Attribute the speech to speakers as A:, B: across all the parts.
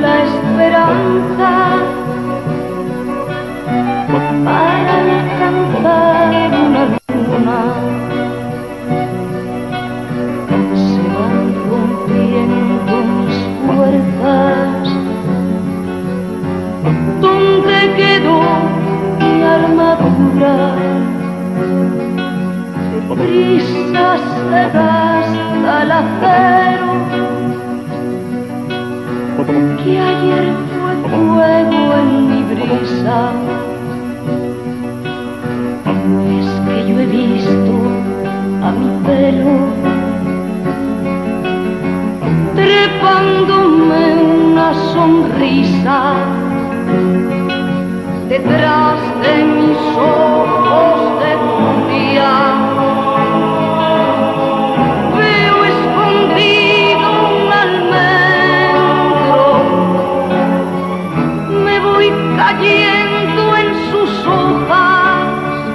A: la esperanza para alcanzar una luna. Se van rompiendo mis fuerzas. ¿Dónde quedó mi armadura? Deprisa se gasta el acero que ayer fue fuego en mi brisa. Es que yo he visto a mi pelo trepándome una sonrisa detrás de mis ojos de furia. Veo escondido un almendro, me voy cayendo en sus hojas,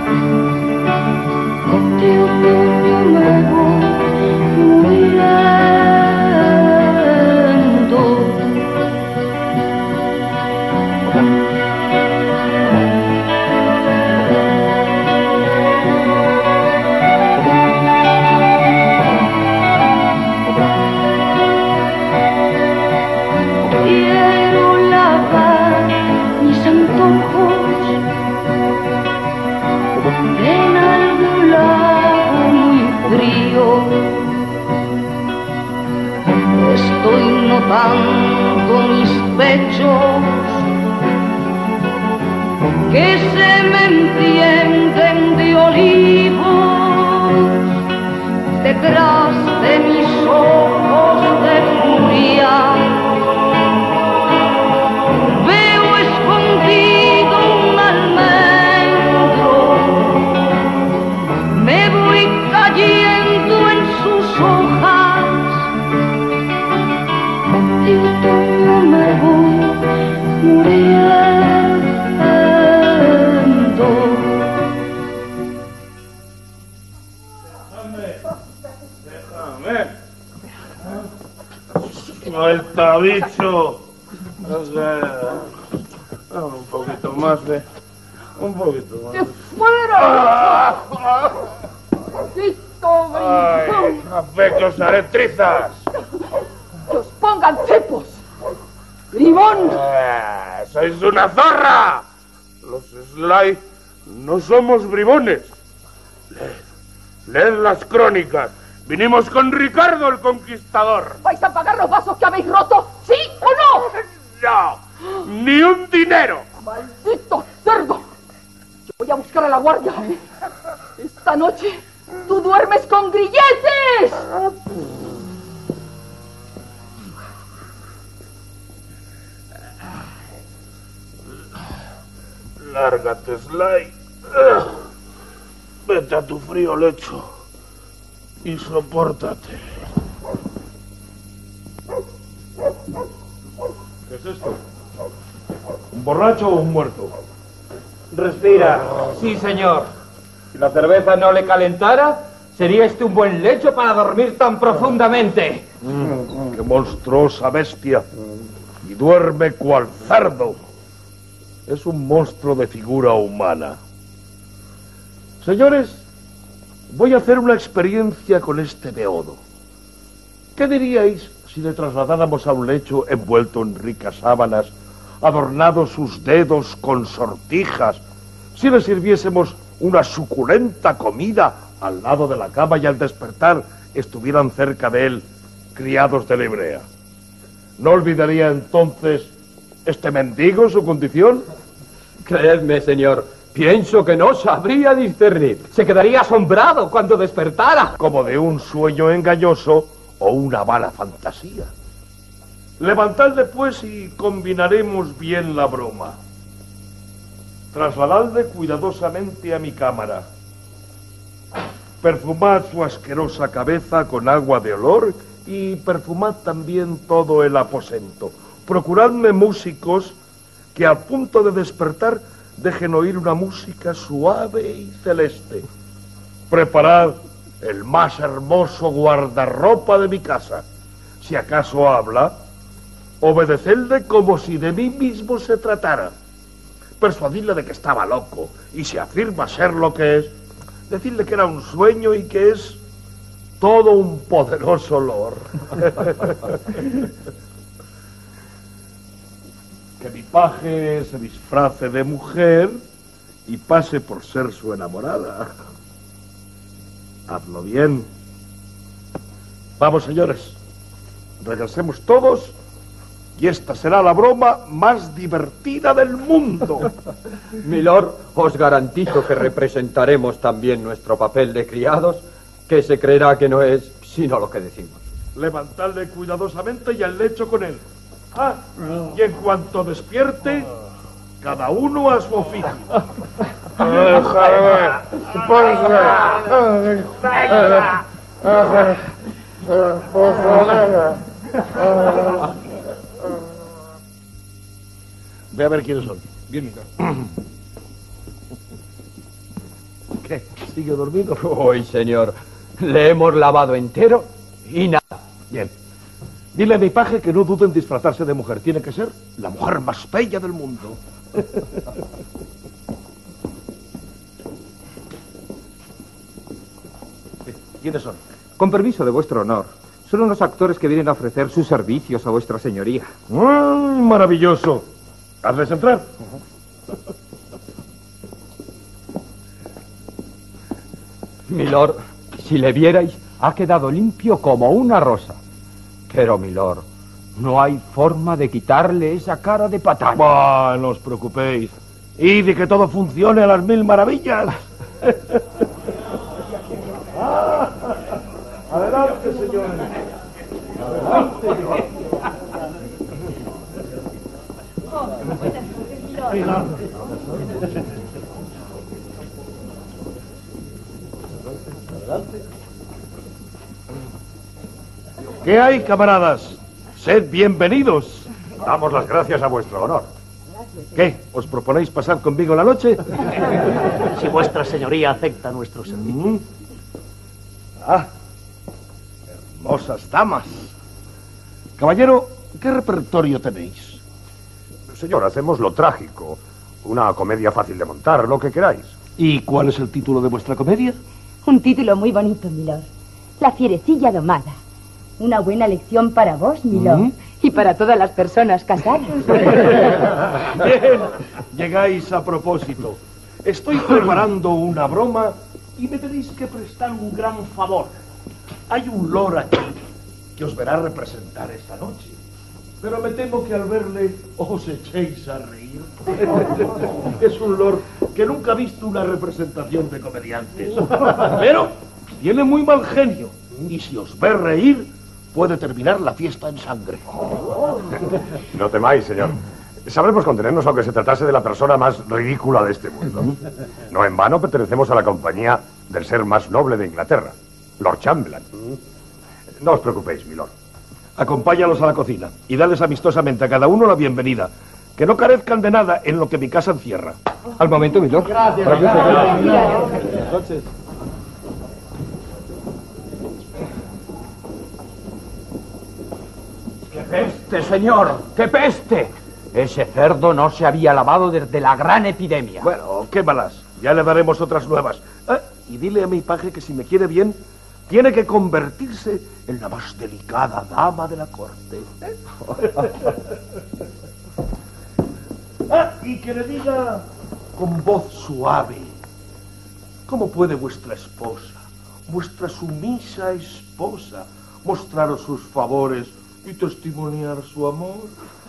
A: de otoño me voy muriendo. Quiero lavar mis antojos en algún lago muy frío. Estoy notando mis pechos que se me encienden de olivos detrás de mis ojos de furia. Veo escondido un almendro, me voy cayendo en sus hojas, de otoño me voy muriendo.
B: Déjame. Suelta, bicho. Un poquito más de... Un poquito más.
C: ¡Que fuera! ¡Maldito bribón!
B: ¡A fe que os haré trizas!
C: ¡Que os pongan cepos! ¡Bribón!
B: ¡Sois una zorra! Los Sly no somos bribones. Leed las crónicas. Vinimos con Ricardo el Conquistador.
C: ¿Vais a pagar los vasos que habéis roto? ¿Sí o no?
B: No, ni un dinero.
C: ¡Maldito cerdo! Yo voy a buscar a la guardia. Esta noche tú duermes con grilletes.
B: Lárgate, Sly. Vete a tu frío lecho y sopórtate.
D: ¿Qué es esto? ¿Un borracho o un muerto?
E: Respira. Sí, señor. Si la cerveza no le calentara, sería este un buen lecho para dormir tan profundamente.
D: ¡Qué monstruosa bestia! Y duerme cual cerdo. Es un monstruo de figura humana. Señores, voy a hacer una experiencia con este beodo. ¿Qué diríais si le trasladáramos a un lecho envuelto en ricas sábanas, adornados sus dedos con sortijas, si le sirviésemos una suculenta comida al lado de la cama y al despertar estuvieran cerca de él criados de la hebrea? ¿No olvidaría entonces este mendigo su condición?
E: Creedme, señor, pienso que no sabría discernir. Se quedaría asombrado cuando despertara.
D: Como de un sueño engañoso o una mala fantasía. Levantadle, pues, y combinaremos bien la broma. Trasladadle cuidadosamente a mi cámara. Perfumad su asquerosa cabeza con agua de olor y perfumad también todo el aposento. Procuradme músicos que al punto de despertar dejen oír una música suave y celeste. Preparad el más hermoso guardarropa de mi casa. Si acaso habla, Obedecedle como si de mí mismo se tratara. Persuadirle de que estaba loco, y si afirma ser lo que es, decirle que era un sueño y que es todo un poderoso olor. Que mi paje se disfrace de mujer y pase por ser su enamorada. Hazlo bien. Vamos, señores. Regresemos todos y esta será la broma más divertida del mundo.
E: Milord, os garantizo que representaremos también nuestro papel de criados, que se creerá que no es sino lo que decimos.
D: Levantadle cuidadosamente y al lecho con él. Y en cuanto despierte, cada uno a su oficio. Ve a ver quiénes son.
E: Bien,
D: ¿Qué? ¿Sigue dormido?
E: Hoy, señor, le hemos lavado entero y nada.
D: Bien. Dile a mi paje que no dude en disfrazarse de mujer. Tiene que ser la mujer más bella del mundo. ¿Quiénes son?
F: Con permiso de vuestro honor, son unos actores que vienen a ofrecer sus servicios a vuestra señoría.
D: Maravilloso. Hazles entrar.
E: Milord, si le vierais, ha quedado limpio como una rosa. Pero, milord, no hay forma de quitarle esa cara de patán.
D: No os preocupéis. Y de que todo funcione a las mil maravillas. Adelante, señores. Adelante. ¿Qué hay, camaradas? Sed bienvenidos.
G: Damos las gracias a vuestro honor.
D: ¿Qué? ¿Os proponéis pasar conmigo la noche?
B: Si vuestra señoría acepta nuestro servicio.
D: Hermosas damas. Caballero, ¿qué repertorio tenéis?
G: Señor, hacemos lo trágico. Una comedia fácil de montar, lo que queráis.
D: ¿Y cuál es el título de vuestra comedia?
H: Un título muy bonito, milord. La fierecilla domada. Una buena lección para vos, milord. Y para todas las personas casadas.
D: Bien, llegáis a propósito. Estoy preparando una broma y me tenéis que prestar un gran favor. Hay un lord aquí que os verá representar esta noche. Pero me temo que al verle os echéis a reír. Es un lord que nunca ha visto una representación de comediantes. Pero tiene muy mal genio. Y si os ve reír, puede terminar la fiesta en sangre.
G: No temáis, señor. Sabremos contenernos aunque se tratase de la persona más ridícula de este mundo. No en vano pertenecemos a la compañía del ser más noble de Inglaterra, Lord Chamberlain. No os preocupéis, milord.
D: Acompáñalos a la cocina y dales amistosamente a cada uno la bienvenida. Que no carezcan de nada en lo que mi casa encierra.
F: Al momento, milord. Gracias.
D: Buenas noches.
E: ¡Qué peste, señor! ¡Qué peste! Ese cerdo no se había lavado desde la gran epidemia.
D: Bueno, qué malas. Ya le daremos otras nuevas. Y dile a mi paje que si me quiere bien, tiene que convertirse en la más delicada dama de la corte. Y que le diga con voz suave: ¿cómo puede vuestra esposa, vuestra sumisa esposa, mostraros sus favores y testimoniar su amor?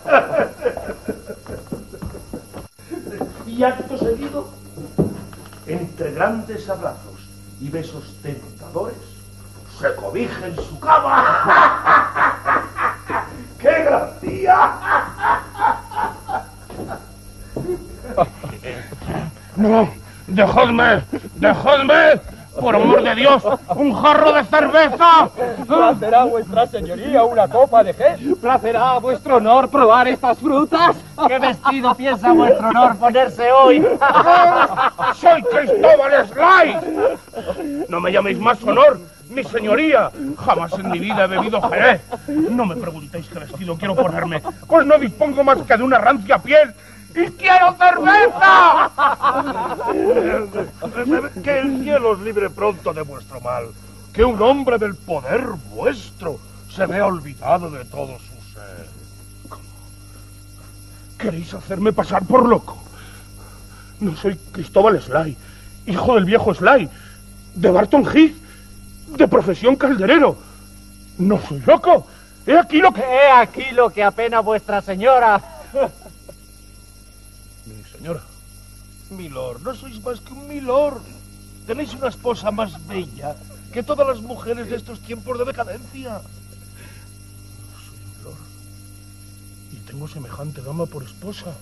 D: Y acto seguido, entre grandes abrazos y besos tentadores, se cobija en su cama. ¡Qué gracia!
B: No, dejadme, dejadme. Por amor de Dios, un jarro de cerveza.
E: ¿Placerá a vuestra señoría una copa de gel? ¿Placerá a vuestro honor probar estas frutas?
B: ¿Qué vestido piensa vuestro honor ponerse hoy? ¡Soy Cristóbal Sly! No me llaméis más honor, mi señoría, jamás en mi vida he bebido jerez. No me preguntéis qué vestido quiero ponerme, pues no dispongo más que de una rancia piel y quiero cerveza.
D: Que el cielo os libre pronto de vuestro mal. Que un hombre del poder vuestro se vea olvidado de todo su ser.
B: ¿Queréis hacerme pasar por loco? No soy Cristóbal Sly, hijo del viejo Sly, de Barton Heath, de profesión calderero. No soy loco. He aquí lo que apena vuestra señora.
D: Mi señora, milord, no sois más que un milord. Tenéis una esposa más bella que todas las mujeres de estos tiempos de decadencia.
B: Soy un lord y tengo semejante dama por esposa.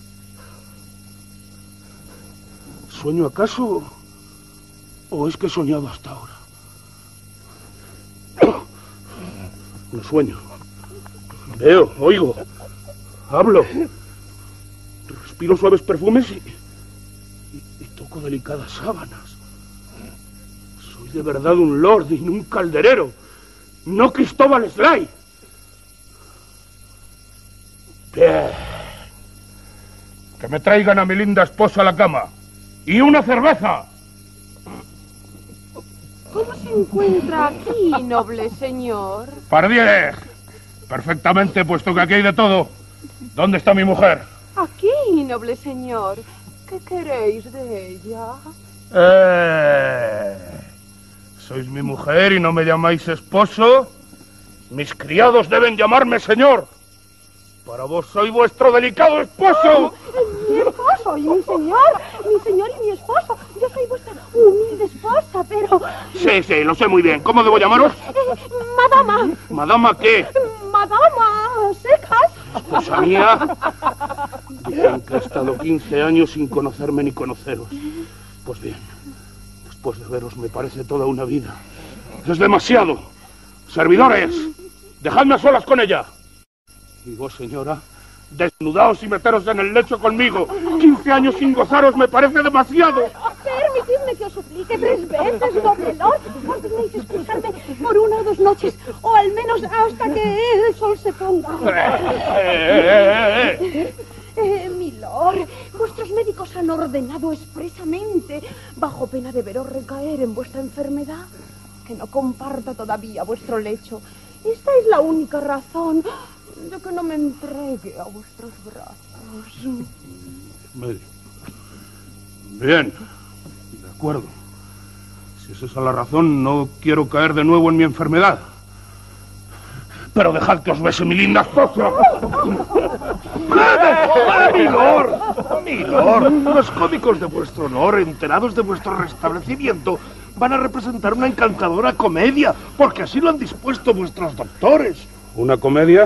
B: ¿Sueño acaso? ¿O es que he soñado hasta ahora? No sueño. Veo, oigo, hablo. Respiro suaves perfumes y toco delicadas sábanas. Soy de verdad un lord y no un calderero. No Cristóbal Sly. Bien. Que me traigan a mi linda esposa a la cama. ¡Y una cerveza!
I: ¿Cómo se encuentra aquí, noble señor?
B: Pardiez. Perfectamente, puesto que aquí hay de todo. ¿Dónde está mi mujer?
I: Aquí, noble señor. ¿Qué queréis de ella?
B: ¿Sois mi mujer y no me llamáis esposo? Mis criados deben llamarme señor. Para vos soy vuestro delicado esposo.
I: Mi esposo y mi señor y mi esposo. Yo soy vuestra humilde esposa, pero...
B: Sí, lo sé muy bien. ¿Cómo debo llamaros?
I: Madama.
B: ¿Madama qué?
I: Madama Secas.
B: Esposa mía. Dicen que he estado 15 años sin conocerme ni conoceros. Pues bien, después de veros me parece toda una vida. Es demasiado. Servidores, dejadme a solas con ella. Y vos, señora, desnudaos y meteros en el lecho conmigo. 15 años sin gozaros me parece demasiado.
I: Permitidme que os suplique 3 veces, noble lord. Ordenéis excusarme por 1 o 2 noches, o al menos hasta que el sol se ponga. Milord, vuestros médicos han ordenado expresamente, bajo pena de veros recaer en vuestra enfermedad, que no comparta todavía vuestro lecho. Esta es la única razón de que no me entregue a vuestros brazos.
B: Bien, de acuerdo. Si es esa la razón, no quiero caer de nuevo en mi enfermedad. Pero dejad que os bese mi linda esposa.
D: Milord, los cómicos de vuestro honor, enterados de vuestro restablecimiento, van a representar una encantadora comedia, porque así lo han dispuesto vuestros doctores.
B: ¿Una comedia?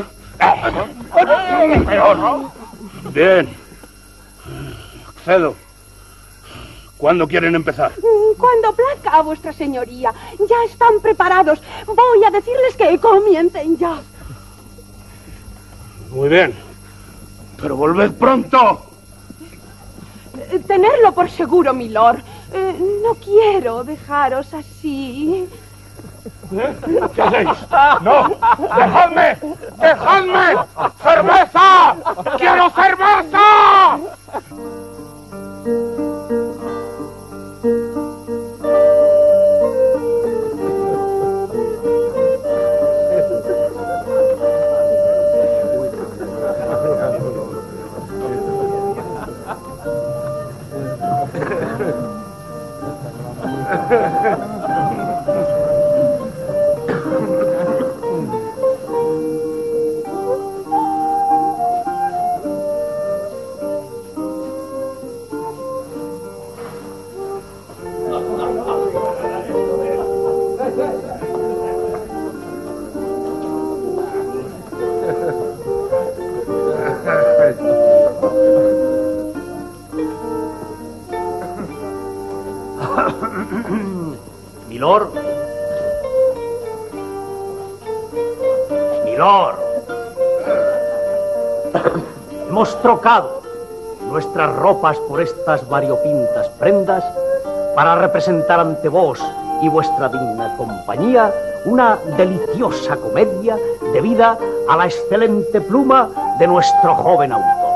B: Bien. Accedo. ¿Cuándo quieren empezar?
I: Cuando plazca a vuestra señoría. Ya están preparados. Voy a decirles que comiencen ya.
B: Muy bien. Pero volved pronto.
I: Tenerlo por seguro, milord. No quiero dejaros así.
B: ¿Qué hacéis? ¡No! ¡Dejadme! ¡Dejadme! ¡Cerveza! ¡Quiero cerveza!
J: Milord. Milord. Hemos trocado nuestras ropas por estas variopintas prendas para representar ante vos y vuestra digna compañía una deliciosa comedia debida a la excelente pluma de nuestro joven autor.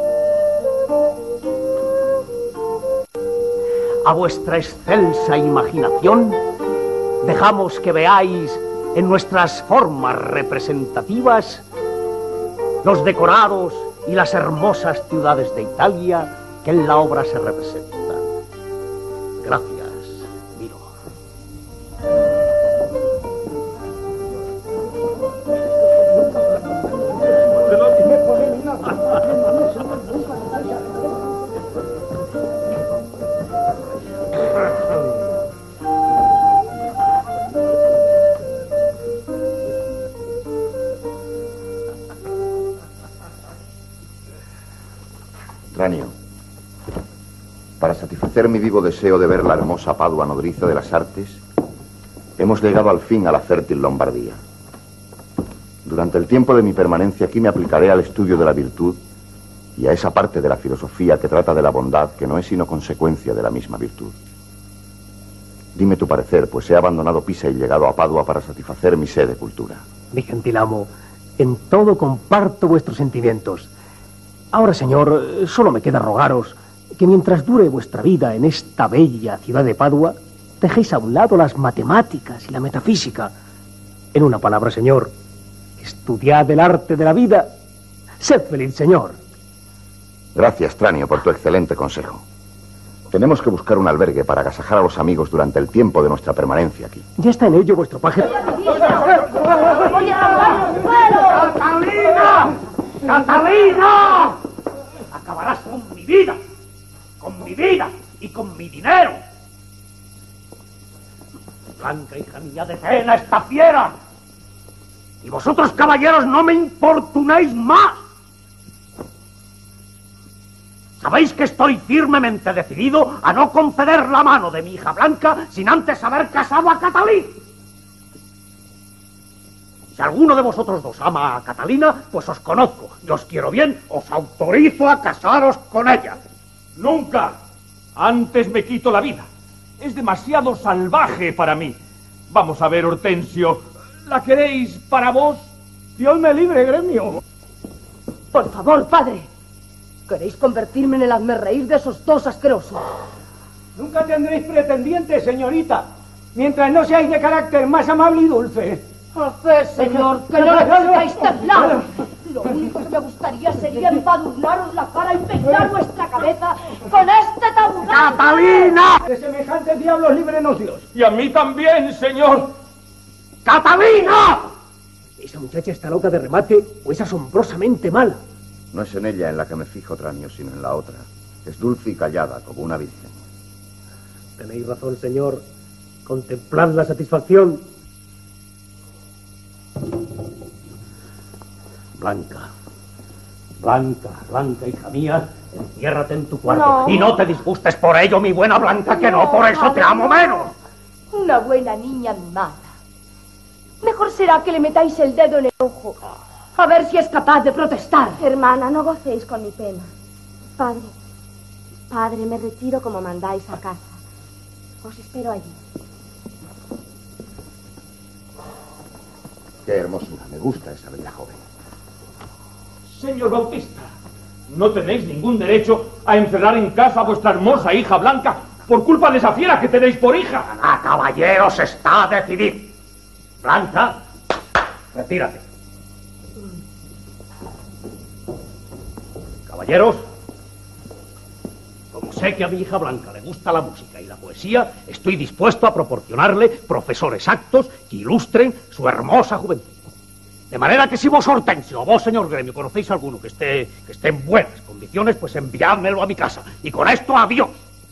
J: A vuestra excelsa imaginación dejamos que veáis en nuestras formas representativas los decorados y las hermosas ciudades de Italia que en la obra se representan. Gracias, Miro.
K: Tranio, para satisfacer mi vivo deseo de ver la hermosa Padua nodriza de las artes, hemos llegado al fin a la fértil Lombardía. Durante el tiempo de mi permanencia aquí me aplicaré al estudio de la virtud y a esa parte de la filosofía que trata de la bondad, que no es sino consecuencia de la misma virtud. Dime tu parecer, pues he abandonado Pisa y llegado a Padua para satisfacer mi sed de cultura.
J: Mi gentil amo, en todo comparto vuestros sentimientos. Ahora, señor, solo me queda rogaros que mientras dure vuestra vida en esta bella ciudad de Padua, dejéis a un lado las matemáticas y la metafísica. En una palabra, señor, estudiad el arte de la vida. Sed feliz, señor.
K: Gracias, Tranio, por tu excelente consejo. Tenemos que buscar un albergue para agasajar a los amigos durante el tiempo de nuestra permanencia aquí.
J: Ya está en ello vuestro paje. ¡Catalina! ¡Catalina! Acabarás con mi vida y con mi dinero. Blanca, hija mía, detén a esta fiera. Y vosotros, caballeros, no me importunéis más. Sabéis que estoy firmemente decidido a no conceder la mano de mi hija Blanca sin antes haber casado a Catalina. Si alguno de vosotros dos ama a Catalina, pues os conozco y os quiero bien, os autorizo a casaros con ella.
B: ¡Nunca! Antes me quito la vida. Es demasiado salvaje para mí. Vamos a ver, Hortensio. ¿La queréis para vos?
J: Dios me libre, gremio.
C: Por favor, padre. ¿Queréis convertirme en el hazmerreír de esos dos asquerosos?
J: Nunca tendréis pretendientes, señorita, mientras no seáis de carácter más amable y dulce.
C: Haced, señor, que no necesitáis temblar. Lo único que me gustaría sería embadurnaros la cara y peinar vuestra cabeza con este taburete.
J: ¡Catalina! De semejantes diablos líbrenos Dios.
B: Y a mí también, señor.
J: ¡Catalina! Esa muchacha está loca de remate o es asombrosamente mala.
K: No es en ella en la que me fijo, Tranio, sino en la otra. Es dulce y callada, como una virgen.
J: Tenéis razón, señor. Contemplad la satisfacción. Blanca, hija mía, enciérrate en tu cuarto.
C: No.
J: Y no te disgustes por ello, mi buena Blanca, que no por eso te amo menos.
C: Una buena niña mimada. Mejor será que le metáis el dedo en el ojo. A ver si es capaz de protestar.
I: Hermana, no gocéis con mi pena. Padre, me retiro como mandáis a casa. Os espero allí.
K: Qué hermosura, me gusta esa bella joven.
B: Señor Bautista, no tenéis ningún derecho a encerrar en casa a vuestra hermosa hija Blanca por culpa de esa fiera que tenéis por hija.
J: ¡Ah, caballeros, está decidido! Blanca, retírate. Caballeros, como sé que a mi hija Blanca le gusta la música y la poesía, estoy dispuesto a proporcionarle profesores aptos que ilustren su hermosa juventud. De manera que si vos, Hortensio, o vos, señor Gremio, conocéis a alguno que esté en buenas condiciones, pues enviádmelo a mi casa. Y con esto, adiós.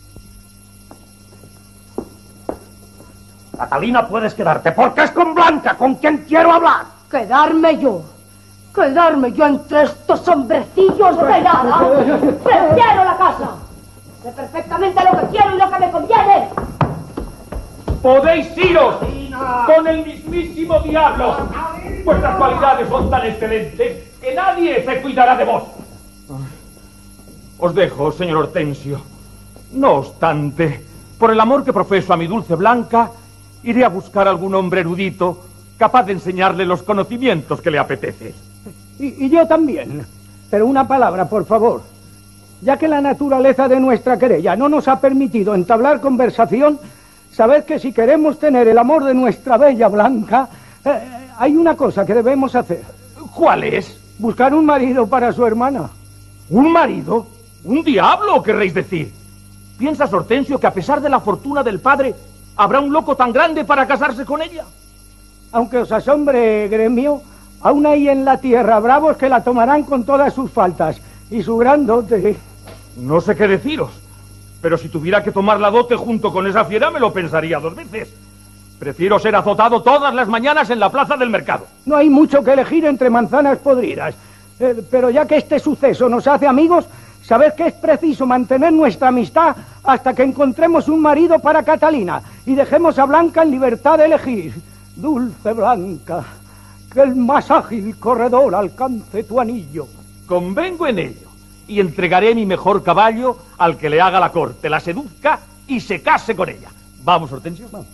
J: Catalina, puedes quedarte, porque es con Blanca con quien quiero hablar.
C: ¿Quedarme yo entre estos hombrecillos de nada? ¡Prefiero la casa! Sé perfectamente lo que quiero y lo que me conviene.
B: ¡Podéis iros con el mismísimo diablo! Vuestras cualidades son tan excelentes que nadie se cuidará de vos. Os dejo, señor Hortensio. No obstante, por el amor que profeso a mi dulce Blanca,
E: Iré a buscar algún hombre erudito capaz de enseñarle los conocimientos que le apetece.
L: Y yo también. Pero una palabra, por favor. Ya que la naturaleza de nuestra querella no nos ha permitido entablar conversación, sabed que si queremos tener el amor de nuestra bella Blanca, hay una cosa que debemos hacer.
E: ¿Cuál es?
L: Buscar un marido para su hermana.
E: ¿Un marido? ¿Un diablo, querréis decir? ¿Piensas, Hortensio, que a pesar de la fortuna del padre, habrá un loco tan grande para casarse con ella?
L: Aunque os asombre, gremio, aún hay en la tierra bravos que la tomarán con todas sus faltas y su gran dote.
E: No sé qué deciros, pero si tuviera que tomar la dote junto con esa fiera me lo pensaría 2 veces. Prefiero ser azotado todas las mañanas en la plaza del mercado.
L: No hay mucho que elegir entre manzanas podridas, pero ya que este suceso nos hace amigos, sabed que es preciso mantener nuestra amistad hasta que encontremos un marido para Catalina y dejemos a Blanca en libertad de elegir. Dulce Blanca, que el más ágil corredor alcance tu anillo.
E: Convengo en ello, y entregaré mi mejor caballo al que le haga la corte, la seduzca y se case con ella. ¿Vamos, Hortensio? Vamos.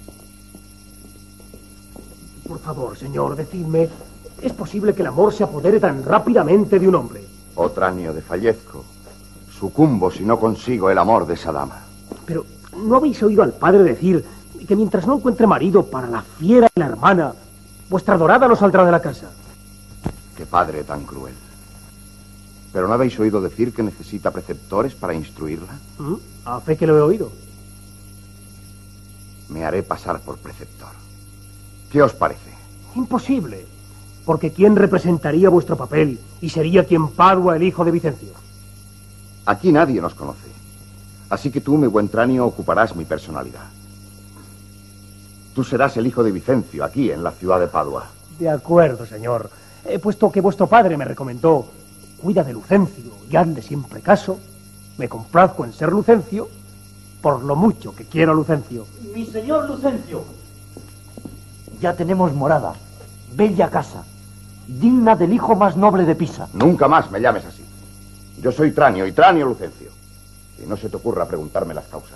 J: Por favor, señor, decidme, ¿es posible que el amor se apodere tan rápidamente de un hombre?
K: Otranio, desfallezco. Sucumbo si no consigo el amor de esa dama.
J: Pero, ¿no habéis oído al padre decir que mientras no encuentre marido para la fiera y la hermana, vuestra adorada no saldrá de la casa?
K: Qué padre tan cruel. ¿Pero no habéis oído decir que necesita preceptores para instruirla?
J: A fe que lo he oído.
K: Me haré pasar por preceptor. ¿Qué os parece?
J: Imposible, porque ¿quién representaría vuestro papel y sería quien Padua, el hijo de Vicencio?
K: Aquí nadie nos conoce, así que tú, mi buen Tranio, ocuparás mi personalidad. Tú serás el hijo de Vicencio, aquí, en la ciudad de Padua.
J: De acuerdo, señor. Puesto que vuestro padre me recomendó, cuida de Lucencio y hazle siempre caso, me complazco en ser Lucencio, por lo mucho que quiero a Lucencio.
M: Mi señor Lucencio, ya tenemos morada, bella casa, digna del hijo más noble de Pisa.
K: Nunca más me llames así. Yo soy Tranio y Tranio Lucencio. Y no se te ocurra preguntarme las causas.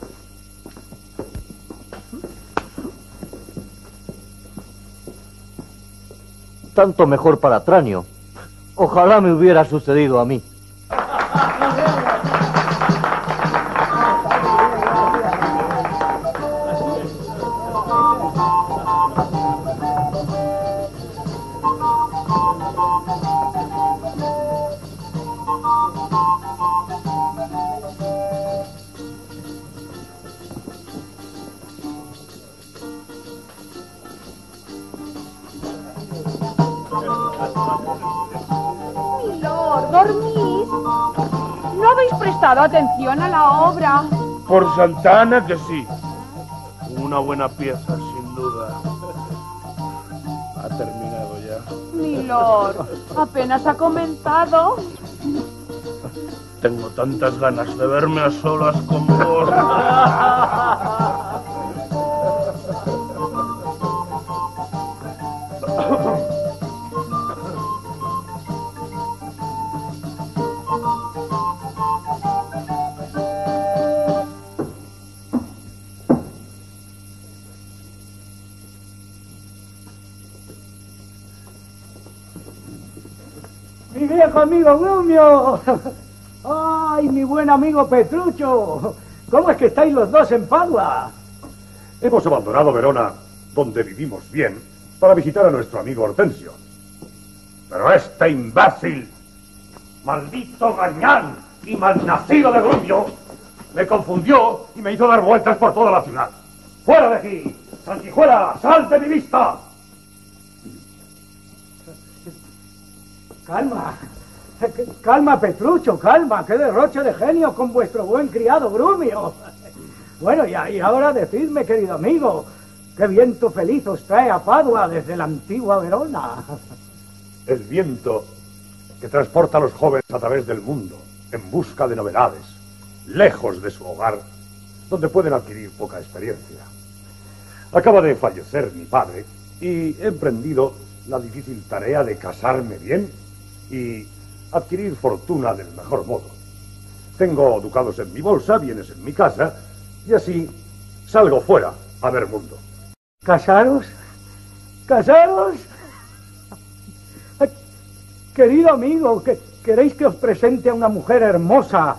M: Tanto mejor para Tranio. Ojalá me hubiera sucedido a mí.
I: ¿Dormís? ¿No habéis prestado atención a la obra?
B: Por Santana que sí. Una buena pieza, sin duda. Ha terminado ya.
I: Milord, apenas ha comenzado.
B: Tengo tantas ganas de verme a solas con vos.
L: Mi viejo amigo Grumio. ¡Ay, mi buen amigo Petrucho! ¿Cómo es que estáis los dos en Padua?
G: Hemos abandonado Verona, donde vivimos bien, para visitar a nuestro amigo Hortensio. Pero este imbécil, maldito gañán y malnacido de Grumio, me confundió y me hizo dar vueltas por toda la ciudad. ¡Fuera de aquí! ¡Sanguijuela, sal de mi vista!
L: Calma, calma, Petrucho, calma, qué derroche de genio con vuestro buen criado Grumio. Bueno, y ahora decidme, querido amigo, qué viento feliz os trae a Padua desde la antigua Verona.
G: El viento que transporta a los jóvenes a través del mundo, en busca de novedades, lejos de su hogar, donde pueden adquirir poca experiencia. Acaba de fallecer mi padre y he emprendido la difícil tarea de casarme bien y adquirir fortuna del mejor modo. Tengo ducados en mi bolsa, bienes en mi casa, y así salgo fuera a ver mundo.
L: ¿Casaros? ¿Casaros? Querido amigo, ¿queréis que os presente a una mujer hermosa,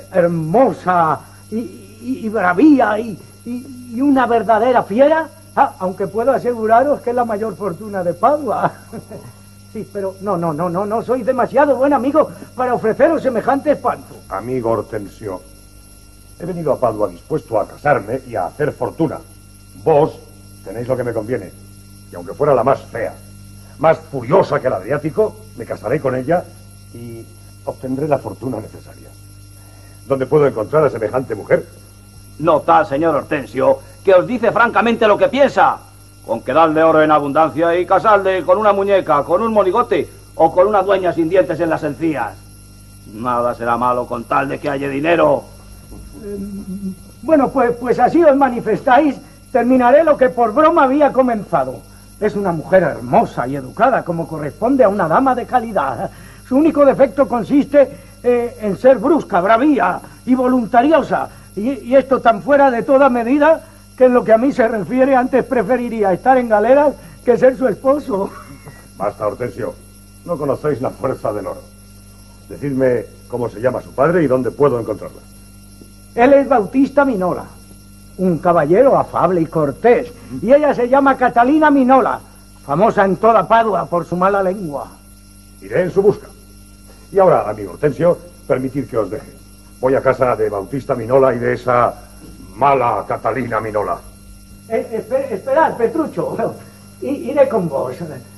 L: y bravía y una verdadera fiera? Aunque puedo aseguraros que es la mayor fortuna de Padua. Sí, pero no, soy demasiado buen amigo para ofreceros semejante espanto.
G: Amigo Hortensio, he venido a Padua dispuesto a casarme y a hacer fortuna. Vos tenéis lo que me conviene, y aunque fuera la más fea, más furiosa que el Adriático, me casaré con ella y obtendré la fortuna necesaria. ¿Dónde puedo encontrar a semejante mujer?
N: Notad, señor Hortensio, que os dice francamente lo que piensa. Con que darle oro en abundancia y casarle con una muñeca, con un monigote o con una dueña sin dientes en las encías. Nada será malo con tal de que haya dinero.
L: Bueno, pues así os manifestáis, terminaré lo que por broma había comenzado. Es una mujer hermosa y educada, como corresponde a una dama de calidad. Su único defecto consiste en ser brusca, bravía y voluntariosa. Y esto tan fuera de toda medida que en lo que a mí se refiere antes preferiría estar en galeras que ser su esposo.
G: Basta, Hortensio. No conocéis la fuerza del oro. Decidme cómo se llama su padre y dónde puedo encontrarla.
L: Él es Bautista Minola, un caballero afable y cortés. Y ella se llama Catalina Minola, famosa en toda Padua por su mala lengua.
G: Iré en su busca. Y ahora, amigo Hortensio, permitid que os deje. Voy a casa de Bautista Minola y de esa mala Catalina Minola.
L: Esperad, Petrucho. Iré con vos.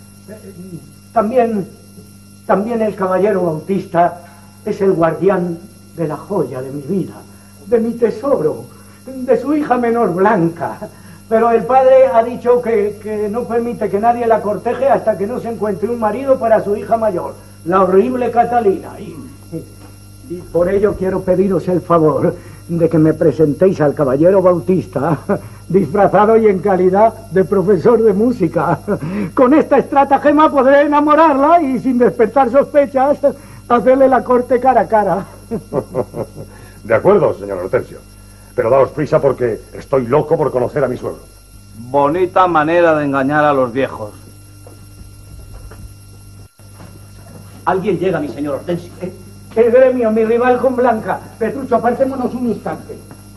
L: También el caballero Bautista es el guardián de la joya de mi vida, de mi tesoro, de su hija menor Blanca. Pero el padre ha dicho que no permite que nadie la corteje hasta que no se encuentre un marido para su hija mayor, la horrible Catalina. Y por ello quiero pediros el favor de que me presentéis al caballero Bautista disfrazado y en calidad de profesor de música. Con esta estratagema podré enamorarla y sin despertar sospechas hacerle la corte cara a cara.
G: De acuerdo, señor Hortensio. Pero daos prisa porque estoy loco por conocer a mi suegro.
N: Bonita manera de engañar a los viejos.
M: Alguien llega, mi señor Hortensio.
L: El gremio, mi rival con Blanca. Petrucho, apartémonos un instante.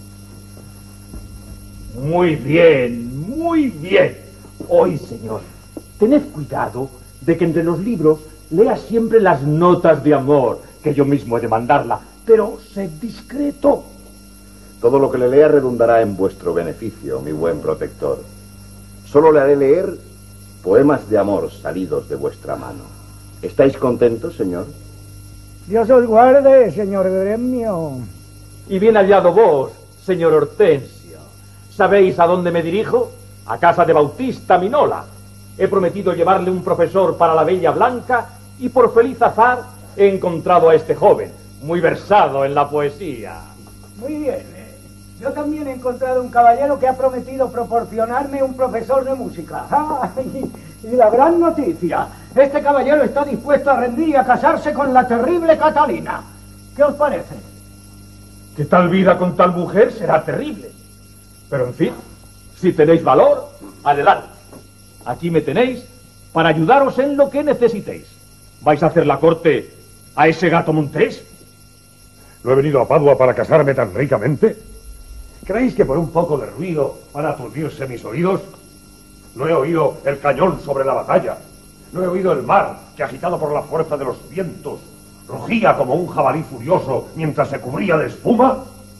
D: Muy bien, muy bien. Hoy, señor, tened cuidado de que entre los libros lea siempre las notas de amor, que yo mismo he de mandarla, pero sed discreto.
K: Todo lo que le lea redundará en vuestro beneficio, mi buen protector. Solo le haré leer poemas de amor salidos de vuestra mano. ¿Estáis contentos, señor?
L: Dios os guarde, señor gremio.
O: Y bien hallado vos, señor Hortensio. ¿Sabéis a dónde me dirijo? A casa de Bautista Minola. He prometido llevarle un profesor para la bella Blanca y por feliz azar he encontrado a este joven, muy versado en la poesía.
L: Muy bien. Yo también he encontrado un caballero que ha prometido proporcionarme un profesor de música. Y la gran noticia, este caballero está dispuesto a rendir y a casarse con la terrible Catalina. ¿Qué os parece?
O: Que tal vida con tal mujer será terrible. Pero en fin, si tenéis valor, adelante. Aquí me tenéis para ayudaros en lo que necesitéis. ¿Vais a hacer la corte a ese gato montés?
G: ¿No he venido a Padua para casarme tan ricamente? ¿Creéis que por un poco de ruido van a aturdirse mis oídos? No he oído el cañón sobre la batalla. No he oído el mar que, agitado por la fuerza de los vientos, rugía como un jabalí furioso mientras se cubría de espuma.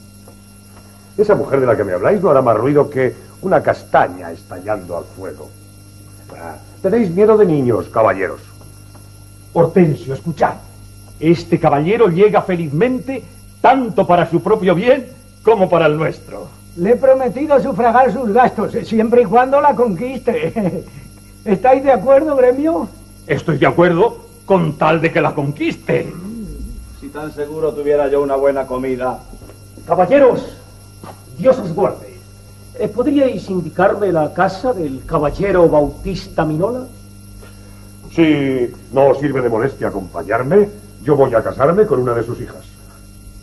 G: Esa mujer de la que me habláis no hará más ruido que una castaña estallando al fuego. Tenéis miedo de niños, caballeros.
O: Hortensio, escuchad. Este caballero llega felizmente tanto para su propio bien como para el nuestro.
L: Le he prometido sufragar sus gastos, siempre y cuando la conquiste. ¿Estáis de acuerdo, gremio?
O: Estoy de acuerdo con tal de que la conquiste.
N: Si tan seguro tuviera yo una buena comida.
J: Caballeros, Dios os guarde. ¿Podríais indicarme la casa del caballero Bautista Minola?
G: Si no os sirve de molestia acompañarme, yo voy a casarme con una de sus hijas.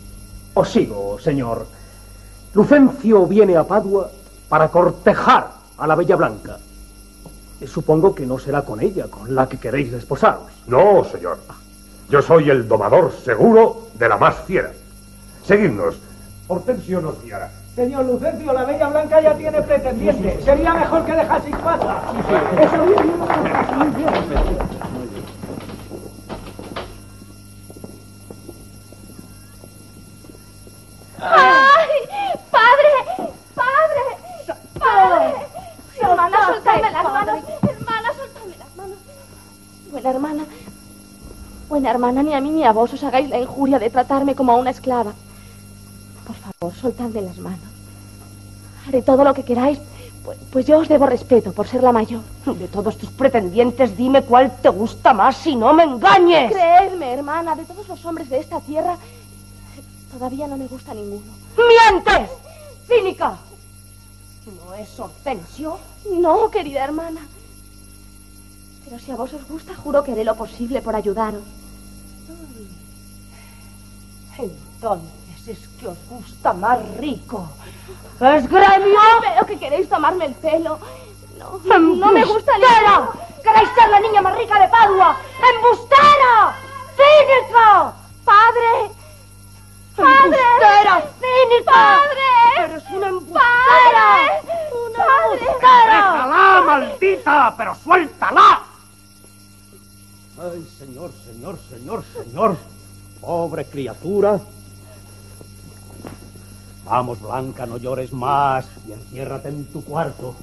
J: Os sigo, señor. Lucencio viene a Padua para cortejar a la Bella Blanca. Supongo que no será con ella con la que queréis desposaros.
G: No, señor. Yo soy el domador seguro de la más fiera. Seguidnos. Hortensio nos guiará.
L: Señor Lucencio, la Bella Blanca ya tiene pretendiente. Sería mejor que dejaseis pasar. Eso bien.
I: ¡Ay! ¡Padre! ¡Padre! ¡Padre! Hermana, soltadme las manos. Hermana, soltadme las manos. Buena hermana, ni a mí ni a vos os hagáis la injuria de tratarme como a una esclava. Por favor, soltadme las manos. Haré todo lo que queráis, pues yo os debo respeto por ser la mayor.
C: De todos tus pretendientes, dime cuál te gusta más y no me engañes.
I: Creedme, hermana, de todos los hombres de esta tierra, todavía no me gusta ninguno.
C: ¡Mientes! ¡Cínica! ¿No es Hortensio?
I: No, querida hermana. Pero si a vos os gusta, juro que haré lo posible por ayudaros.
C: Entonces es que os gusta más rico. ¿Es gremio?
I: Veo que queréis tomarme el pelo. No me gusta ni...
C: ¡Embustera! ¡Queréis ser la niña más rica de Padua! ¡Embustera! ¡Cínica!
I: ¡Padre!
C: ¡Embustera! ¡Cínica!
I: ¡Padre!
C: ¡Eres una embustera!
I: ¡Una
C: embustera!
L: ¡Déjala, maldita! ¡Pero suéltala!
J: Ay, señor. Pobre criatura. Vamos, Blanca, no llores más y enciérrate en tu cuarto.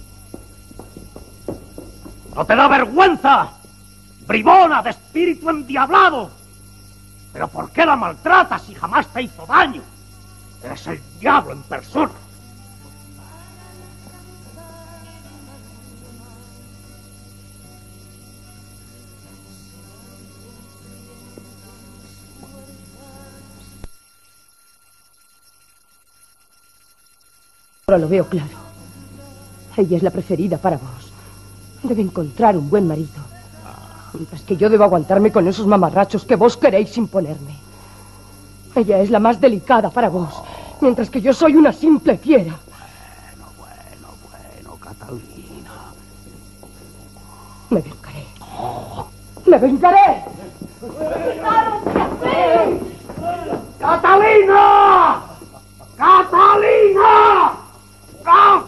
J: ¿No te da vergüenza? ¡Bribona de espíritu endiablado! ¿Pero por qué la maltratas si jamás te hizo daño? Eres el diablo en persona.
C: Ahora lo veo claro. Ella es la preferida para vos. Debe encontrar un buen marido. Mientras que yo debo aguantarme con esos mamarrachos que vos queréis imponerme. Ella es la más delicada para vos, mientras que yo soy una simple fiera.
J: Bueno, Catalina.
C: Me vengaré. ¡Me vengaré!
L: ¡Catalina! ¡Catalina! ¡Ah!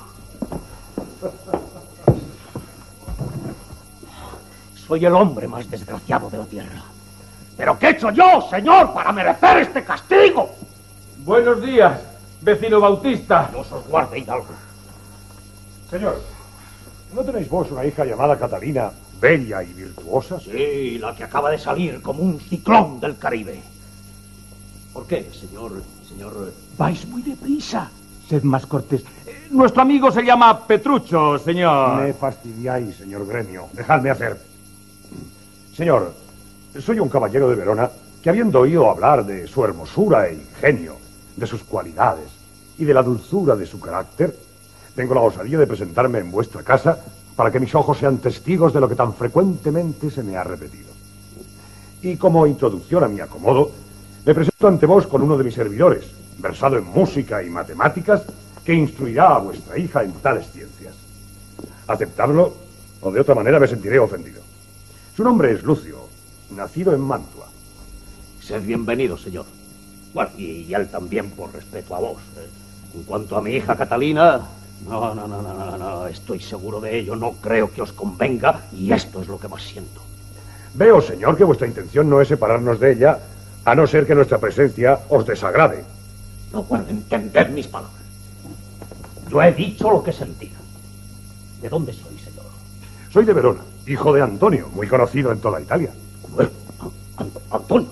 L: Soy el hombre más desgraciado de la tierra. ¿Pero qué he hecho yo, señor, para merecer este castigo?
O: Buenos días, vecino Bautista.
L: Dios os guarde, hidalgo.
G: Señor, ¿no tenéis vos una hija llamada Catalina, bella y virtuosa?
L: Sí, la que acaba de salir como un ciclón del Caribe. ¿Por qué, señor? Vais muy deprisa.
O: Sed más cortés. Nuestro amigo se llama Petrucho, señor.
G: Me fastidiáis, señor Gremio. Dejadme hacer. Señor, soy un caballero de Verona que, habiendo oído hablar de su hermosura e ingenio, de sus cualidades y de la dulzura de su carácter, tengo la osadía de presentarme en vuestra casa para que mis ojos sean testigos de lo que tan frecuentemente se me ha repetido. Y como introducción a mi acomodo, me presento ante vos con uno de mis servidores, versado en música y matemáticas, que instruirá a vuestra hija en tales ciencias. Aceptadlo, o de otra manera me sentiré ofendido. Su nombre es Lucio, nacido en Mantua.
L: Sed bienvenido, señor. Bueno, y él también por respeto a vos. En cuanto a mi hija Catalina, no, estoy seguro de ello. No creo que os convenga y esto es lo que más siento.
G: Veo, señor, que vuestra intención no es separarnos de ella, a no ser que nuestra presencia os desagrade.
L: No puedo entender mis palabras. Yo he dicho lo que sentía. ¿De dónde soy, señor?
G: Soy de Verona, hijo de Antonio, muy conocido en toda Italia.
L: Antonio.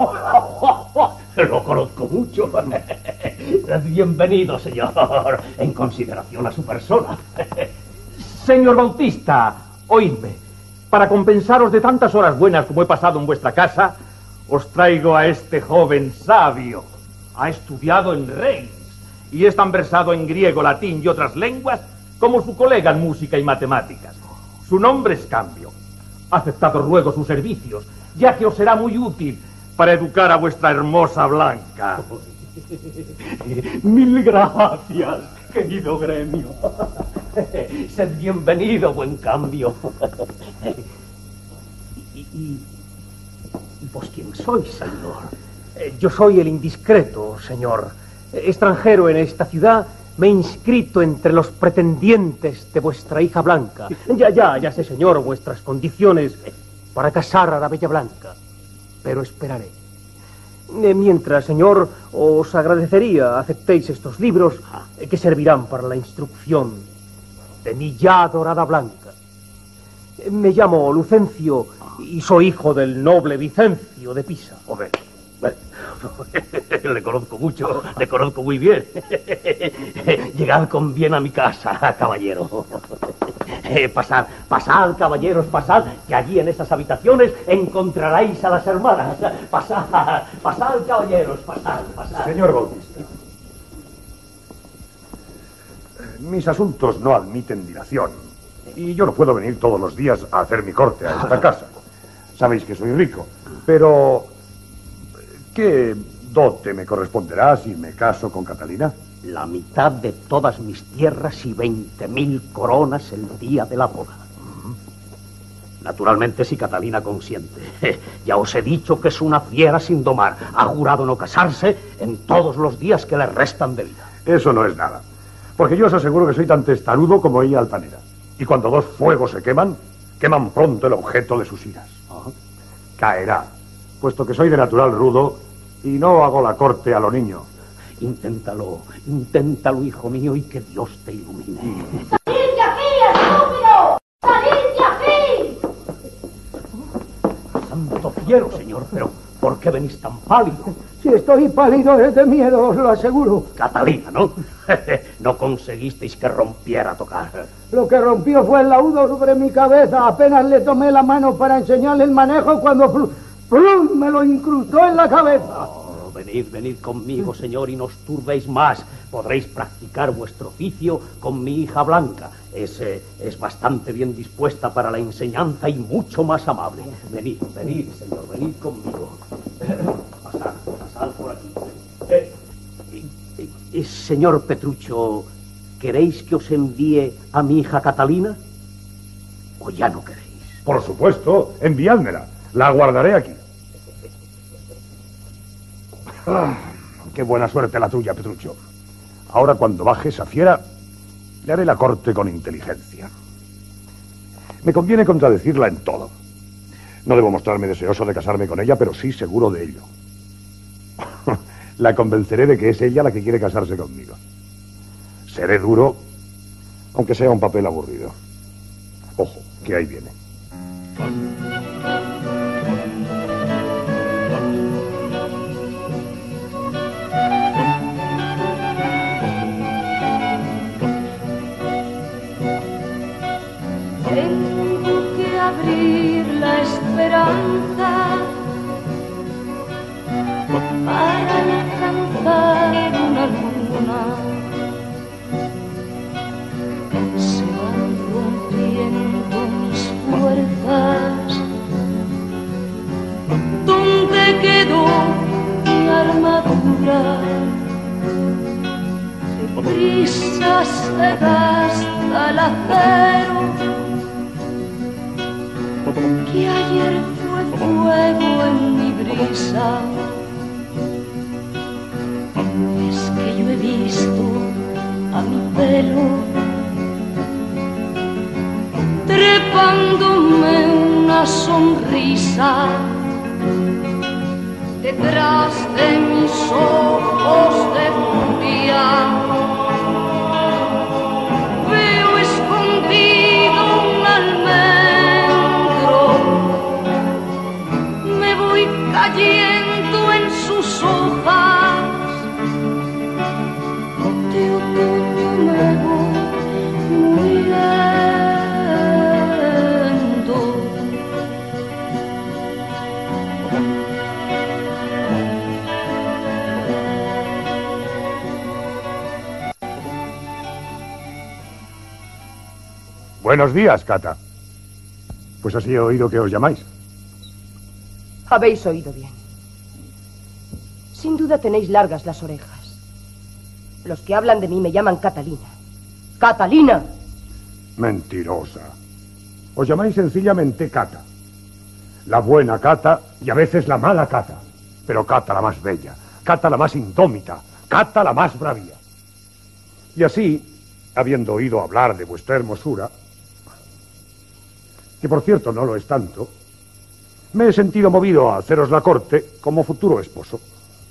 L: Lo conozco mucho. Bienvenido, señor, en consideración a su persona.
O: Señor Bautista, oídme. Para compensaros de tantas horas buenas como he pasado en vuestra casa, os traigo a este joven sabio. Ha estudiado en Reims y es tan versado en griego, latín y otras lenguas como su colega en música y matemáticas. Su nombre es Cambio. Aceptad ruego sus servicios, ya que os será muy útil para educar a vuestra hermosa Blanca.
L: Mil gracias, querido Gremio.
J: Sed bienvenido, buen cambio. ¿Y vos quién sois, señor?
L: Yo soy el indiscreto, señor. Extranjero en esta ciudad, me he inscrito entre los pretendientes de vuestra hija Blanca. Ya sé, señor, vuestras condiciones para casar a la bella Blanca. Pero esperaré. Mientras, señor, os agradecería aceptéis estos libros que servirán para la instrucción de mi ya adorada Blanca. Me llamo Lucencio y soy hijo del noble Vicencio de Pisa.
J: Joder. Le conozco mucho, le conozco muy bien. Llegad con bien a mi casa, caballero. Pasad, caballeros, pasad, que allí en esas habitaciones encontraréis a las hermanas. Pasad, caballeros, pasad.
G: Señor Bautista, mis asuntos no admiten dilación y yo no puedo venir todos los días a hacer mi corte a esta casa. Sabéis que soy rico, pero ¿qué dote me corresponderá si me caso con Catalina?
J: La mitad de todas mis tierras y 20.000 coronas el día de la boda. Naturalmente, si Catalina consiente. Ya os he dicho que es una fiera sin domar. Ha jurado no casarse en todos los días que le restan de vida.
G: Eso no es nada, porque yo os aseguro que soy tan testarudo como ella altanera. Y cuando dos fuegos se queman pronto el objeto de sus iras. Caerá, puesto que soy de natural rudo y no hago la corte a lo niño.
J: Inténtalo, hijo mío, y que Dios te ilumine.
A: ¡Salid de aquí, estúpido! ¡Salid de aquí!
J: Santo cielo, señor, pero ¿por qué venís tan pálido?
L: Si estoy pálido es de miedo, os lo aseguro.
J: Catalina, ¿no? No conseguisteis que rompiera a tocar.
L: Lo que rompió fue el laudo sobre mi cabeza. Apenas le tomé la mano para enseñarle el manejo cuando ¡plum! Me lo incrustó en la cabeza.
J: Venid conmigo, señor, y no os turbéis más. Podréis practicar vuestro oficio con mi hija Blanca. Es bastante bien dispuesta para la enseñanza y mucho más amable. Venid, señor, venid conmigo. Pasad por aquí. Señor Petruccio, ¿queréis que os envíe a mi hija Catalina? ¿O ya no queréis?
G: Por supuesto, enviádmela. La guardaré aquí. Qué buena suerte la tuya, Petruccio. Ahora, cuando baje esa fiera, le haré la corte con inteligencia. Me conviene contradecirla en todo. No debo mostrarme deseoso de casarme con ella, pero sí seguro de ello. La convenceré de que es ella la que quiere casarse conmigo. Seré duro, aunque sea un papel aburrido. Ojo, que ahí viene.
A: Tengo que abrir la esperanza para alcanzar una luna. Se van rompiendo mis fuerzas. ¿Dónde quedó mi armadura? Deprisa se gasta el acero que ayer fue fuego en mi brisa. Es que yo he visto a mi pelo trepándome una sonrisa detrás de mis ojos de furia. Veo escondido un almendro, me voy cayendo en sus hojas. De otoño me voy muriendo.
G: Buenos días, Cata. Pues así he oído que os llamáis.
C: Habéis oído bien. Sin duda tenéis largas las orejas. Los que hablan de mí me llaman Catalina. ¡Catalina!
G: Mentirosa. Os llamáis sencillamente Cata. La buena Cata y a veces la mala Cata. Pero Cata la más bella, Cata la más indómita, Cata la más bravía. Y así, habiendo oído hablar de vuestra hermosura, que por cierto no lo es tanto, me he sentido movido a haceros la corte como futuro esposo.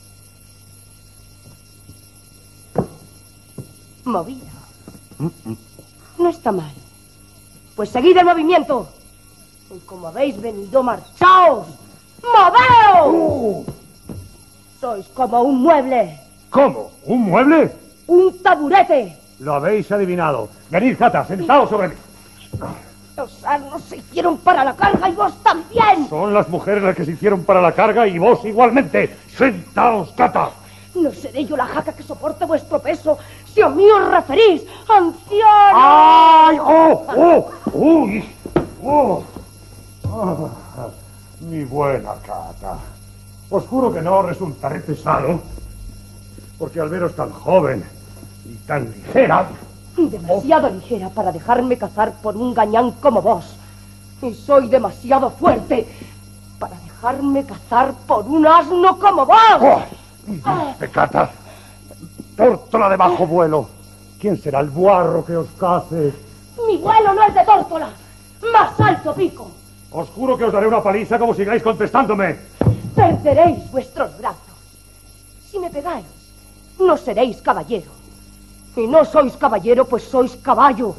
C: Movido. No está mal. Pues seguid el movimiento. Y como habéis venido, marchaos. ¡Moveos! Sois como un mueble.
G: ¿Cómo? ¿Un mueble?
C: Un taburete.
G: Lo habéis adivinado. Venid, Cata, sentaos sobre mí.
C: Los asnos se hicieron para la carga y vos también.
G: Son las mujeres las que se hicieron para la carga y vos igualmente. Sentaos, Cata.
C: No seré yo la jaca que soporte vuestro peso, si a mí os referís, anciano.
G: ¡Ay! ¡Oh! ¡Oh! ¡Uy! ¡Oh! Ah, mi buena Cata. Os juro que no resultaré pesado, porque al veros tan joven y tan ligera...
C: Demasiado ligera para dejarme cazar por un gañán como vos. Y soy demasiado fuerte para dejarme cazar por un asno como vos.
G: ¡Oh! Dice, Cata, tórtola de bajo vuelo. ¿Quién será el buarro que os cace?
C: Mi vuelo no es de tórtola, más alto pico.
G: Os juro que os daré una paliza como sigáis contestándome.
C: Perderéis vuestros brazos. Si me pegáis, no seréis caballero. Y no sois caballero, pues sois caballo.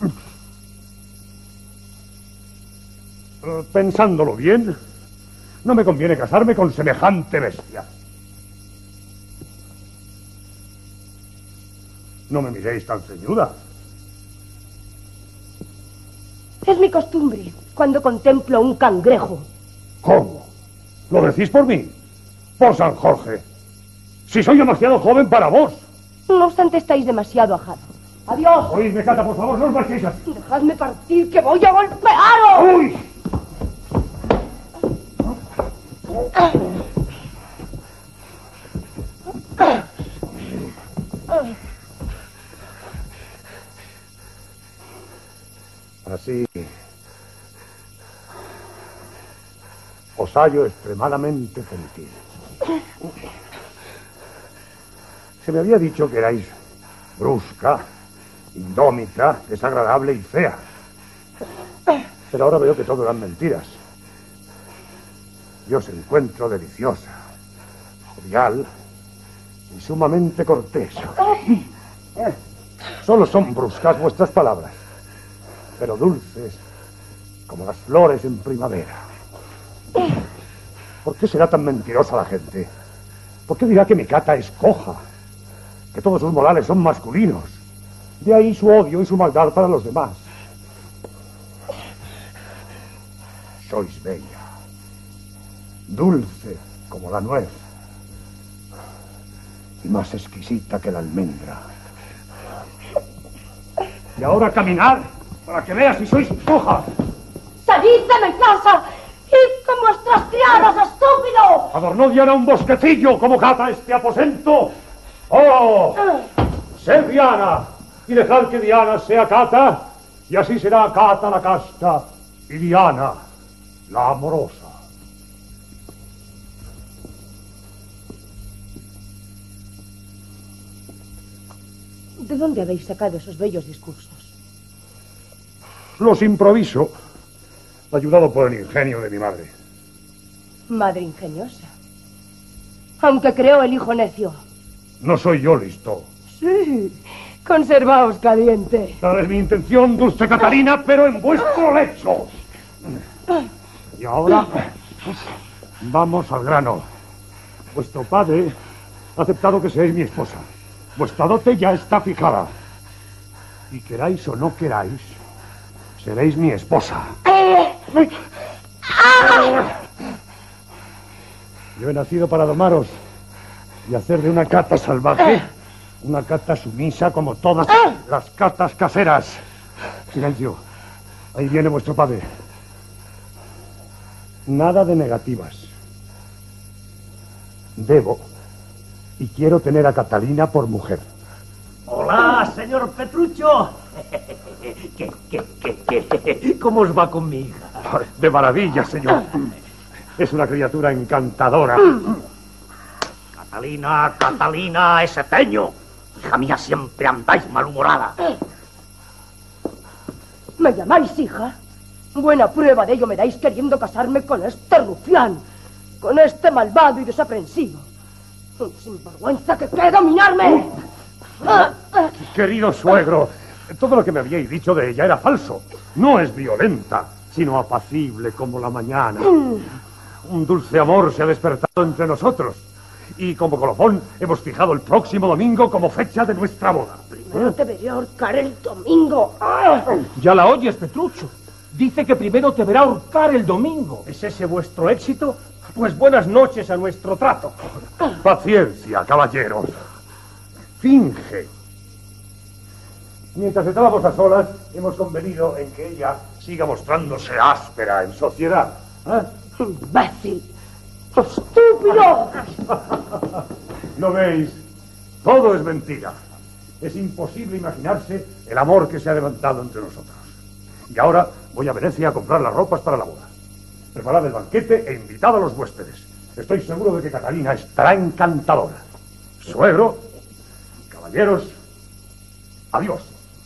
G: Pensándolo bien, no me conviene casarme con semejante bestia. No me miréis tan ceñuda.
C: Es mi costumbre cuando contemplo un cangrejo.
G: ¿Cómo? ¿Lo decís por mí? Por San Jorge. Si soy demasiado joven para vos.
C: No obstante, estáis demasiado ajado. ¡Adiós!
G: Oídme, Cata, por favor, no os marchéis así.
C: Dejadme partir, que voy a golpearos.
G: ¡Uy! Así os hallo extremadamente gentil. Se me había dicho que erais brusca, indómita, desagradable y fea. Pero ahora veo que todo eran mentiras. Yo os encuentro deliciosa, jovial y sumamente cortés. Solo son bruscas vuestras palabras, pero dulces como las flores en primavera. ¿Por qué será tan mentirosa la gente? ¿Por qué dirá que mi Cata es coja? Que todos sus modales son masculinos. De ahí su odio y su maldad para los demás. Sois bella, dulce como la nuez y más exquisita que la almendra. Y ahora caminar para que veas si sois coja.
C: ¡Salid de mi casa! ¡Id con vuestras criadas, estúpido!
G: ¿Adornó Diana un bosquecillo como Cata este aposento? ¡Oh! ¡Sed Diana! Y dejad que Diana sea Cata, y así será Cata la casta y Diana la amorosa.
C: ¿De dónde habéis sacado esos bellos discursos?
G: Los improviso, ayudado por el ingenio de mi madre.
C: Madre ingeniosa. Aunque creo el hijo necio.
G: No soy yo listo.
C: Sí, conservaos caliente.
G: Tal es mi intención, dulce Catalina, pero en vuestro lecho. Y ahora, vamos al grano. Vuestro padre ha aceptado que seáis mi esposa. Vuestra dote ya está fijada. Y queráis o no queráis, seréis mi esposa. Yo he nacido para domaros y hacer de una Cata salvaje una Cata sumisa como todas las catas caseras. Silencio. Ahí viene vuestro padre. Nada de negativas. Debo y quiero tener a Catalina por mujer.
M: Hola, señor Petrucho.
J: ¿Cómo os va con mi hija?
G: De maravilla, señor. Es una criatura encantadora.
J: Catalina, Catalina, ese ceño. Hija mía, siempre andáis malhumorada.
C: ¿Me llamáis hija? Buena prueba de ello me dais queriendo casarme con este rufián, con este malvado y desaprensivo. Un sinvergüenza que quiere dominarme.
G: Querido suegro, todo lo que me habíais dicho de ella era falso. No es violenta, sino apacible como la mañana. Un dulce amor se ha despertado entre nosotros. Y como colofón hemos fijado el próximo domingo como fecha de nuestra boda.
C: Primero te veré ahorcar el domingo.
O: Ya la oyes, Petruccio. Dice que primero te verá ahorcar el domingo.
J: ¿Es ese vuestro éxito? Pues buenas noches a nuestro trato.
G: Paciencia, caballeros. Finge. Mientras estábamos a solas, hemos convenido en que ella siga mostrándose áspera en sociedad.
C: ¡Imbécil! ¡Estúpido!
G: ¿No veis? Todo es mentira. Es imposible imaginarse el amor que se ha levantado entre nosotros. Y ahora voy a Venecia a comprar las ropas para la boda. Preparad el banquete e invitad a los huéspedes. Estoy seguro de que Catalina estará encantadora. Suegro, caballeros, adiós.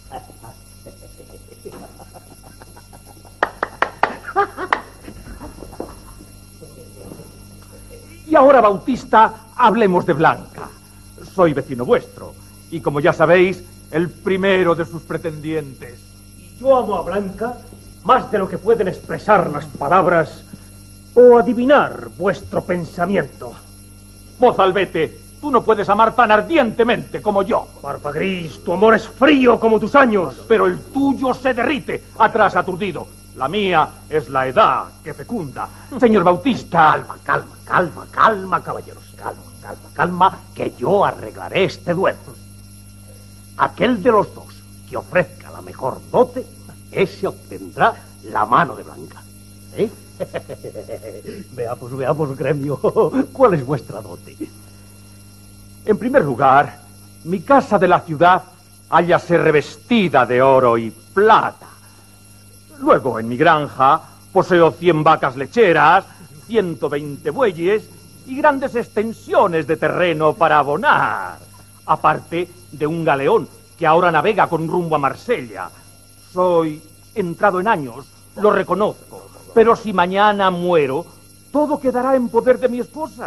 O: Y ahora, Bautista, hablemos de Blanca. Soy vecino vuestro, y como ya sabéis, el primero de sus pretendientes.
J: Yo amo a Blanca más de lo que pueden expresar las palabras o adivinar vuestro pensamiento.
O: Mozalbete, tú no puedes amar tan ardientemente como yo.
J: Barba Gris, tu amor es frío como tus años.
O: Pero el tuyo se derrite, atrás aturdido. La mía es la edad que fecunda. Señor Bautista.
J: Calma, caballeros. Calma, que yo arreglaré este duelo. Aquel de los dos que ofrezca la mejor dote, ese obtendrá la mano de Blanca. ¿Eh? Veamos, gremio, ¿cuál es vuestra dote?
O: En primer lugar, mi casa de la ciudad hállase revestida de oro y plata. Luego, en mi granja, poseo 100 vacas lecheras, 120 bueyes y grandes extensiones de terreno para abonar. Aparte de un galeón que ahora navega con rumbo a Marsella. Soy entrado en años, lo reconozco, pero si mañana muero, todo quedará en poder de mi esposa.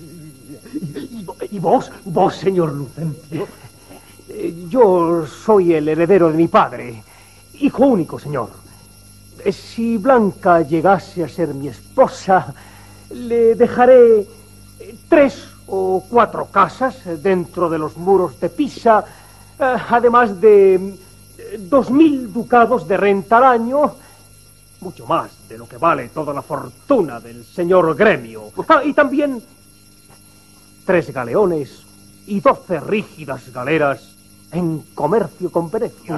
J: ¿Y vos, señor Lucencio? Yo soy el heredero de mi padre, hijo único, señor. Si Blanca llegase a ser mi esposa, le dejaré 3 o 4 casas dentro de los muros de Pisa, además de 2000 ducados de renta al año, mucho más de lo que vale toda la fortuna del señor Gremio. Y también 3 galeones y 12 rígidas galeras en comercio con Venecia.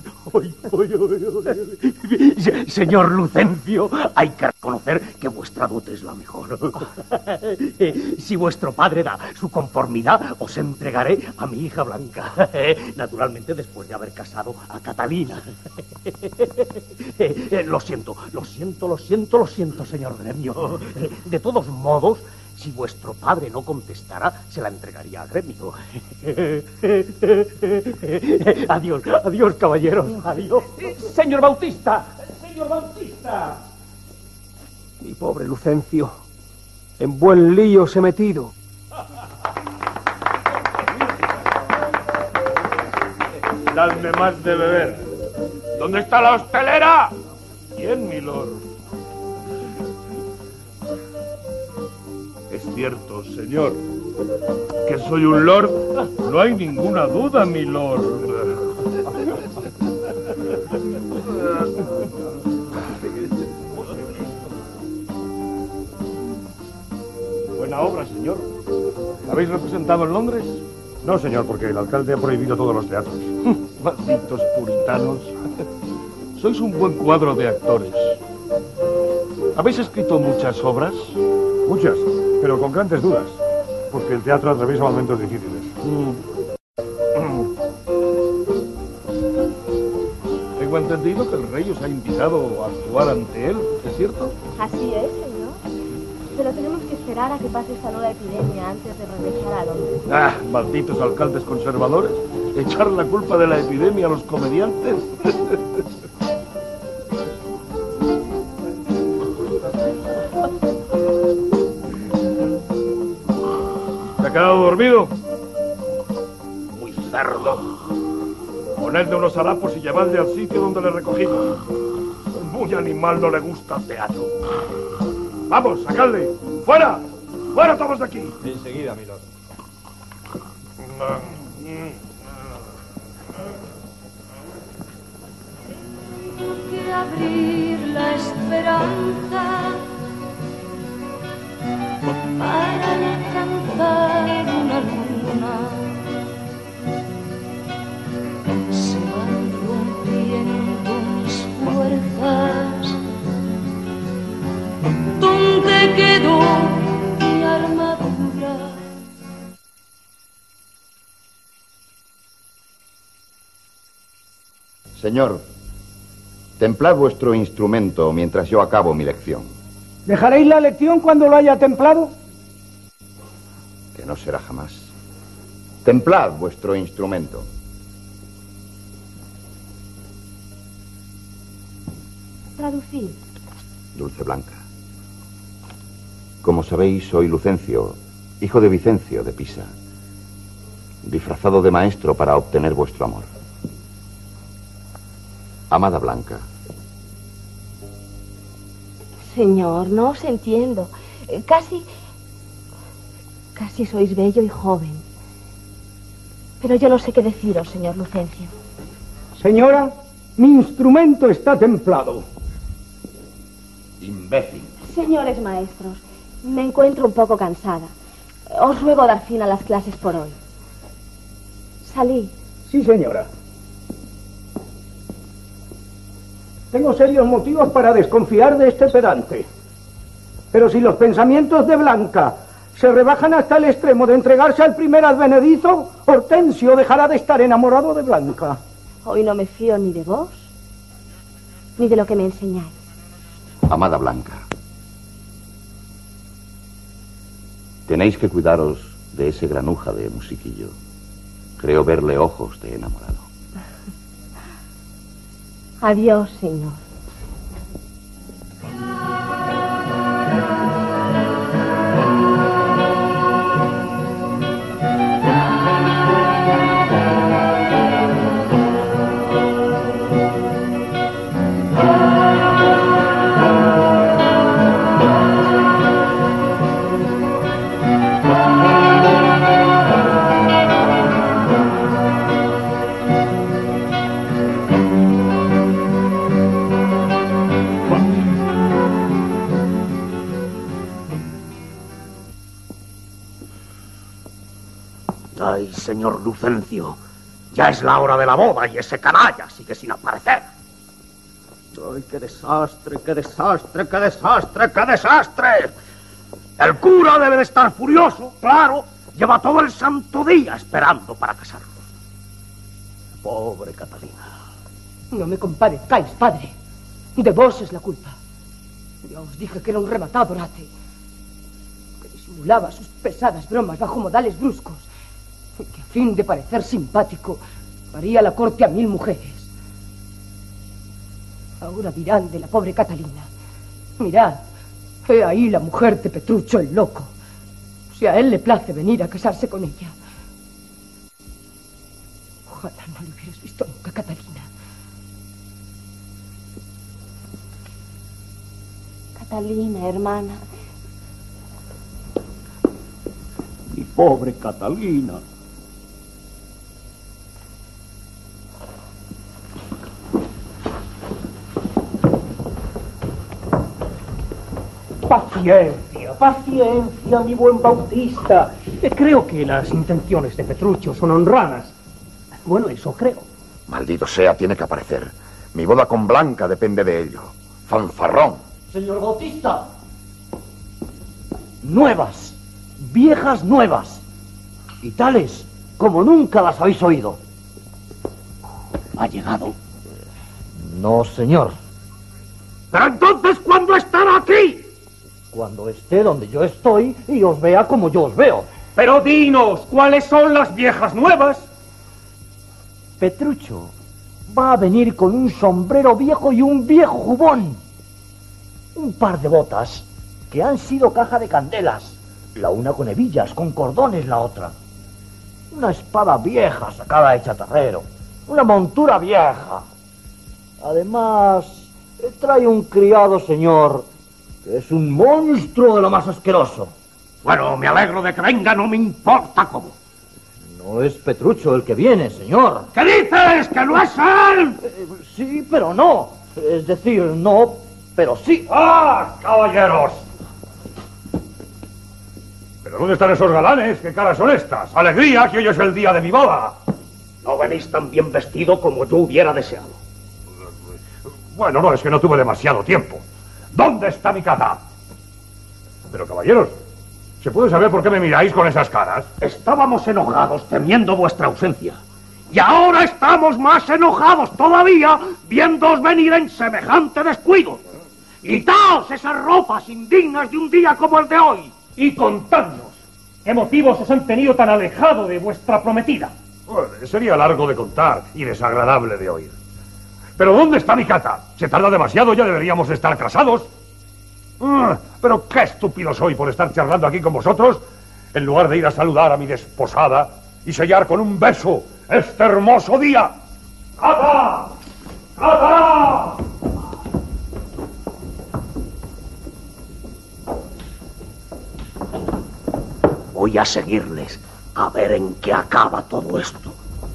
J: Señor Lucencio, hay que reconocer que vuestra dote es la mejor. Si vuestro padre da su conformidad, os entregaré a mi hija Blanca. Naturalmente, después de haber casado a Catalina. Lo siento, señor Gremio. De todos modos, si vuestro padre no contestara, se la entregaría a Gremio. Adiós, caballeros. Adiós.
O: Señor Bautista.
J: Mi pobre Lucencio, en buen lío se ha metido.
B: Dadme más de beber. ¿Dónde está la hostelera? ¿Quién, milord? Es cierto, señor, que soy un lord. No hay ninguna duda, milord. Buena obra, señor. ¿La habéis representado en Londres?
G: No, señor, porque el alcalde ha prohibido todos los teatros.
B: Malditos puritanos. Sois un buen cuadro de actores. ¿Habéis escrito muchas obras?
G: Muchas, pero con grandes dudas, porque el teatro atraviesa momentos difíciles.
B: Tengo
D: entendido que el rey os ha invitado a actuar ante él, ¿es cierto?
P: Así es, señor. Pero tenemos que esperar a que pase esta nueva epidemia antes de regresar a Londres.
D: Ah, malditos alcaldes conservadores. Echar la culpa de la epidemia a los comediantes. ¿Te ha quedado dormido? Muy cerdo. Ponedle unos harapos y llevadle al sitio donde le recogimos. Muy animal, no le gusta el teatro. ¡Vamos, sacadle! ¡Fuera! ¡Fuera todos de aquí!
E: Enseguida, milord.
A: Que abrir la esperanza para alcanzar una luna. Se van rompiendo mis fuerzas. ¿Dónde quedó mi armadura?
K: Señor, templad vuestro instrumento mientras yo acabo mi lección.
L: ¿Dejaréis la lección cuando lo haya templado?
K: Que no será jamás. Templad vuestro instrumento.
P: Traducir.
K: Dulce Blanca. Como sabéis, soy Lucencio, hijo de Vicencio de Pisa, disfrazado de maestro para obtener vuestro amor. Amada Blanca.
P: Señor, no os entiendo. Casi sois bello y joven. Pero yo no sé qué deciros, señor Lucencio.
L: Señora, mi instrumento está templado.
K: Imbécil.
P: Señores maestros, me encuentro un poco cansada. Os ruego dar fin a las clases por hoy. Salí.
L: Sí, señora. Tengo serios motivos para desconfiar de este pedante. Pero si los pensamientos de Blanca se rebajan hasta el extremo de entregarse al primer advenedizo, Hortensio dejará de estar enamorado de Blanca.
P: Hoy no me fío ni de vos, ni de lo que me enseñáis.
K: Amada Blanca. Tenéis que cuidaros de ese granuja de musiquillo. Creo verle ojos de enamorado.
P: Adiós, señor.
D: Ay, señor Lucencio, ya es la hora de la boda y ese canalla sigue sin aparecer. ¡Ay, qué desastre, qué desastre, qué desastre, qué desastre! El cura debe de estar furioso, claro. Lleva todo el santo día esperando para casarnos. Pobre Catalina.
C: No me compadezcáis, padre. De vos es la culpa. Ya os dije que era un rematado orate, que disimulaba sus pesadas bromas bajo modales bruscos, y que a fin de parecer simpático haría la corte a 1000 mujeres. Ahora dirán de la pobre Catalina: mirad, he ahí la mujer de Petrucho el loco. Si a él le place venir a casarse con ella. Ojalá no le hubieras visto nunca, Catalina.
P: Catalina, hermana.
D: Mi pobre Catalina.
J: Paciencia, paciencia, mi buen Bautista. Creo que las intenciones de Petrucho son honradas. Bueno, eso creo.
K: Maldito sea, tiene que aparecer. Mi boda con Blanca depende de ello. Fanfarrón.
M: Señor Bautista. Nuevas, viejas nuevas. Y tales como nunca las habéis oído. Ha llegado No, señor.
D: Pero entonces, ¿cuándo estará aquí?
M: Cuando esté donde yo estoy y os vea como yo os veo.
O: Pero dinos, ¿cuáles son las viejas nuevas?
M: Petrucho va a venir con un sombrero viejo y un viejo jubón. Un par de botas que han sido caja de candelas. La una con hebillas, con cordones la otra. Una espada vieja sacada de chatarrero. Una montura vieja. Además, trae un criado, señor, que es un monstruo de lo más asqueroso.
D: Bueno, me alegro de que venga, no me importa cómo.
M: No es Petrucho el que viene, señor.
D: ¿Qué dices? ¿Que no es él?
M: Sí, pero no. Es decir, no, pero sí.
G: ¡Ah, caballeros! ¿Pero dónde están esos galanes? ¿Qué caras son estas? ¡Alegría, que hoy es el día de mi boda!
B: No venís tan bien vestido como yo hubiera deseado.
G: Bueno, no, es que no tuve demasiado tiempo. ¿Dónde está mi cata? Pero, caballeros, ¿se puede saber por qué me miráis con esas caras?
B: Estábamos enojados temiendo vuestra ausencia. Y ahora estamos más enojados todavía viéndoos venir en semejante descuido. Quitaos esas ropas indignas de un día como el de hoy.
O: Y contadnos, ¿qué motivos os han tenido tan alejado de vuestra prometida?
G: Bueno, sería largo de contar y desagradable de oír. ¿Pero dónde está mi cata? Se tarda demasiado, ya deberíamos estar casados. Pero qué estúpido soy por estar charlando aquí con vosotros, en lugar de ir a saludar a mi desposada y sellar con un beso este hermoso día. ¡Cata! ¡Cata!
B: Voy a seguirles, a ver en qué acaba todo esto.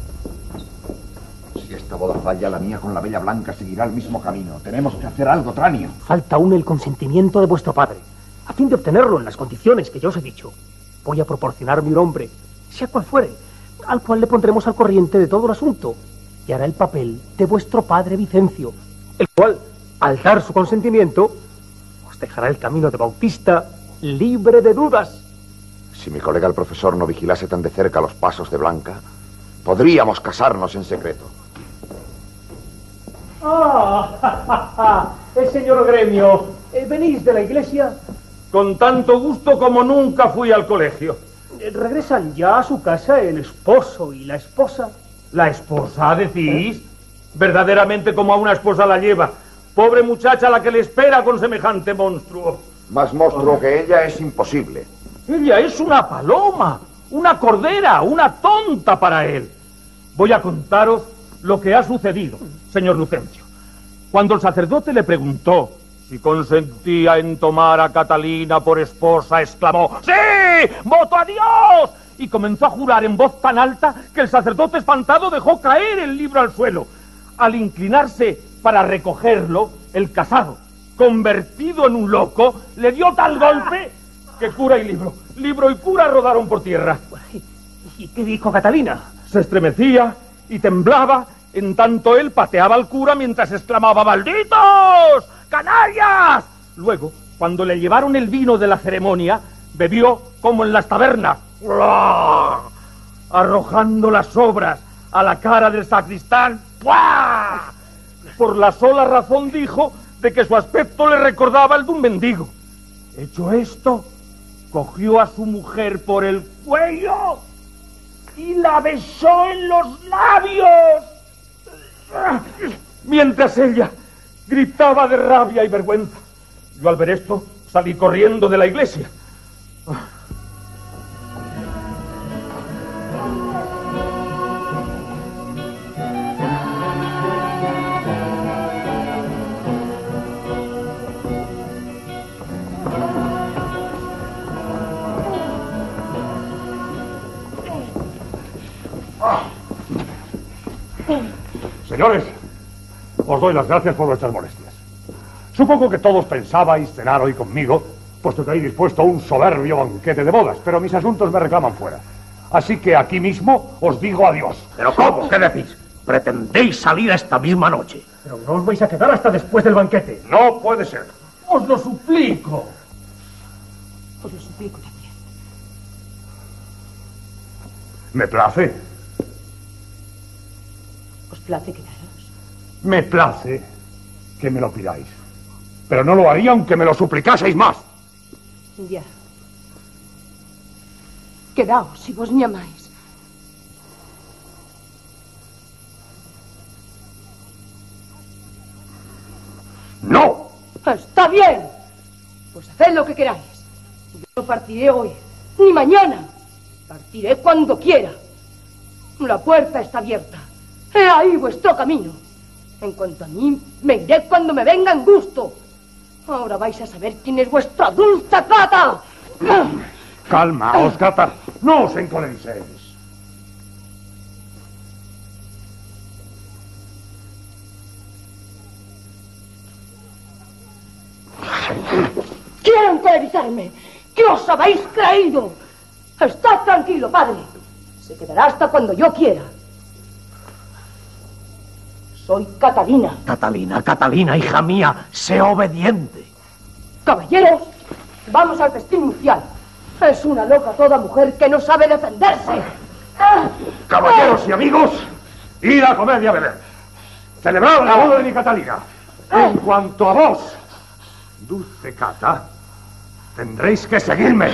K: Si esta boda falla, la mía con la bella Blanca seguirá el mismo camino. Tenemos que hacer algo, Tranio.
J: Falta aún el consentimiento de vuestro padre. A fin de obtenerlo en las condiciones que yo os he dicho, voy a proporcionarme un hombre, sea cual fuere, al cual le pondremos al corriente de todo el asunto, y hará el papel de vuestro padre Vicencio, el cual, al dar su consentimiento, os dejará el camino de Bautista libre de dudas.
K: Si mi colega el profesor no vigilase tan de cerca los pasos de Blanca, podríamos casarnos en secreto.
O: Señor Gremio, ¿venís de la iglesia? Con tanto gusto como nunca fui al colegio.
J: ¿Regresan ya a su casa el esposo y la esposa?
O: ¿La esposa, decís? Verdaderamente como a una esposa la lleva. Pobre muchacha la que le espera con semejante monstruo.
K: Más monstruo que ella es imposible.
O: Ella es una paloma, una cordera, una tonta para él. Voy a contaros lo que ha sucedido, señor Lucencio. Cuando el sacerdote le preguntó si consentía en tomar a Catalina por esposa, exclamó: ¡Sí! ¡Voto a Dios! Y comenzó a jurar en voz tan alta que el sacerdote espantado dejó caer el libro al suelo. Al inclinarse para recogerlo, el casado, convertido en un loco, le dio tal golpe que cura y libro y cura rodaron por tierra.
J: ¿Y qué dijo Catalina?
O: Se estremecía y temblaba, en tanto él pateaba al cura mientras exclamaba: ¡Malditos! ¡Canarias! Luego, cuando le llevaron el vino de la ceremonia, bebió como en las tabernas, arrojando las sobras a la cara del sacristán. ¡Puah! Por la sola razón, dijo, de que su aspecto le recordaba el de un mendigo. Hecho esto, cogió a su mujer por el cuello y la besó en los labios, mientras ella gritaba de rabia y vergüenza. Yo, al ver esto, salí corriendo de la iglesia.
G: Señores, os doy las gracias por vuestras molestias. Supongo que todos pensabais cenar hoy conmigo, puesto que hay dispuesto un soberbio banquete de bodas, pero mis asuntos me reclaman fuera. Así que aquí mismo os digo adiós.
B: ¿Pero cómo? ¿Qué decís? ¿Pretendéis salir esta misma noche?
J: Pero no os vais a quedar hasta después del banquete.
G: No puede ser.
O: Os lo suplico.
C: Os lo suplico también.
G: Me place.
C: ¿Os place quedaros?
G: Me place. que me lo pidáis. Pero no lo haría aunque me lo suplicaseis más.
C: Ya. Quedaos si vos me amáis.
G: ¡No!
C: Está bien. Pues haced lo que queráis. Yo no partiré hoy, ni mañana. Partiré cuando quiera. La puerta está abierta. He ahí vuestro camino. En cuanto a mí, me iré cuando me venga en gusto. Ahora vais a saber quién es vuestra dulce Cata.
G: Calmaos, Cata. No os encoleréis.
C: ¡Quieren encolerizarme! ¿Qué os habéis creído? Estad tranquilo, padre. Se quedará hasta cuando yo quiera. Soy Catalina.
M: Catalina, hija mía, sé obediente.
C: Caballeros, vamos al festín nupcial. Es una loca toda mujer que no sabe defenderse.
G: Caballeros y amigos, id a comer y a beber. Celebrad la boda de mi Catalina. En cuanto a vos, dulce Cata, tendréis que seguirme.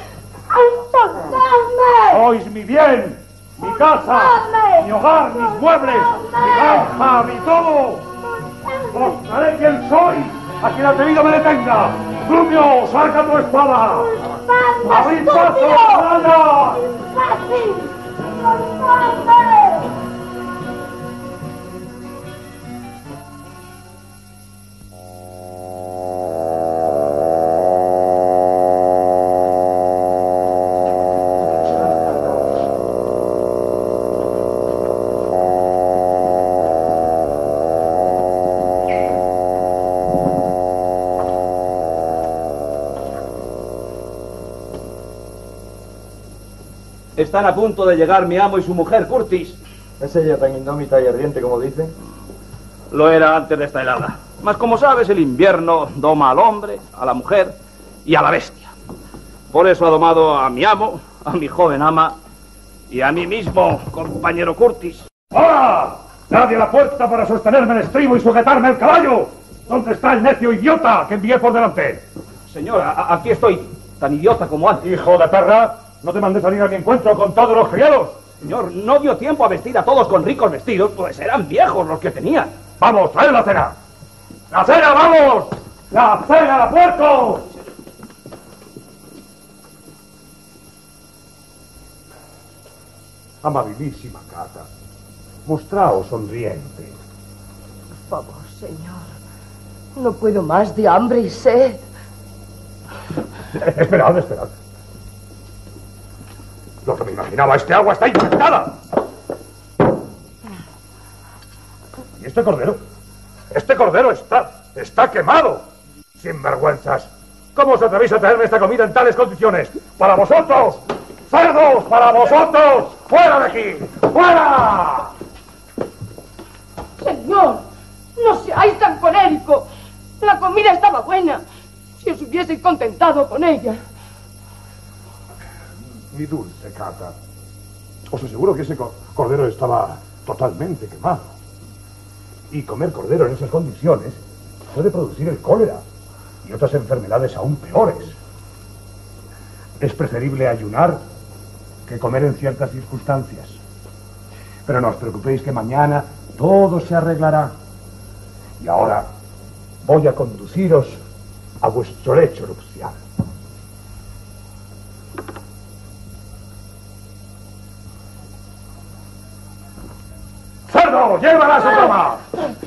G: Sois mi bien, mi casa, mi hogar, mis muebles, mi granja, mi todo. Mostraré quién soy a quien atrevido me detenga. Grumio, saca tu espada. ¡Abrid paso, rana!
N: Están a punto de llegar mi amo y su mujer, Curtis.
F: ¿Es ella tan indómita y ardiente como dicen?
N: Lo era antes de esta helada. Mas como sabes, el invierno doma al hombre, a la mujer y a la bestia. Por eso ha domado a mi amo, a mi joven ama y a mí mismo, compañero Curtis.
G: ¡Ahora! ¡Nadie a la puerta para sostenerme el estribo y sujetarme el caballo! ¿Dónde está el necio idiota que envié por delante?
N: Señor, aquí estoy, tan idiota como antes.
G: ¡Hijo de perra! No te mandé salir a mi encuentro con todos los criados.
N: Señor, no dio tiempo a vestir a todos con ricos vestidos, pues eran viejos los que tenían.
G: ¡Vamos, traed la cena! ¡La cena, vamos! ¡La cena, la puerco! Amabilísima Cata, mostraos sonriente.
C: Por favor, señor. No puedo más de hambre y sed.
G: Esperad. Lo que me imaginaba, este agua está infectada. ¿Y este cordero? Este cordero está quemado. Sinvergüenzas. ¿Cómo os atrevéis a traerme esta comida en tales condiciones? ¡Para vosotros! ¡Cerdos! ¡Para vosotros! ¡Fuera de aquí! ¡Fuera!
C: Señor, no seáis tan colérico. La comida estaba buena. Si os hubieseis contentado con ella.
G: Mi dulce Cata, os aseguro que ese cordero estaba totalmente quemado. Y comer cordero en esas condiciones puede producir el cólera y otras enfermedades aún peores. Es preferible ayunar que comer en ciertas circunstancias. Pero no os preocupéis que mañana todo se arreglará. Y ahora voy a conduciros a vuestro lecho nupcial. ¡Cerdo! ¡Llévala a su cama!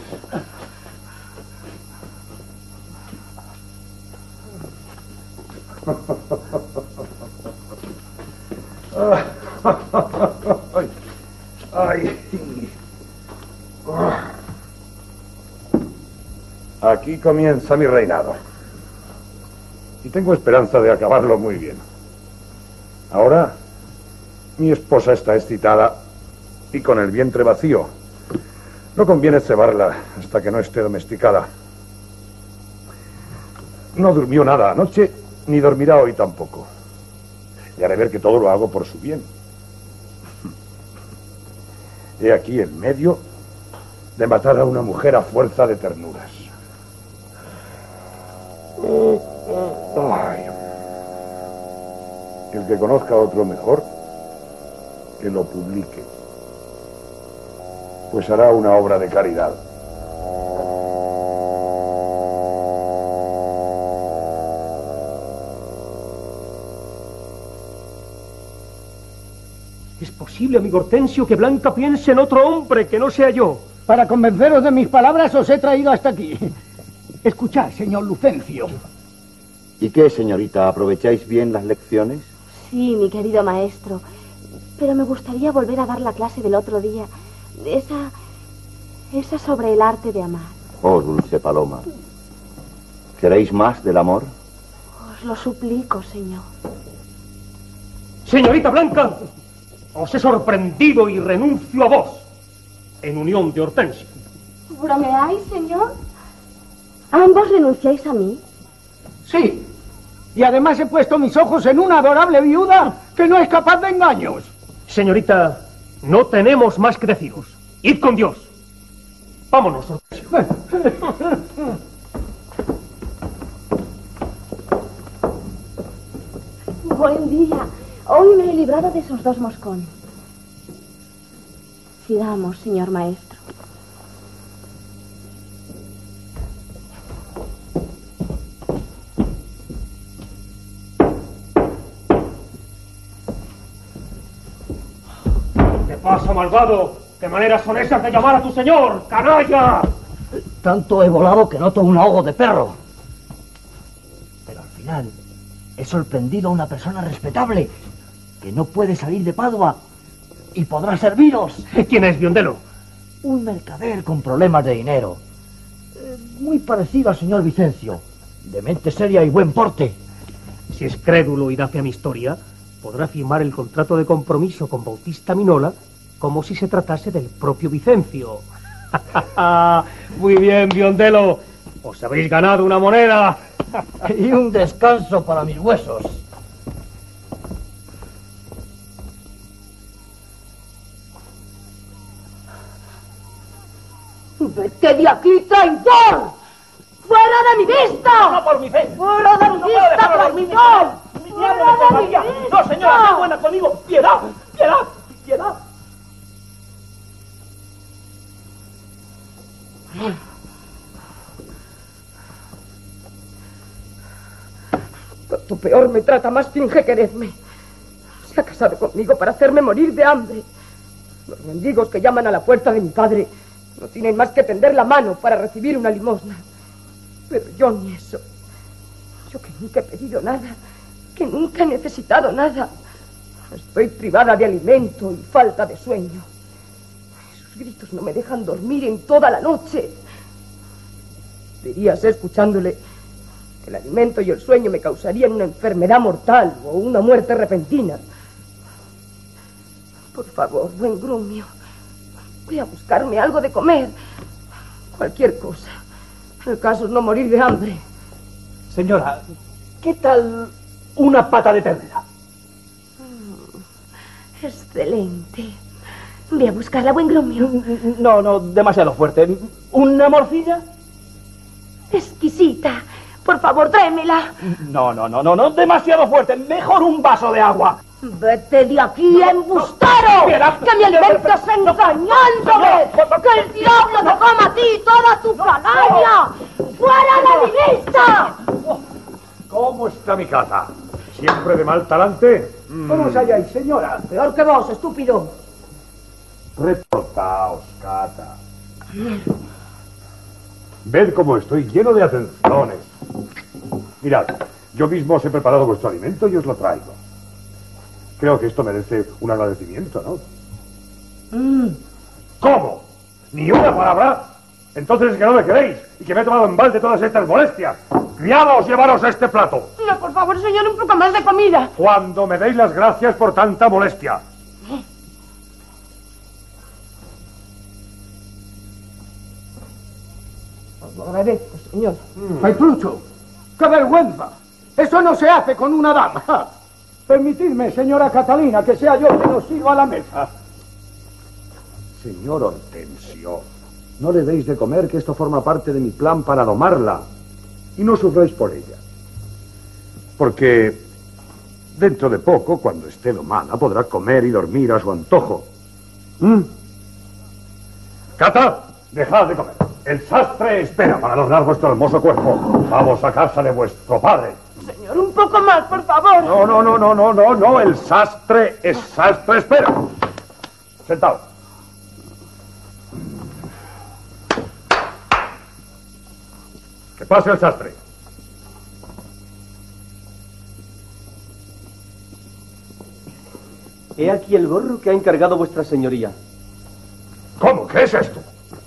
G: Ay. Aquí comienza mi reinado. Y tengo esperanza de acabarlo muy bien. Ahora, mi esposa está excitada y con el vientre vacío. No conviene cebarla hasta que no esté domesticada. No durmió nada anoche, ni dormirá hoy tampoco. Y haré ver que todo lo hago por su bien. He aquí el medio de matar a una mujer a fuerza de ternuras.
D: que conozca otro mejor, que lo publique. Pues hará una obra de caridad.
J: ¿Es posible, amigo Hortensio, que Blanca piense en otro hombre que no sea yo?
L: Para convenceros de mis palabras os he traído hasta aquí. Escuchad, señor Lucencio.
K: ¿Y qué, señorita? ¿Aprovecháis bien las lecciones?
P: Sí, mi querido maestro. Pero me gustaría volver a dar la clase del otro día. Esa sobre el arte de amar.
K: Oh, dulce paloma. ¿Queréis más del amor?
P: Os lo suplico, señor.
J: Señorita Blanca, os he sorprendido y renuncio a vos, en unión de Hortensio.
P: ¿Bromeáis, señor? ¿Ambos renunciáis a mí?
L: Sí. Y además he puesto mis ojos en una adorable viuda que no es capaz de engaños.
J: Señorita, no tenemos más que deciros. Id con Dios. Vámonos, Hortensio.
P: Buen día. Hoy me he librado de esos dos moscones. Sigamos, señor maestro.
J: ¿Qué pasa, malvado? ¿Qué maneras son esas de llamar a tu señor, canalla?
M: Tanto he volado que noto un ahogo de perro. Pero al final he sorprendido a una persona respetable que no puede salir de Padua y podrá serviros.
J: ¿Quién es, Biondelo?
M: Un mercader con problemas de dinero. Muy parecido al señor Vicencio, de mente seria y buen porte.
J: Si es crédulo y da fe a mi historia, podrá firmar el contrato de compromiso con Bautista Minola como si se tratase del propio Vicencio. Muy bien, Biondelo. Os habéis ganado una moneda.
M: Y un descanso para mis huesos.
C: ¡Vete de aquí, traidor! ¡Fuera de mi vista!
N: ¡No por mi fe!
C: ¡Fuera de mi vista, traidor! ¡Fuera de mi vista!
N: ¡No, señora, sé buena conmigo! ¡Piedad! ¡Piedad! ¡Piedad!
C: Cuanto peor me trata, más finge quererme. Se ha casado conmigo para hacerme morir de hambre. Los mendigos que llaman a la puerta de mi padre no tienen más que tender la mano para recibir una limosna. Pero yo ni eso. Yo que nunca he pedido nada, que nunca he necesitado nada. Estoy privada de alimento y falta de sueño. Sus gritos no me dejan dormir en toda la noche. Dirías, escuchándole, que el alimento y el sueño me causarían una enfermedad mortal o una muerte repentina. Por favor, buen grumio, voy a buscarme algo de comer. Cualquier cosa. El caso es no morir de hambre.
O: Señora, ¿qué tal una pata de ternera?
P: Excelente. Voy a buscarla, buen grumio.
N: No, demasiado fuerte. ¿Una morcilla?
P: Exquisita. Por favor, tráemela.
N: No, demasiado fuerte. Mejor un vaso de agua.
C: ¡Vete de aquí, embustero! ¡Que me alimentas engañándome! ¡Que el diablo te coma a ti y toda tu canalla! ¡Fuera de mi vista!
G: ¿Cómo está mi caza? ¿Siempre de mal talante?
L: ¿Cómo os halláis, señora?
C: Peor que vos, estúpido.
G: Reportaos, Cata. Ved cómo estoy lleno de atenciones. Mirad, yo mismo os he preparado vuestro alimento y os lo traigo. Creo que esto merece un agradecimiento, ¿no? ¿Cómo? ¿Ni una palabra? Entonces es que no me queréis y que me he tomado en balde todas estas molestias. ¡Criados, llevaros este plato!
C: No, por favor, señor, un poco más de comida.
G: Cuando me deis las gracias por tanta molestia.
C: Os lo agradezco, señor.
L: Petrucho, ¡qué vergüenza! Eso no se hace con una dama. Permitidme, señora Catalina, que sea yo quien os sirva a la mesa.
G: Señor Hortensio, no le deis de comer, que esto forma parte de mi plan para domarla. Y no sufráis por ella. Porque Dentro de poco, cuando esté domada, podrá comer y dormir a su antojo. Cata, dejad de comer. El sastre espera para adornar vuestro hermoso cuerpo. Vamos a casa de vuestro padre.
C: Señor, un poco más, por favor.
G: No. El sastre es sastre. Espera. Sentado. Que pase el sastre.
J: He aquí el gorro que ha encargado vuestra señoría.
G: ¿Cómo? ¿Qué es esto?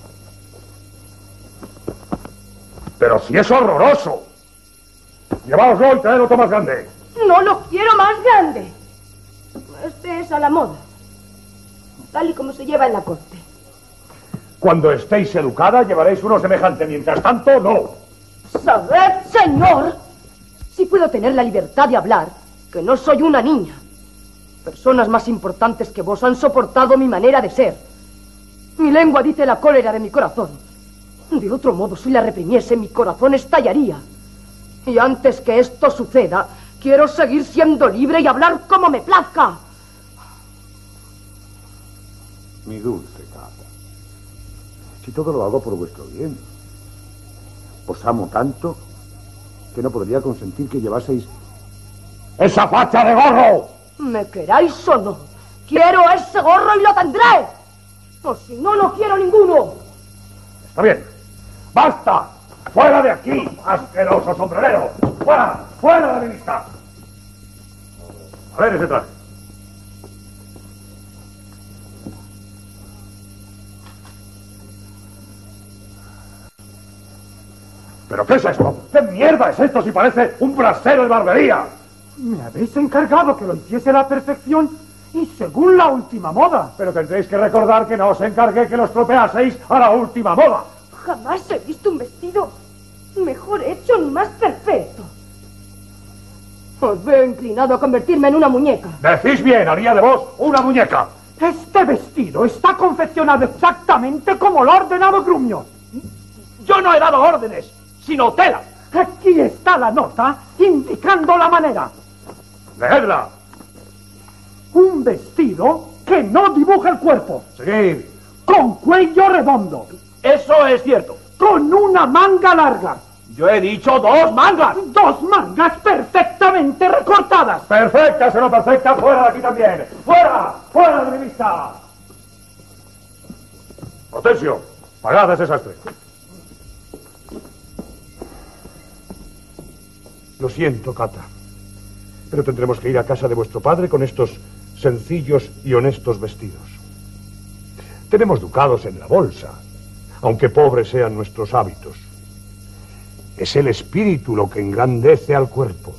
G: Pero si es horroroso. Lleváoslo y traed otro más grande.
C: No lo quiero más grande. Este es a la moda. Tal y como se lleva en la corte.
G: Cuando estéis educada, llevaréis uno semejante. Mientras tanto, no.
C: ¿Sabed, señor? Si puedo tener la libertad de hablar, que no soy una niña. Personas más importantes que vos han soportado mi manera de ser. Mi lengua dice la cólera de mi corazón. De otro modo, si la reprimiese, mi corazón estallaría. Y antes que esto suceda, quiero seguir siendo libre y hablar como me plazca.
G: Mi dulce Cata, si todo lo hago por vuestro bien. Os amo tanto que no podría consentir que llevaseis esa facha de gorro.
C: ¿Me queráis o no? Quiero ese gorro y lo tendré. O si no, no quiero ninguno.
G: Está bien. ¡Basta! ¡Fuera de aquí, asqueroso sombrerero! ¡Fuera! ¡Fuera de mi vista! A ver ese traje. ¿Pero qué es esto? ¿Qué mierda es esto si parece un brasero de barbería?
L: Me habéis encargado que lo hiciese a la perfección y según la última moda.
G: Pero tendréis que recordar que no os encargué que lo estropeaseis a la última moda.
C: Jamás he visto un vestido mejor hecho ni más perfecto. Os veo inclinado a convertirme en una muñeca.
G: Decís bien, haría de vos una muñeca.
L: Este vestido está confeccionado exactamente como lo ha ordenado Grumio.
N: Yo no he dado órdenes, sino tela.
L: Aquí está la nota indicando la manera.
G: ¡Leedla!
L: Un vestido que no dibuja el cuerpo.
G: Seguid.
L: Con cuello redondo.
N: Eso es cierto.
L: Con una manga larga.
N: Yo he dicho 2 mangas.
L: 2 mangas perfectamente recortadas.
G: Perfectas o no perfectas, fuera de aquí también. ¡Fuera! ¡Fuera de mi vista! Hortensio, pagad ese sastre. Lo siento, Cata, pero tendremos que ir a casa de vuestro padre con estos sencillos y honestos vestidos. Tenemos ducados en la bolsa, aunque pobres sean nuestros hábitos. Es el espíritu lo que engrandece al cuerpo.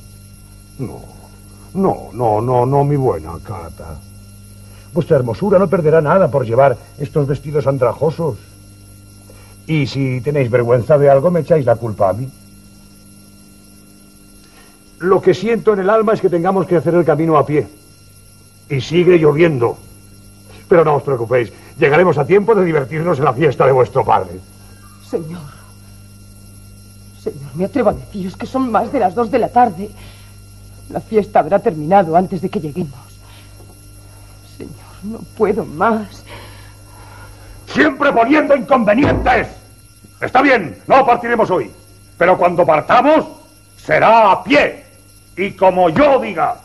G: No, mi buena Cata. Vuestra hermosura no perderá nada por llevar estos vestidos andrajosos. Y si tenéis vergüenza de algo, me echáis la culpa a mí. Lo que siento en el alma es que tengamos que hacer el camino a pie. Y sigue lloviendo. Pero no os preocupéis, llegaremos a tiempo de divertirnos en la fiesta de vuestro padre.
C: Señor, me atrevo a deciros que son más de las 2 de la tarde. La fiesta habrá terminado antes de que lleguemos. Señor, no puedo más.
G: ¡Siempre poniendo inconvenientes! Está bien, no partiremos hoy. Pero cuando partamos, será a pie. Y como yo diga.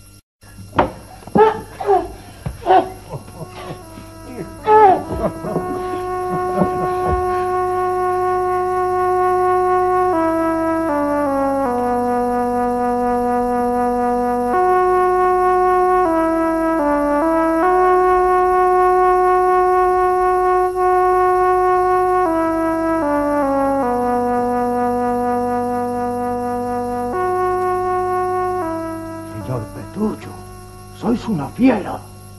L: Sois una fiera.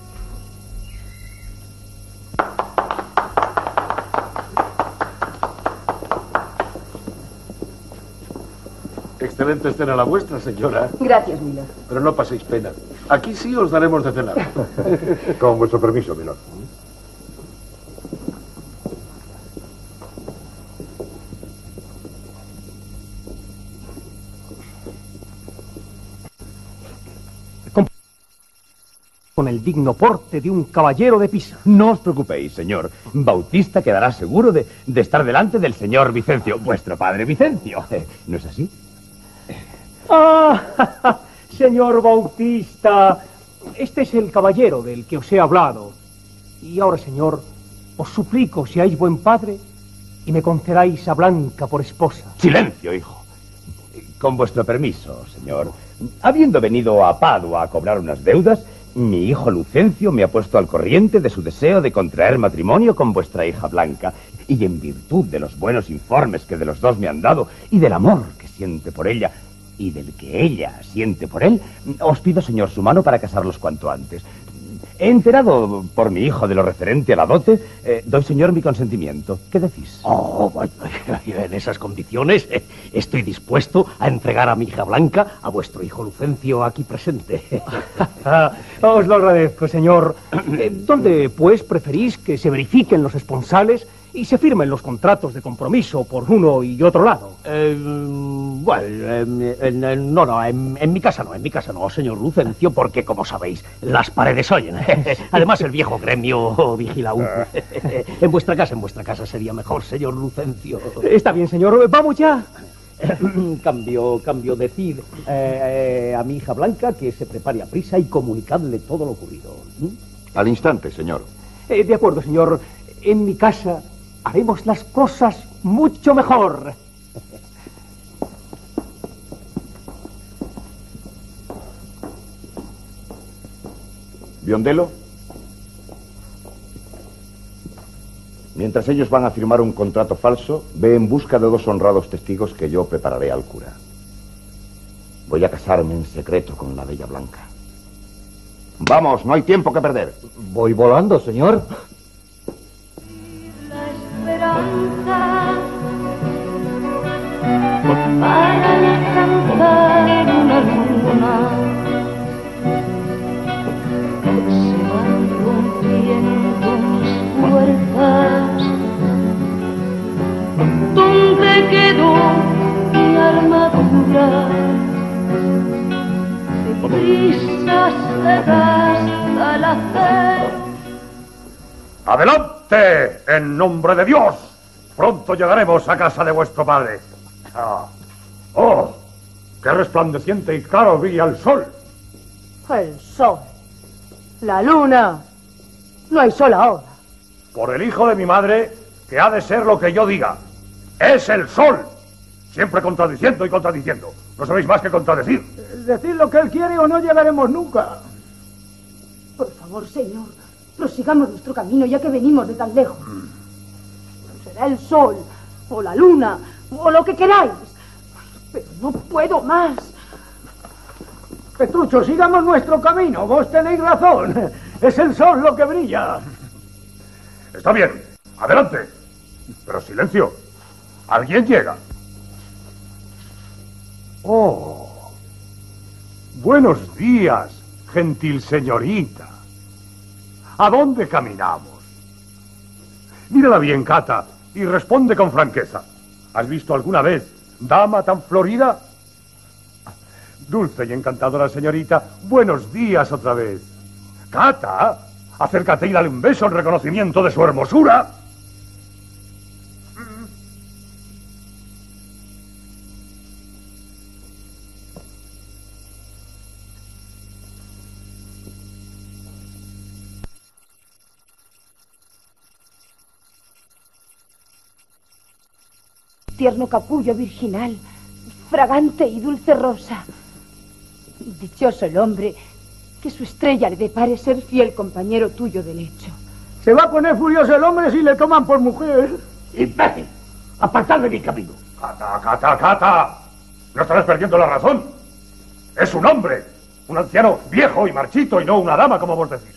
D: Excelente escena la vuestra, señora.
C: Gracias, Milord.
D: Pero no paséis pena. Aquí sí os daremos de cenar.
G: Con vuestro permiso, Milord.
J: el digno porte de un caballero de Pisa.
Q: No os preocupéis, señor. Bautista quedará seguro de estar delante del señor Vicencio, vuestro padre Vicencio. ¿No es así?
J: Ah, señor Bautista, este es el caballero del que os he hablado. Y ahora, señor, os suplico seáis buen padre y me concedáis a Blanca por esposa.
Q: Silencio, hijo. Con vuestro permiso, señor. Habiendo venido a Padua a cobrar unas deudas, mi hijo Lucencio me ha puesto al corriente de su deseo de contraer matrimonio con vuestra hija Blanca. Y en virtud de los buenos informes que de los dos me han dado y del amor que siente por ella y del que ella siente por él, os pido, señor, su mano para casarlos cuanto antes. He enterado por mi hijo de lo referente a la dote. Doy, señor, mi consentimiento. ¿Qué decís?
J: Oh, bueno, en esas condiciones estoy dispuesto a entregar a mi hija Blanca a vuestro hijo Lucencio aquí presente. Os lo agradezco, señor. ¿Dónde, pues, preferís que se verifiquen los esponsales y se firmen los contratos de compromiso por uno y otro lado? En mi casa no, señor Lucencio, porque, como sabéis, las paredes oyen. Además, el viejo gremio vigila aún. En vuestra casa sería mejor, señor Lucencio. Está bien, señor. ¡Vamos ya! Cambio, decid a mi hija Blanca que se prepare a prisa y comunicadle todo lo ocurrido.
K: Al instante, señor.
J: De acuerdo, señor. En mi casa haremos las cosas mucho mejor.
K: Biondelo, mientras ellos van a firmar un contrato falso, ve en busca de 2 honrados testigos que yo prepararé al cura. Voy a casarme en secreto con la bella Blanca. Vamos, no hay tiempo que perder.
M: Voy volando, señor.
A: Esperanza para alcanzar una luna se van rompiendo mis fuerzas. ¿Dónde quedó mi armadura? Deprisa se gasta el hacer.
G: ¡Adelante! ¡En nombre de Dios! Pronto llegaremos a casa de vuestro padre. ¡Oh! ¡Qué resplandeciente y claro brilla el sol!
C: El sol. La luna. No hay sol ahora.
G: Por el hijo de mi madre, que ha de ser lo que yo diga. ¡Es el sol! Siempre contradiciendo y contradiciendo. No sabéis más que contradecir.
L: Decid lo que él quiere o no llegaremos nunca.
C: Por favor, señor, prosigamos nuestro camino ya que venimos de tan lejos. Será el sol, o la luna, o lo que queráis. Pero no puedo más.
L: Petrucho, sigamos nuestro camino. Vos tenéis razón. Es el sol lo que brilla.
G: Está bien. Adelante. Pero silencio. Alguien llega. Oh. Buenos días, gentil señorita. ¿A dónde caminamos? Mírala bien, Cata, y responde con franqueza. ¿Has visto alguna vez dama tan florida? Dulce y encantadora señorita, buenos días otra vez. Cata, acércate y dale un beso en reconocimiento de su hermosura.
C: Tierno capullo virginal, fragante y dulce rosa. Dichoso el hombre que su estrella le depare ser fiel compañero tuyo de lecho.
L: Se va a poner furioso el hombre si le toman por mujer.
G: ¡Imbécil! ¡Apartad de mi camino! ¡Cata, Cata, Cata! No estarás perdiendo la razón. Es un hombre, un anciano viejo y marchito y no una dama, como vos decís.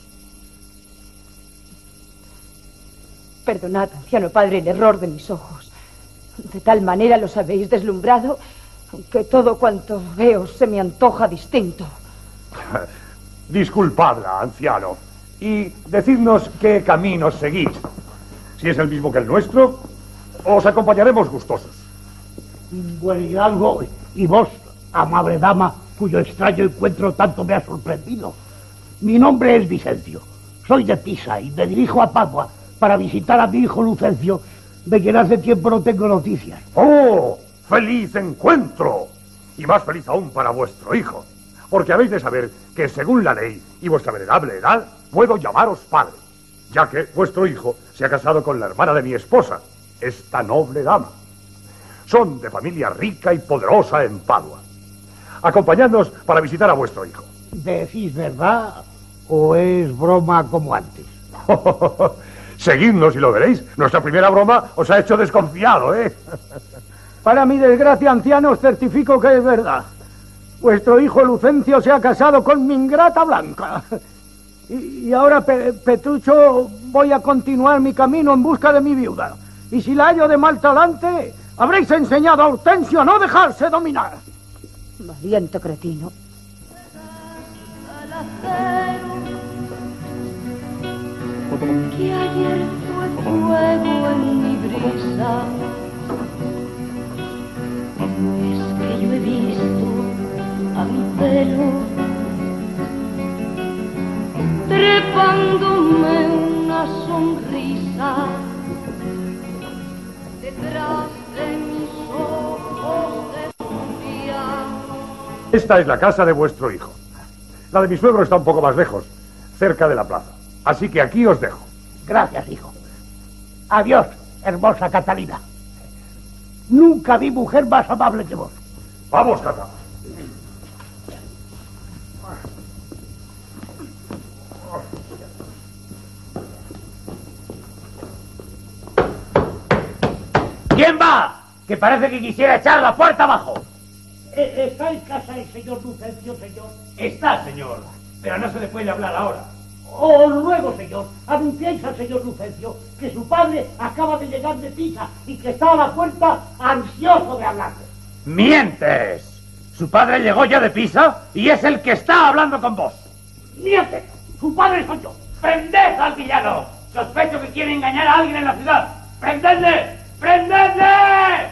C: Perdonad, anciano padre, el error de mis ojos. De tal manera los habéis deslumbrado que todo cuanto veo se me antoja distinto.
G: Disculpadla, anciano, y decidnos qué camino seguís. Si es el mismo que el nuestro, os acompañaremos gustosos.
R: Buen hidalgo, y vos, amable dama, cuyo extraño encuentro tanto me ha sorprendido.
M: Mi nombre es Vicencio. Soy de Pisa y me dirijo a Padua para visitar a mi hijo Lucencio, de quien hace tiempo no tengo noticias.
G: ¡Oh! ¡Feliz encuentro! Y más feliz aún para vuestro hijo. Porque habéis de saber que según la ley y vuestra venerable edad, puedo llamaros padre, ya que vuestro hijo se ha casado con la hermana de mi esposa, esta noble dama. Son de familia rica y poderosa en Padua. Acompañadnos para visitar a vuestro hijo.
M: ¿Decís verdad o es broma como antes?
G: Seguidnos y lo veréis. Nuestra primera broma os ha hecho desconfiado, ¿eh?
L: Para mi desgracia, anciano, os certifico que es verdad. Vuestro hijo Lucencio se ha casado con mi ingrata Blanca. Y ahora, Petrucho, voy a continuar mi camino en busca de mi viuda. Y si la hallo de mal talante, habréis enseñado a Hortensio a no dejarse dominar.
C: Valiente cretino.
A: Que ayer fue fuego en mi brisa. Es que yo he visto a mi pelo trepándome una sonrisa detrás de mis ojos de furia.
G: Esta es la casa de vuestro hijo. La de mi suegro está un poco más lejos, cerca de la plaza. Así que aquí os dejo.
M: Gracias, hijo. Adiós, hermosa Catalina. Nunca vi mujer más amable que vos.
G: Vamos, Cata.
M: ¿Quién va? Que parece que quisiera echar la puerta abajo. ¿Está en casa el señor Lucencio, señor?
O: Está, señor, pero no se le puede hablar ahora.
M: Os ruego, señor, anunciéis al señor Lucencio que su padre acaba de llegar de Pisa y que está a la puerta ansioso de hablarle.
Q: ¡Mientes! Su padre llegó ya de Pisa y es el que está hablando con vos.
M: ¡Miente! ¡Su padre soy yo!
Q: ¡Prended al villano! Sospecho que quiere engañar a alguien en la ciudad. ¡Prendedle! ¡Prendedle!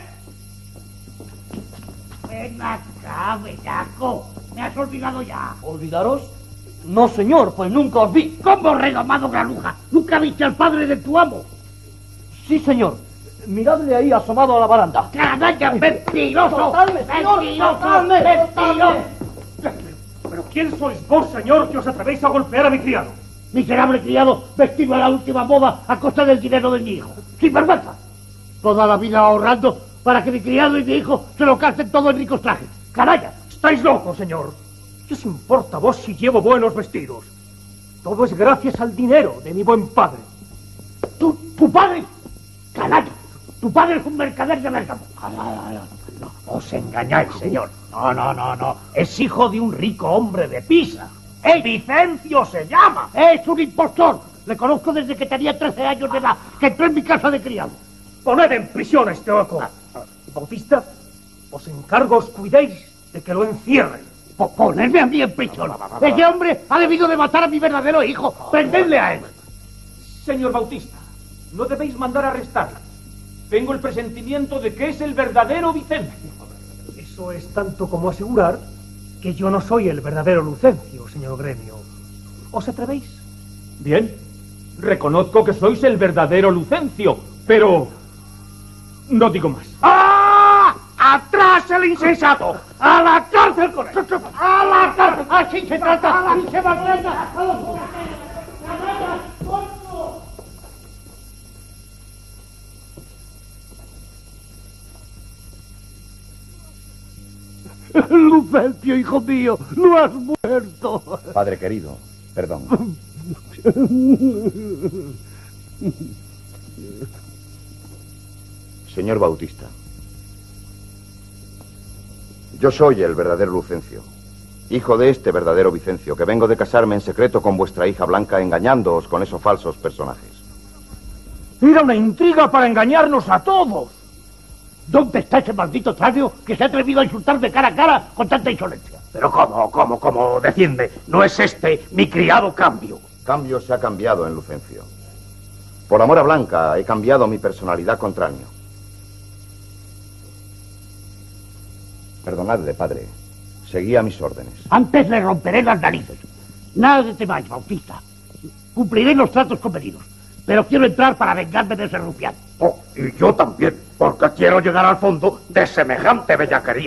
M: Ven acá, bellaco. Me has olvidado ya.
N: ¿Olvidaros? No, señor, pues nunca os vi.
M: ¿Cómo, redomado granuja? ¿Nunca viste al padre de tu amo?
N: Sí, señor. Miradle ahí asomado a la baranda.
M: ¡Canalla, mentiroso!
N: ¡Soltadme, señor!
M: ¡Mentiroso!
N: ¡Soltadme!
M: ¡Mentiroso!
O: ¿Pero quién sois vos, señor, que os atrevéis a golpear a mi criado?
M: Miserable criado, vestido a la última moda a costa del dinero de mi hijo. ¡Sin vergüenza! Toda la vida ahorrando para que mi criado y mi hijo se lo gasten todo en ricos trajes. ¡Canalla!
O: ¡Estáis locos, señor! ¿Qué os importa a vos si llevo buenos vestidos? Todo es gracias al dinero de mi buen padre.
M: ¿Tu padre? ¡Canalla! Tu padre es un mercader de Bérgamo.
N: No, os engañáis, señor. No. Es hijo de un rico hombre de Pisa. Vicencio se llama.
M: ¡Es un impostor! Le conozco desde que tenía 13 años de edad, que entró en mi casa de criado.
O: Poned en prisión a este loco. Bautista, os encargo os cuidéis de que lo encierren.
M: Ponerme a mí en prisión. Ese hombre ha debido de matar a mi verdadero hijo. Prendedle a él.
O: Señor Bautista, no debéis mandar a arrestarlo. Tengo el presentimiento de que es el verdadero Vicencio. Eso es tanto como asegurar que yo no soy el verdadero Lucencio, señor Gremio. ¿Os atrevéis? Bien, reconozco que sois el verdadero Lucencio, pero no digo más.
M: ¡Ah! ¡Atrás el insensato! ¡A la cárcel con él! ¡A la cárcel! ¡Así se trata! ¡Y se maltrata! ¡A los Lucencio, hijo mío, no has muerto.
K: Padre querido, perdón. Señor Bautista, yo soy el verdadero Lucencio, hijo de este verdadero Vicencio, que vengo de casarme en secreto con vuestra hija Blanca, engañándoos con esos falsos personajes.
M: Era una intriga para engañarnos a todos. ¿Dónde está ese maldito sabio que se ha atrevido a insultarme cara a cara con tanta insolencia?
Q: Pero ¿cómo? Defiende. No es este mi criado Cambio.
K: Cambio se ha cambiado en Lucencio. Por amor a Blanca he cambiado mi personalidad contra Año. Perdonadle, padre. Seguía mis órdenes.
M: Antes le romperé las narices.
R: Nada de temáis, Bautista. Cumpliré los tratos convenidos. Pero quiero entrar para vengarme de ese rufián.
D: Oh, y yo también, porque quiero llegar al fondo de semejante bellaquería.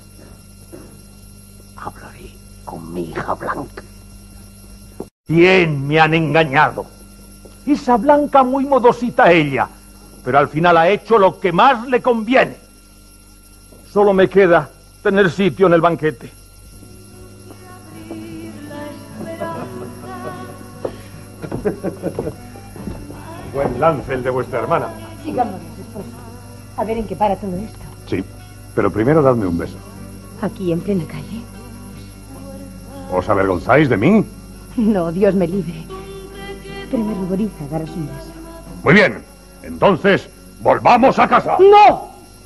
R: Hablaré con mi hija Blanca.
O: Bien, me han engañado. Esa Blanca muy modosita ella, pero al final ha hecho lo que más le conviene. Solo me queda tener sitio en el banquete.
G: Buen lance el de vuestra hermana.
C: Sigamos, esposo. A ver en qué para todo esto.
G: Sí, pero primero dadme un beso.
C: Aquí, en plena calle.
G: ¿Os avergonzáis de mí?
C: No, Dios me libre. Pero me ruboriza daros un beso.
G: Muy bien, entonces, volvamos a casa.
C: ¡No!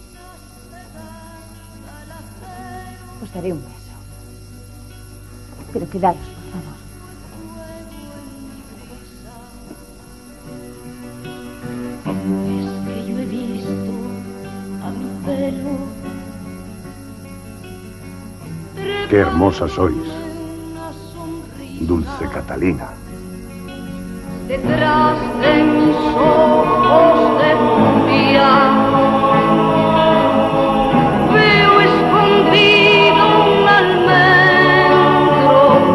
C: Os daré un beso. Pero quedaros, por favor.
A: Es que yo he visto a mi perro.
G: Qué hermosa sois, Dulce Catalina.
A: Detrás de mis ojos de furia veo escondido un almendro.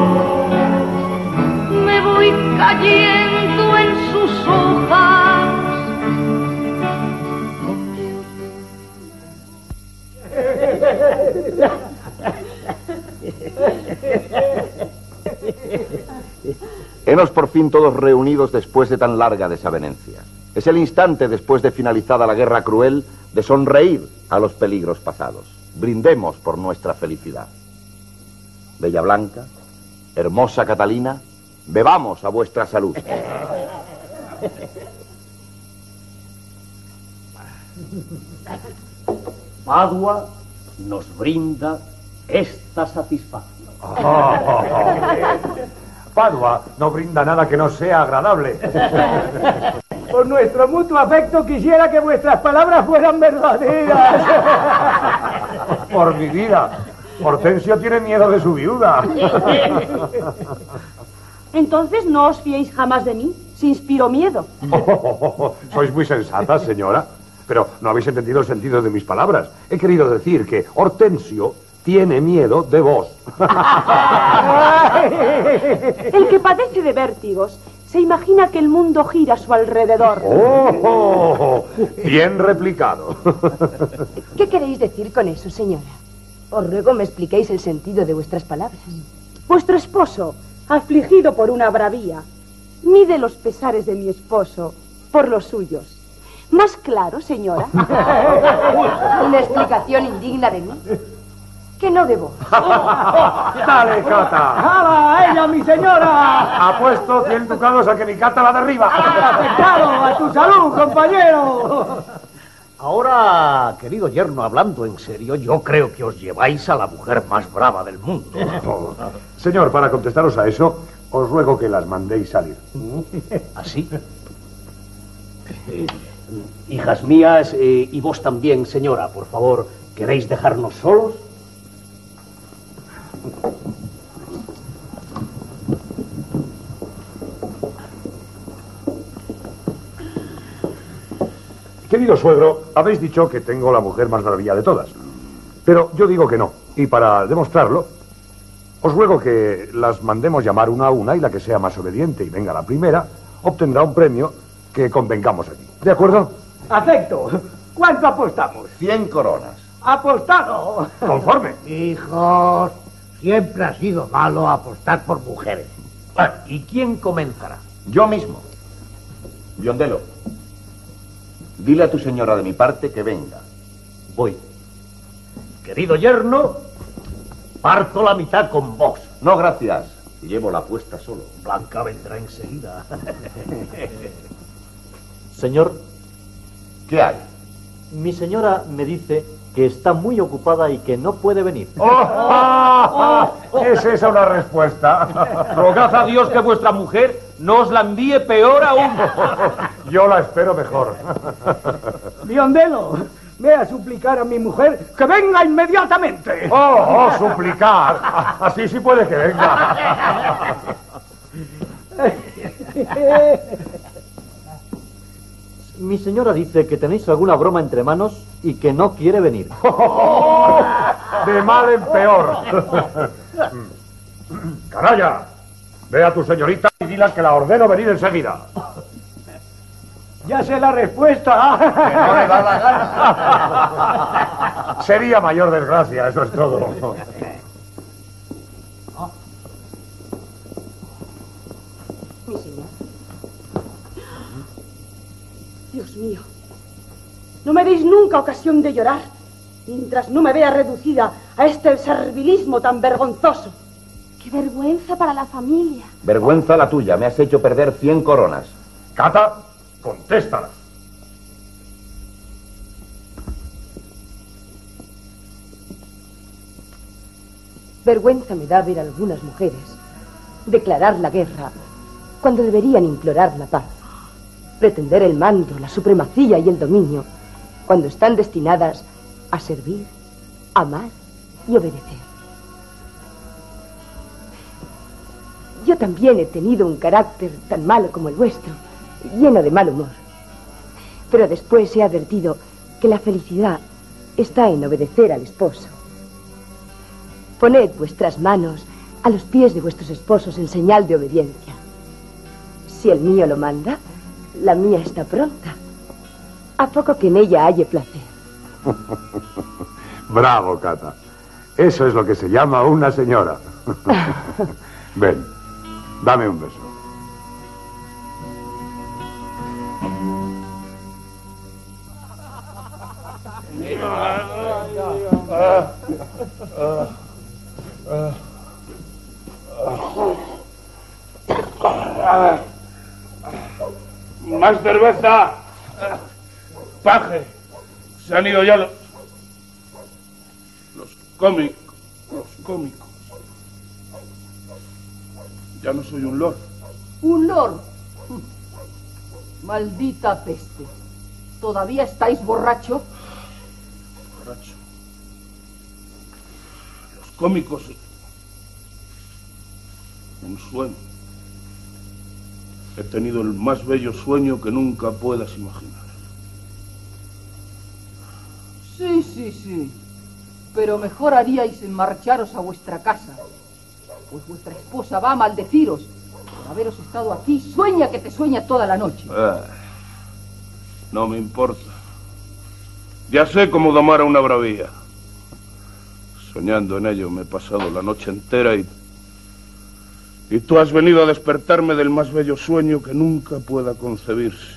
A: Me voy cayendo en sus hojas.
K: Henos por fin todos reunidos después de tan larga desavenencia. Es el instante, después de finalizada la guerra cruel, de sonreír a los peligros pasados. Brindemos por nuestra felicidad. Bella Blanca, hermosa Catalina, bebamos a vuestra salud.
J: Padua nos brinda esta satisfacción.
G: Padua no brinda nada que no sea agradable.
L: Por nuestro mutuo afecto quisiera que vuestras palabras fueran verdaderas.
G: Por mi vida, Hortensio tiene miedo de su viuda.
H: Entonces no os fiéis jamás de mí, si inspiro miedo.
G: Sois muy sensata, señora, pero no habéis entendido el sentido de mis palabras. He querido decir que Hortensio tiene miedo de vos.
H: El que padece de vértigos se imagina que el mundo gira a su alrededor.
G: ¡Oh! Bien replicado.
C: ¿Qué queréis decir con eso, señora? Os ruego me expliquéis el sentido de vuestras palabras.
H: Vuestro esposo, afligido por una bravía, mide los pesares de mi esposo por los suyos. ¿Más claro, señora?
C: ¿Una explicación indigna de mí? Que no debo.
G: ¡Dale, Cata!
L: ¡Hala, ella, mi señora!
G: Apuesto 100 ducados a que mi Cata la derriba.
L: ¡Claro, a tu salud, compañero!
J: Ahora, querido yerno, hablando en serio, yo creo que os lleváis a la mujer más brava del mundo.
G: Señor, para contestaros a eso, os ruego que las mandéis salir.
J: ¿Así? Hijas mías, y vos también, señora, por favor, ¿queréis dejarnos solos?
G: Querido suegro, habéis dicho que tengo la mujer más bravía de todas. Pero yo digo que no. Y para demostrarlo, os ruego que las mandemos llamar una a una y la que sea más obediente y venga la primera, obtendrá un premio que convengamos aquí. ¿De acuerdo?
L: Acepto. ¿Cuánto apostamos?
K: 100 coronas.
L: ¡Apostado!
G: Conforme.
R: Hijos, siempre ha sido malo apostar por mujeres.
J: Bueno, ¿y quién comenzará?
K: Yo mismo. Biondelo, dile a tu señora de mi parte que venga.
J: Voy. Querido yerno, parto la mitad con vos.
K: No, gracias. Llevo la apuesta solo.
J: Blanca vendrá enseguida. Señor.
K: ¿Qué hay?
S: Mi señora me dice que está muy ocupada y que no puede venir.
G: ¿Es esa una respuesta?
O: Rogad a Dios que vuestra mujer no os la envíe peor aún.
G: Yo la espero mejor.
L: Biondelo, ve a suplicar a mi mujer que venga inmediatamente.
G: ¡Oh, suplicar! Así sí puede que venga.
S: Mi señora dice que tenéis alguna broma entre manos y que no quiere venir.
G: De mal en peor. ¡Canalla! Ve a tu señorita y dile que la ordeno venir enseguida.
L: Ya sé la respuesta.
G: Que no le da la gana. Sería mayor desgracia, eso es todo.
C: Mi señor. Dios mío. No me deis nunca ocasión de llorar, mientras no me vea reducida a este servilismo tan vergonzoso.
P: ¡Qué vergüenza para la familia!
K: Vergüenza la tuya, me has hecho perder 100 coronas.
G: Cata, contéstala.
C: Vergüenza me da ver a algunas mujeres declarar la guerra cuando deberían implorar la paz, pretender el mando, la supremacía y el dominio, cuando están destinadas a servir, amar y obedecer. Yo también he tenido un carácter tan malo como el vuestro, lleno de mal humor. Pero después he advertido que la felicidad está en obedecer al esposo. Poned vuestras manos a los pies de vuestros esposos en señal de obediencia. Si el mío lo manda, la mía está pronta. ¿A poco que en ella halle placer?
G: Bravo, Cata. Eso es lo que se llama una señora. Ven, dame un beso.
B: ¡Más cerveza! ¡Paje! Se han ido ya los cómicos. Ya no soy un lord.
C: ¿Un lord? Maldita peste. ¿Todavía estáis borracho?
B: Borracho. Los cómicos. Un sueño. He tenido el más bello sueño que nunca puedas imaginar.
C: Sí. Pero mejor haríais en marcharos a vuestra casa, pues vuestra esposa va a maldeciros por haberos estado aquí. Sueña que te sueña toda la noche.
B: No me importa. Ya sé cómo domar a una bravía. Soñando en ello me he pasado la noche entera y tú has venido a despertarme del más bello sueño que nunca pueda concebirse.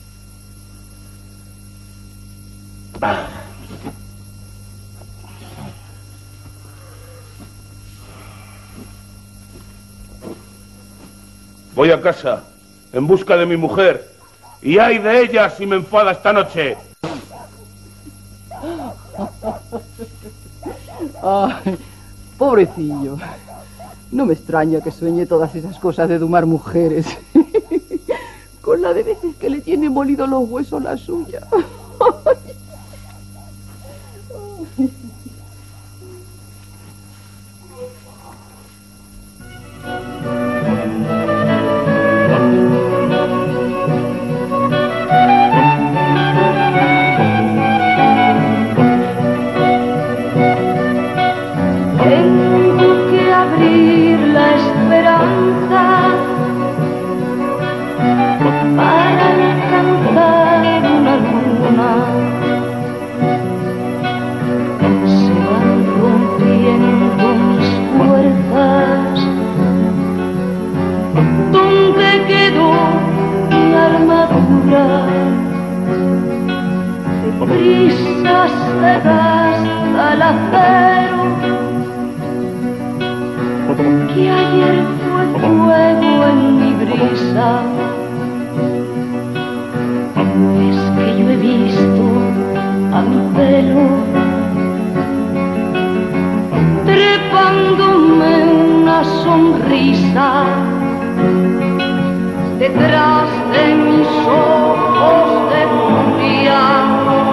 B: Voy a casa en busca de mi mujer y ay de ella si me enfada esta noche.
C: Ay, pobrecillo. No me extraña que sueñe todas esas cosas de domar mujeres. Con la de veces que le tiene molido los huesos la suya.
A: Que ayer fue fuego en mi brisa. Es que yo he visto a mi pelo trepándome una sonrisa detrás de mis ojos de furia.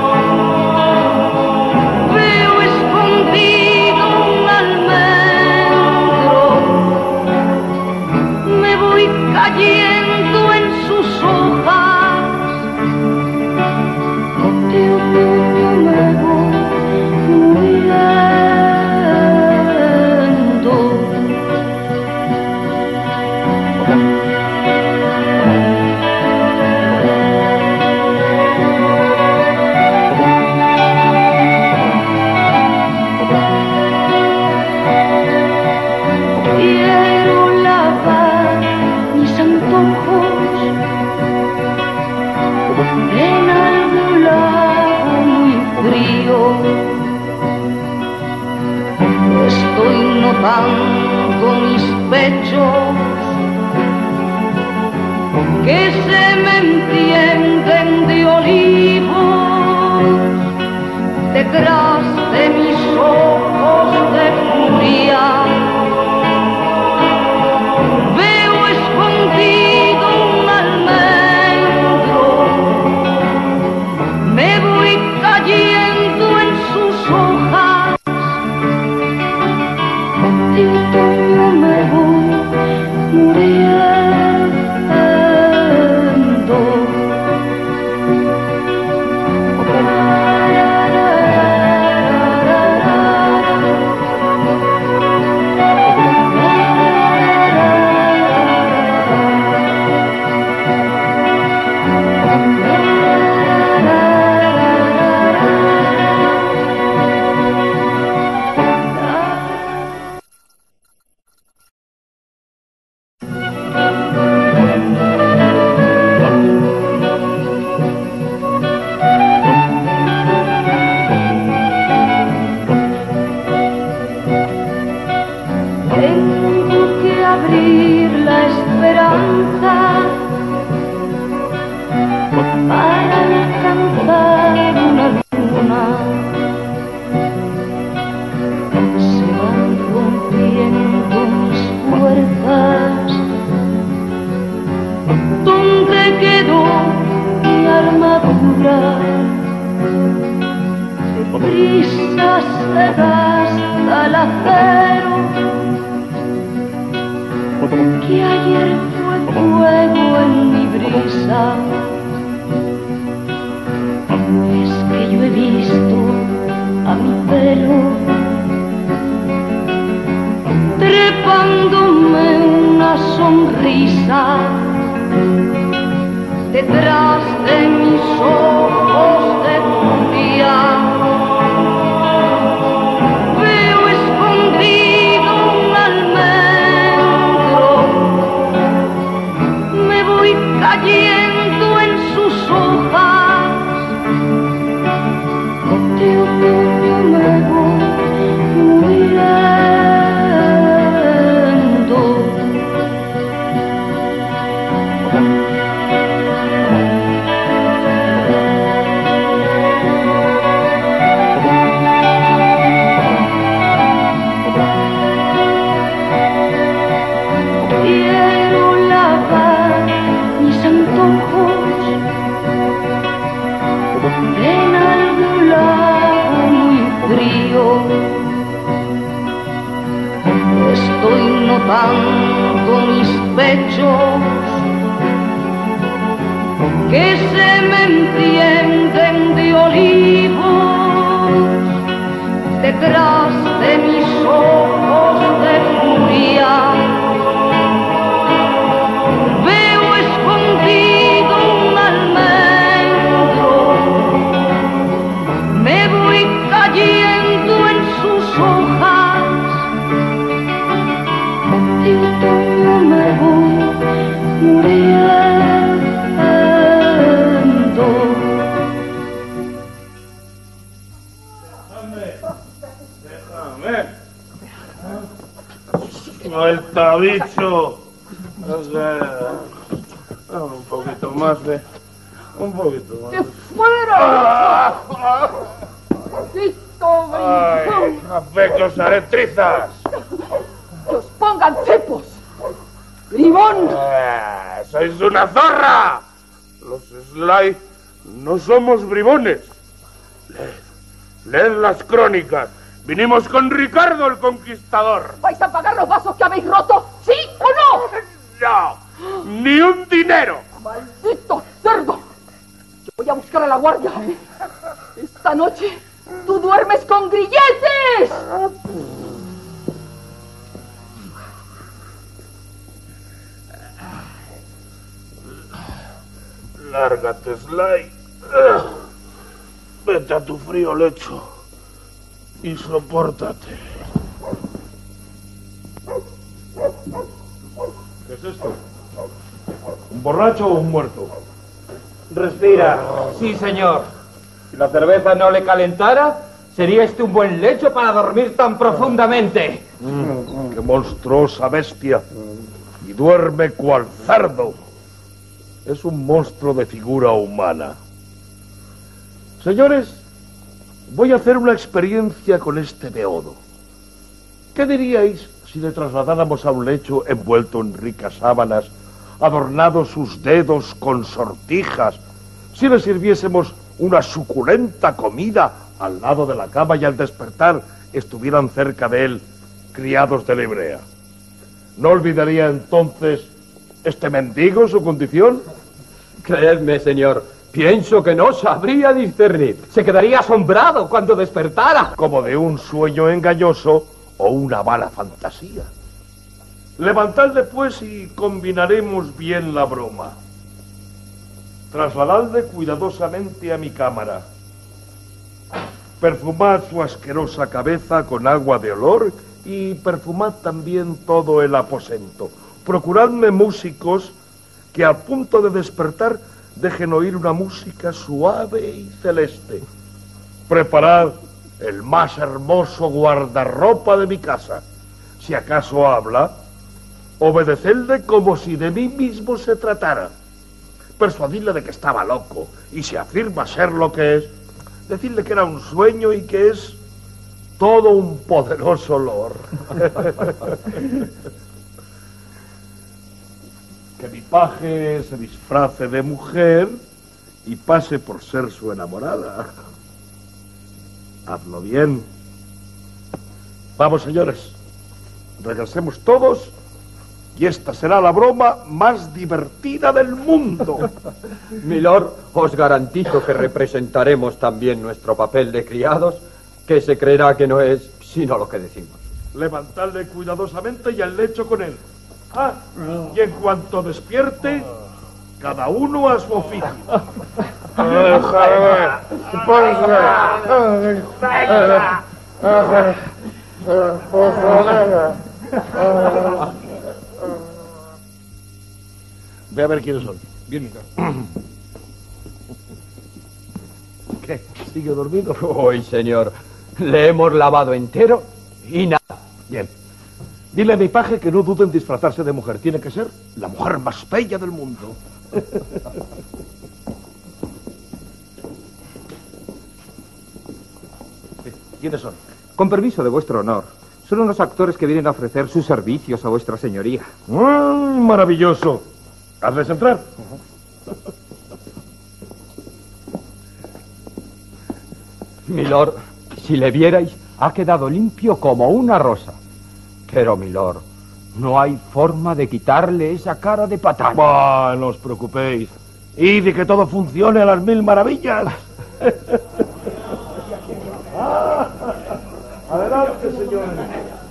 A: Veo escondido un almendro, me voy cayendo notando mis pechos que se me entienden de olivos detrás de mis ojos de furia. Veo escondido un almendro, me voy cayendo en sus hojas, de otoño me voy muriendo. Que ayer fue fuego en mi brisa. Es que yo he visto a mi pelo trepándome una sonrisa detrás de mis ojos de furia. Veo escondido un almendro, me voy cayendo en sus hojas, de otoño me voy muriendo. Quiero lavar mis antojos en algún lago muy frío. Estoy notando mis pechos que se me entienden de olivos detrás de mis ojos de furia. Veo escondido un almendro, me voy cayendo en sus hojas, de otoño me voy muriendo.
B: Déjame. Suelta, bicho. Un poquito más de... Un poquito más.
C: ¡De fuera! ¡Maldito
B: ¡Ay!
C: bribón!
B: ¡A fe que os haré trizas!
C: ¡Que os pongan cepos! ¡Bribón!
B: ¡Sois una zorra! Los Sly no somos bribones. Leed las crónicas. Vinimos con Ricardo el Conquistador.
C: ¿Vais a pagar los vasos que habéis roto? ¿Sí o no?
B: ¡No! ¡Ni un dinero!
C: ¡Maldito cerdo! Yo voy a buscar a la guardia. Esta noche tú duermes con grilletes.
B: Lárgate, Sly. Vete a tu frío lecho y sopórtate.
D: ¿Qué es esto? ¿Un borracho o un muerto?
E: Respira. Sí, señor. Si la cerveza no le calentara, Sería este un buen lecho para dormir tan profundamente.
D: ¡Qué monstruosa bestia! Y duerme cual cerdo. Es un monstruo de figura humana. Señores, voy a hacer una experiencia con este beodo. ¿Qué diríais si le trasladáramos a un lecho envuelto en ricas sábanas, adornados sus dedos con sortijas, si le sirviésemos una suculenta comida al lado de la cama y al despertar estuvieran cerca de él criados de la hebrea? ¿No olvidaría entonces este mendigo su condición?
E: Creedme, señor, pienso que no sabría discernir. Se quedaría asombrado cuando despertara.
D: Como de un sueño engañoso o una mala fantasía. Levantadle, pues, y combinaremos bien la broma. Trasladadle cuidadosamente a mi cámara. Perfumad su asquerosa cabeza con agua de olor y perfumad también todo el aposento. Procuradme músicos que al punto de despertar dejen oír una música suave y celeste. Preparad el más hermoso guardarropa de mi casa. Si acaso habla, obedecedle como si de mí mismo se tratara. Persuadidle de que estaba loco, y si afirma ser lo que es, decidle que era un sueño y que es todo un poderoso olor. Que mi paje se disfrace de mujer y pase por ser su enamorada. Hazlo bien. Vamos, señores. Regresemos todos y esta será la broma más divertida del mundo.
E: Milord, os garantizo que representaremos también nuestro papel de criados, que se creerá que no es sino lo que decimos.
D: Levantadle cuidadosamente y al lecho con él. Y en cuanto despierte, cada uno a su oficio. Ve a ver quiénes son. Bien. ¿Qué? ¿Sigue dormido?
E: Hoy, señor, le hemos lavado entero y nada.
D: Bien. Dile a mi paje que no dude en disfrazarse de mujer. Tiene que ser la mujer más bella del mundo. ¿Quiénes son?
F: Con permiso de vuestro honor. Son unos actores que vienen a ofrecer sus servicios a vuestra señoría.
D: Maravilloso. Hazles entrar.
E: Milord, si le vierais, ha quedado limpio como una rosa. Pero, milord, no hay forma de quitarle esa cara de patán.
D: Bah, no os preocupéis. Y de que todo funcione a las mil maravillas. Adelante, señores.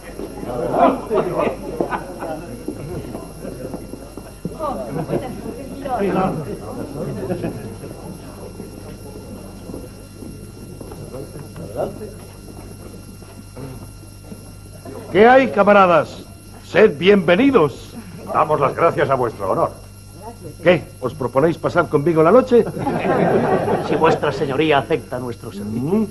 D: ¿Qué hay, camaradas? Sed bienvenidos.
G: Damos las gracias a vuestro honor.
D: ¿Qué? ¿Os proponéis pasar conmigo la noche?
R: Si vuestra señoría acepta nuestro servicio.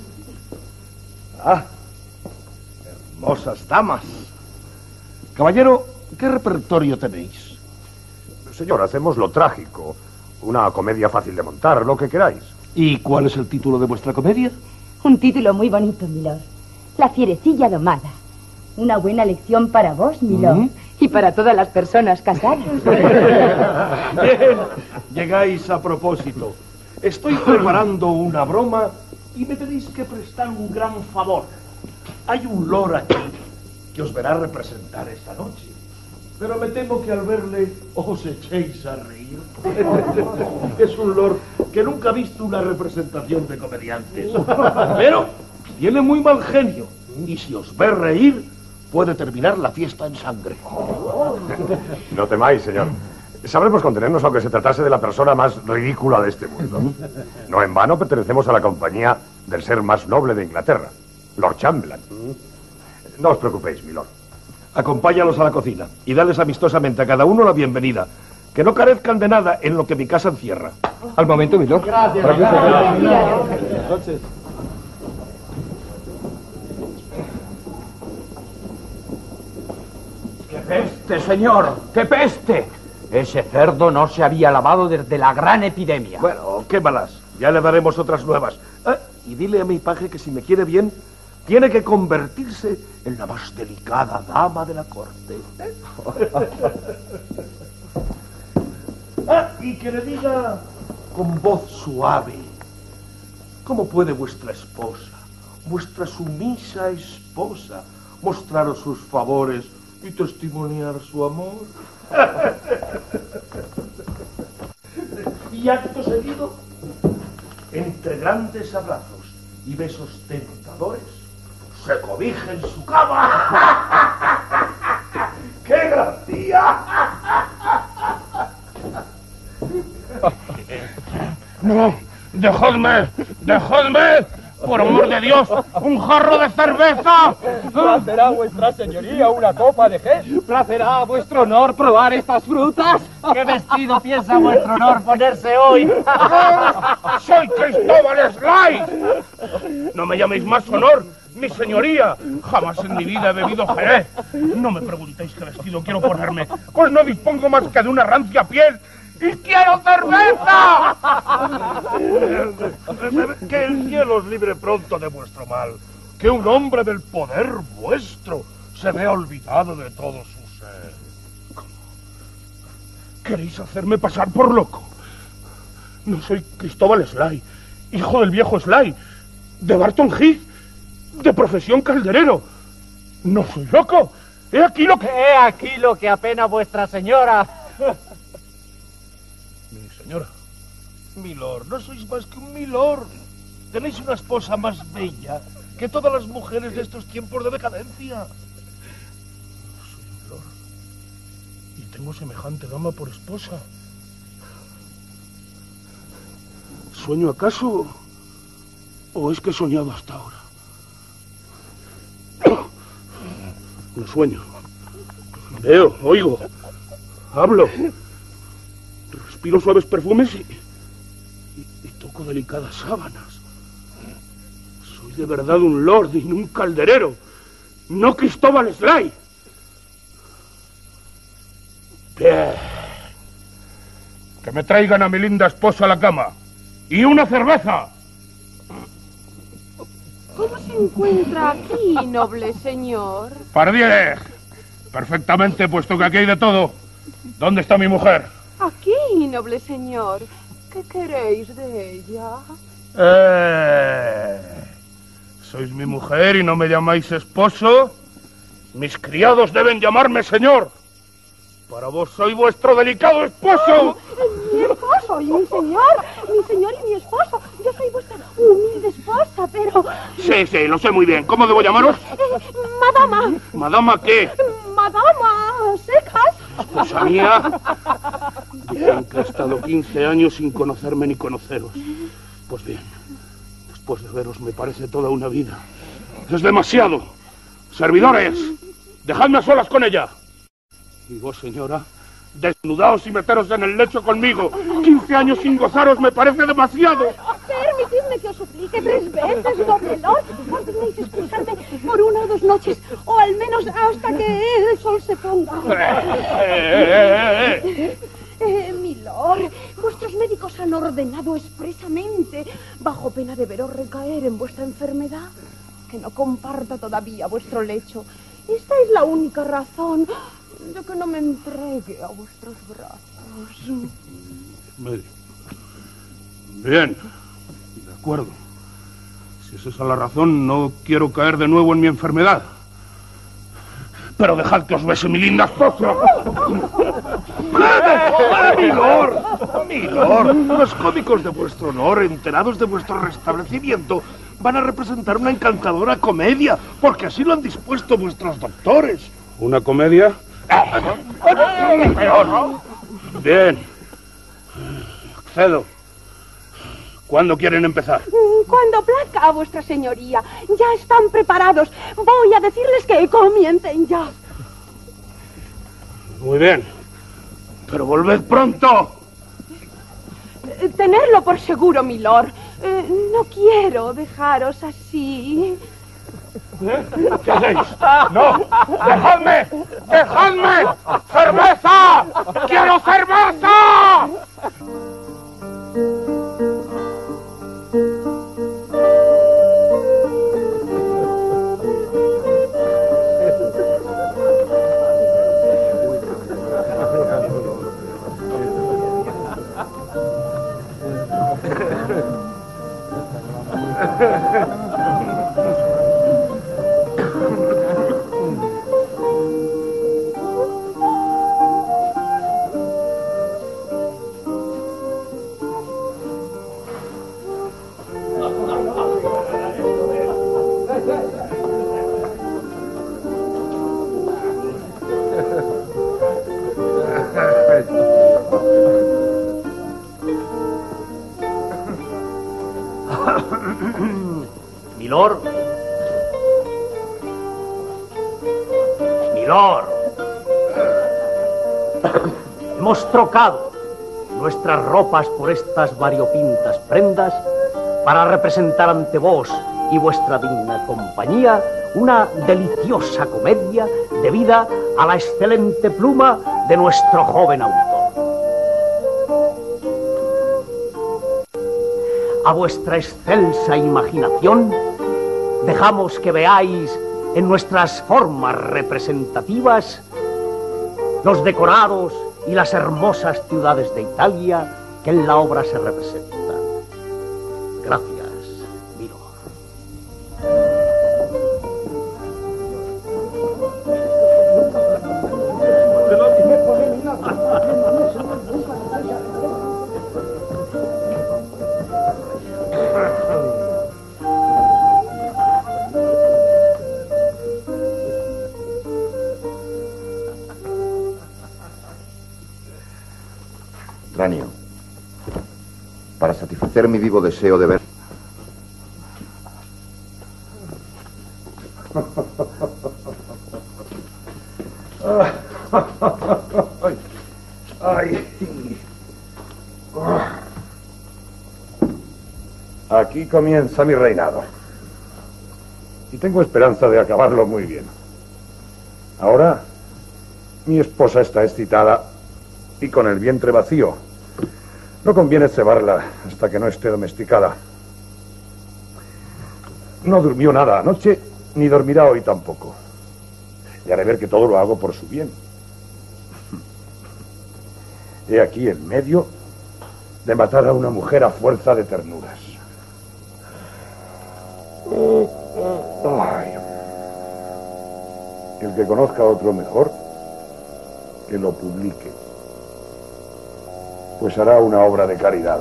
D: Hermosas damas. Caballero, ¿qué repertorio tenéis?
G: Señor, hacemos lo trágico. Una comedia fácil de montar, lo que queráis.
D: ¿Y cuál es el título de vuestra comedia?
H: Un título muy bonito, milord. La fierecilla domada. Una buena lección para vos, milord. Y para todas las personas casadas.
D: Bien, llegáis a propósito. Estoy preparando una broma y me tenéis que prestar un gran favor. Hay un lord aquí que os verá representar esta noche. Pero me temo que al verle os echéis a reír. Es un lord que nunca ha visto una representación de comediantes. Pero tiene muy mal genio. Y si os ve reír, puede terminar la fiesta en sangre.
G: No temáis, señor. Sabremos contenernos aunque se tratase de la persona más ridícula de este mundo. No en vano pertenecemos a la compañía del ser más noble de Inglaterra, Lord Chamberlain. No os preocupéis, milord.
D: Acompáñalos a la cocina y dales amistosamente a cada uno la bienvenida. Que no carezcan de nada en lo que mi casa encierra.
F: Al momento, milord.
R: Gracias.
F: Buenas noches.
E: peste, señor! ¡Qué peste! Ese cerdo no se había lavado desde la gran epidemia.
D: Bueno, qué malas. Ya le daremos otras nuevas. Y dile a mi paje que si me quiere bien, tiene que convertirse en la más delicada dama de la corte. Y que le diga con voz suave: ¿cómo puede vuestra esposa, vuestra sumisa esposa, mostraros sus favores y testimoniar su amor? Y acto seguido, entre grandes abrazos y besos tentadores, se cobija en su cama. ¡Qué gracia!
B: No, dejadme, dejadme, por amor de Dios, un jarro de cerveza.
E: ¿Placerá vuestra señoría una copa de gel?
T: ¿Placerá a vuestro honor probar estas frutas?
M: ¿Qué vestido piensa vuestro honor ponerse hoy?
B: ¡Soy Cristóbal Sly! No me llaméis más honor, mi señoría. Jamás en mi vida he bebido jerez. No me preguntéis qué vestido quiero ponerme, pues no dispongo más que de una rancia piel. ¡Y quiero cerveza!
D: Que el cielo os libre pronto de vuestro mal. Que un hombre del poder vuestro se vea olvidado de todo su ser.
B: ¿Queréis hacerme pasar por loco? No soy Cristóbal Sly, hijo del viejo Sly, de Barton Heath, de profesión calderero. No soy loco. He aquí lo que
M: apena vuestra señora.
D: Mi señora, milord, no sois más que un milord. Tenéis una esposa más bella que todas las mujeres de estos tiempos de decadencia.
B: Soy un milord y tengo semejante dama por esposa. ¿Sueño acaso o es que he soñado hasta ahora? No sueño. Veo, oigo, hablo. Respiro suaves perfumes y toco delicadas sábanas. Soy de verdad un lord y no un calderero, no Cristóbal Sly. Bien. Que me traigan a mi linda esposa a la cama. ¡Y una cerveza!
I: ¿Cómo se encuentra aquí, noble señor?
B: ¡Pardiez! Perfectamente, puesto que aquí hay de todo. ¿Dónde está mi mujer?
I: Aquí, noble señor. ¿Qué queréis de ella?
B: ¿Sois mi mujer y no me llamáis esposo? Mis criados deben llamarme señor. Para vos soy vuestro delicado esposo.
I: Mi esposo y mi señor y mi esposo. Yo soy vuestra humilde esposa, pero...
B: Sí, lo sé muy bien. ¿Cómo debo llamaros?
I: Madama.
B: ¿Madama qué?
I: Madama Secas.
B: Esposa mía. Dicen que he estado 15 años sin conocerme ni conoceros. Pues bien, después de veros me parece toda una vida. Es demasiado. Servidores, dejadme a solas con ella. Y vos, señora, desnudaos y meteros en el lecho conmigo. 15 años sin gozaros me parece demasiado.
I: Permitidme que os suplique 3 veces, noble lord. Podríais excusarme por 1 o 2 noches, o al menos hasta que el sol se ponga. Milord, vuestros médicos han ordenado expresamente, bajo pena de veros recaer en vuestra enfermedad, que no comparta todavía vuestro lecho. Esta es la única razón de que no me entregue a vuestros brazos.
B: Bien, de acuerdo. Si es esa la razón, no quiero caer de nuevo en mi enfermedad. Pero dejad que os bese mi linda esposa.
D: Milord, los cómicos de vuestro honor, enterados de vuestro restablecimiento, van a representar una encantadora comedia, porque así lo han dispuesto vuestros doctores.
B: ¿Una comedia? Bien. Accedo. ¿Cuándo quieren empezar?
I: Cuando plazca a vuestra señoría. Ya están preparados. Voy a decirles que comiencen ya.
B: Muy bien. Pero volved pronto.
I: Tenedlo por seguro, milord. No quiero dejaros así.
B: ¿Qué hacéis? ¡No! ¡Dejadme! ¡Dejadme! ¡Cerveza! ¡Quiero cerveza!
R: Milord. Milord. Hemos trocado nuestras ropas por estas variopintas prendas para representar ante vos y vuestra digna compañía una deliciosa comedia debida a la excelente pluma de nuestro joven autor. A vuestra excelsa imaginación dejamos que veáis en nuestras formas representativas los decorados y las hermosas ciudades de Italia que en la obra se representan. Gracias, Miro.
K: Tranio, para satisfacer mi vivo deseo de ver...
G: Aquí comienza mi reinado. Y tengo esperanza de acabarlo muy bien. Ahora, mi esposa está excitada y con el vientre vacío. No conviene cebarla hasta que no esté domesticada. No durmió nada anoche, ni dormirá hoy tampoco. Y haré ver que todo lo hago por su bien. He aquí el medio de matar a una mujer a fuerza de ternuras. Ay. El que conozca a otro mejor, que lo publique, pues hará una obra de caridad.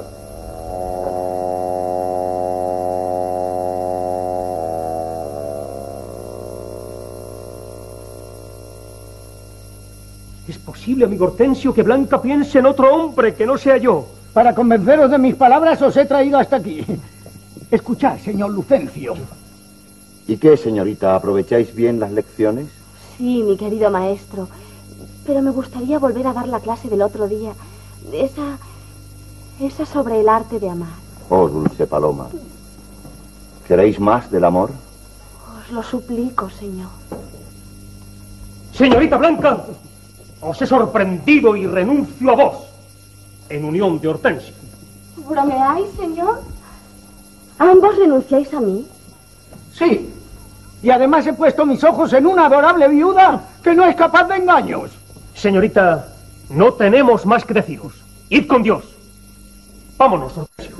J: ¿Es posible, amigo Hortensio, que Blanca piense en otro hombre que no sea yo?
L: Para convenceros de mis palabras os he traído hasta aquí. Escuchad, señor Lucencio.
K: ¿Y qué, señorita? ¿Aprovecháis bien las lecciones?
P: Sí, mi querido maestro. Pero me gustaría volver a dar la clase del otro día. Esa sobre el arte de amar.
K: Oh, dulce paloma. ¿Queréis más del amor?
P: Os lo suplico, señor.
J: Señorita Blanca, os he sorprendido y renuncio a vos, en unión de Hortensio.
P: ¿Bromeáis, señor? ¿Ambos renunciáis a mí?
L: Sí. Y además he puesto mis ojos en una adorable viuda que no es capaz de engaños.
J: Señorita, no tenemos más que deciros. Id con Dios. Vámonos, Hortensio.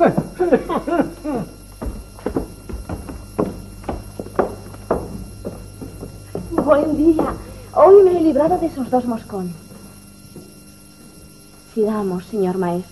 P: Buen día. Hoy me he librado de esos dos moscones. Sigamos, señor maestro.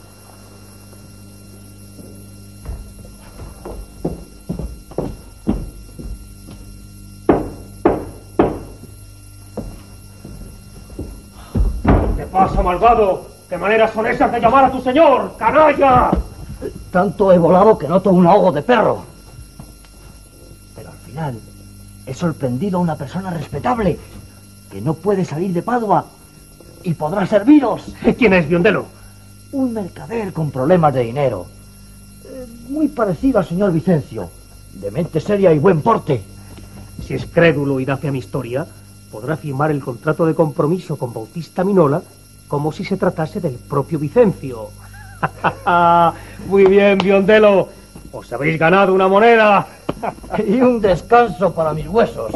J: ¿Qué pasa, malvado? ¿Qué maneras son esas de llamar a tu señor, canalla?
M: Tanto he volado que noto un ahogo de perro. Pero al final he sorprendido a una persona respetable que no puede salir de Padua y podrá serviros.
J: ¿Quién es, Biondelo?
M: Un mercader con problemas de dinero. Muy parecido al señor Vicencio, de mente seria y buen porte.
J: si es crédulo y da fe a mi historia, podrá firmar el contrato de compromiso con Bautista Minola como si se tratase del propio Vicencio. Muy bien, Biondelo. Os habéis ganado una moneda.
M: Y un descanso para mis huesos.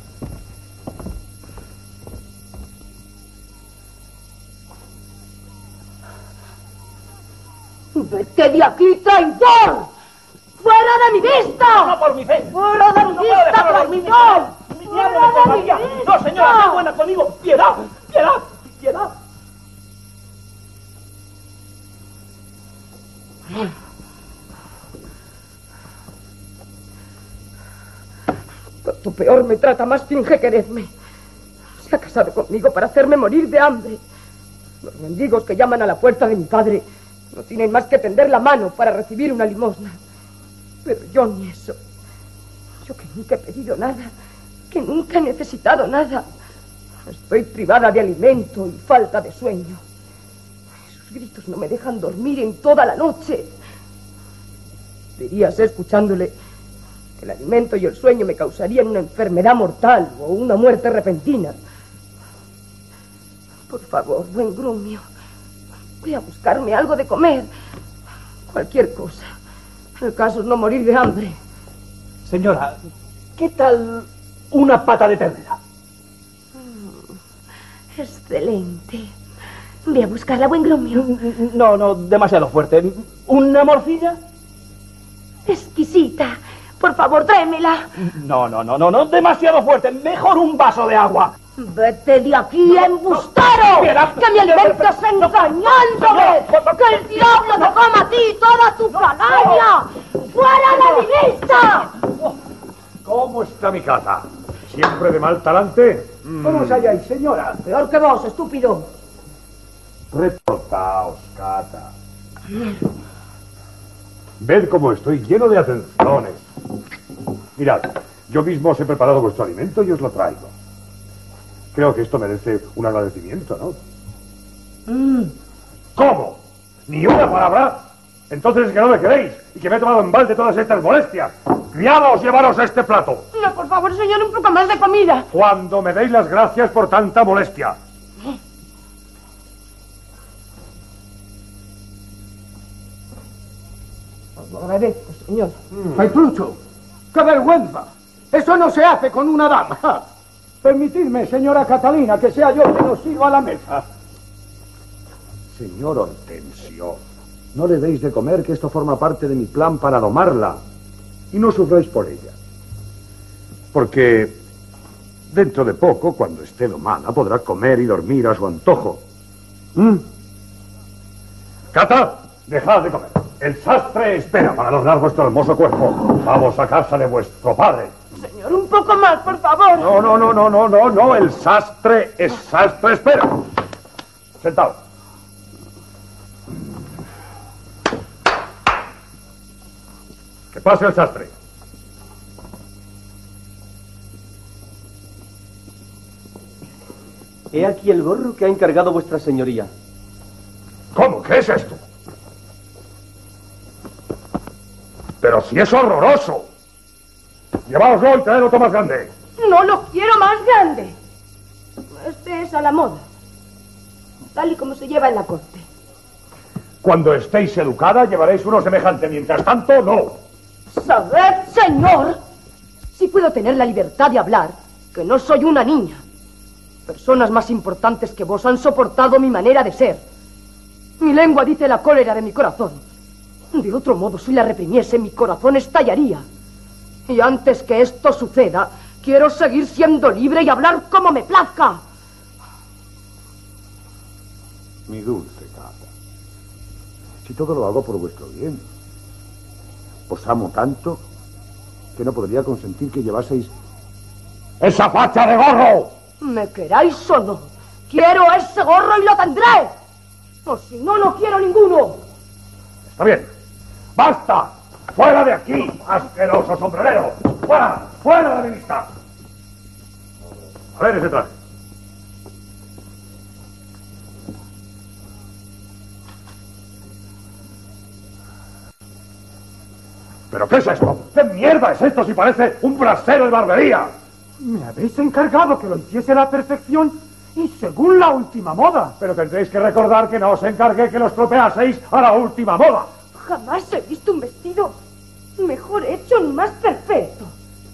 C: ¡Vete de aquí, traidor! ¡Fuera de mi vista!
N: ¡No por mi fe!
C: ¡Fuera de mi
N: No puedo
C: vista,
N: dejarlo dormir,
C: traidor!
N: ¡Fuera de mi vista! ¡No, señora, sé buena conmigo! ¡Piedad! ¡Piedad! ¡Piedad!
C: Cuanto peor me trata, más finge quererme. Se ha casado conmigo para hacerme morir de hambre. Los mendigos que llaman a la puerta de mi padre no tienen más que tender la mano para recibir una limosna. Pero yo ni eso. Yo que nunca he pedido nada, que nunca he necesitado nada. Estoy privada de alimento y falta de sueño. Esos gritos no me dejan dormir en toda la noche. Dirías, escuchándole, que el alimento y el sueño me causarían una enfermedad mortal o una muerte repentina. Por favor, buen grumio, ve a buscarme algo de comer. Cualquier cosa. El caso es no morir de hambre.
O: Señora, ¿qué tal una pata de ternera?
P: Excelente. Ve a buscarla, buen grumio.
N: No, demasiado fuerte. ¿Una morcilla?
P: Exquisita. Por favor, tráemela.
N: No, demasiado fuerte. Mejor un vaso de agua.
C: ¡Vete de aquí, embustero! ¡Que me alimentas engañándome! ¡Que el diablo te coma a ti y toda tu calaña! ¡Fuera de mi vista!
G: ¿Cómo está mi casa? ¿Siempre de mal talante?
L: ¿Cómo os halláis, señora?
C: Peor que vos, estúpido.
G: Reportaos, Cata. Ved cómo estoy lleno de atenciones. Mirad, yo mismo os he preparado vuestro alimento y os lo traigo. Creo que esto merece un agradecimiento, ¿no? ¿Cómo? ¿Ni una palabra? Entonces es que no me queréis y que me he tomado en balde todas estas molestias. ¡Criados, llevaros este plato!
C: No, por favor, señor, un poco más de comida.
G: Cuando me deis las gracias por tanta molestia.
C: Os lo agradezco, señor.
L: Petrucho, ¡qué vergüenza! Eso no se hace con una dama. Permitidme, señora Catalina, que sea yo quien os sirva a la mesa.
G: Señor Hortensio, no le deis de comer, que esto forma parte de mi plan para domarla. Y no sufráis por ella. Porque dentro de poco, cuando esté domada, podrá comer y dormir a su antojo. Cata, dejad de comer. El sastre espera para adornar vuestro hermoso cuerpo. Vamos a casa de vuestro padre.
C: Señor, un poco más, por favor.
G: No, el sastre espera. Sentaos. Que pase el sastre.
T: He aquí el gorro que ha encargado vuestra señoría.
G: ¿Cómo? ¿Qué es esto? Pero si es horroroso. Lleváoslo y traed otro más grande.
C: No lo quiero más grande. Este es a la moda. Tal y como se lleva en la corte.
G: Cuando estéis educada, llevaréis uno semejante. Mientras tanto, no.
C: ¿Sabed, señor? Si puedo tener la libertad de hablar, que no soy una niña. Personas más importantes que vos han soportado mi manera de ser. Mi lengua dice la cólera de mi corazón. De otro modo, si la reprimiese, mi corazón estallaría. Y antes que esto suceda, quiero seguir siendo libre y hablar como me plazca.
G: Mi dulce Cata, si todo lo hago por vuestro bien. Os amo tanto que no podría consentir que llevaseis esa facha de gorro.
C: ¿Me queráis o no? Quiero ese gorro y lo tendré. O si no, no quiero ninguno.
G: Está bien. ¡Basta! ¡Fuera de aquí, asqueroso sombrerero! ¡Fuera! ¡Fuera de mi vista! A ver ese traje. ¿Pero qué es esto? ¿Qué mierda es esto si parece un brasero de barbería?
L: Me habéis encargado que lo hiciese a la perfección y según la última moda.
D: Pero tendréis que recordar que no os encargué que lo estropeaseis a la última moda.
C: Jamás he visto un vestido mejor hecho ni más perfecto.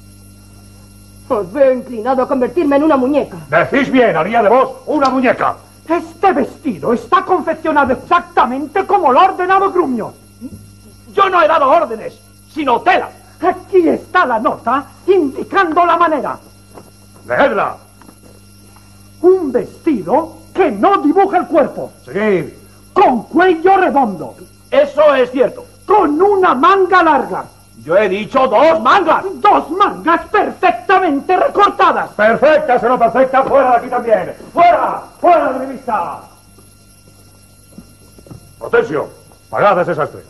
C: Os veo inclinado a convertirme en una muñeca.
D: Decís bien, haría de vos una muñeca.
L: Este vestido está confeccionado exactamente como lo ha ordenado Grumio.
N: Yo no he dado órdenes, sino tela.
L: Aquí está la nota indicando la manera.
D: ¡Leedla!
L: Un vestido que no dibuja el cuerpo.
D: Seguid.
L: Con cuello redondo.
N: Eso es cierto.
L: Con una manga larga.
N: Yo he dicho 2 mangas.
L: 2 mangas perfectamente recortadas.
D: Perfectas o no perfectas, fuera de aquí también. ¡Fuera! ¡Fuera de mi vista! Hortensio, pagad a ese sastre.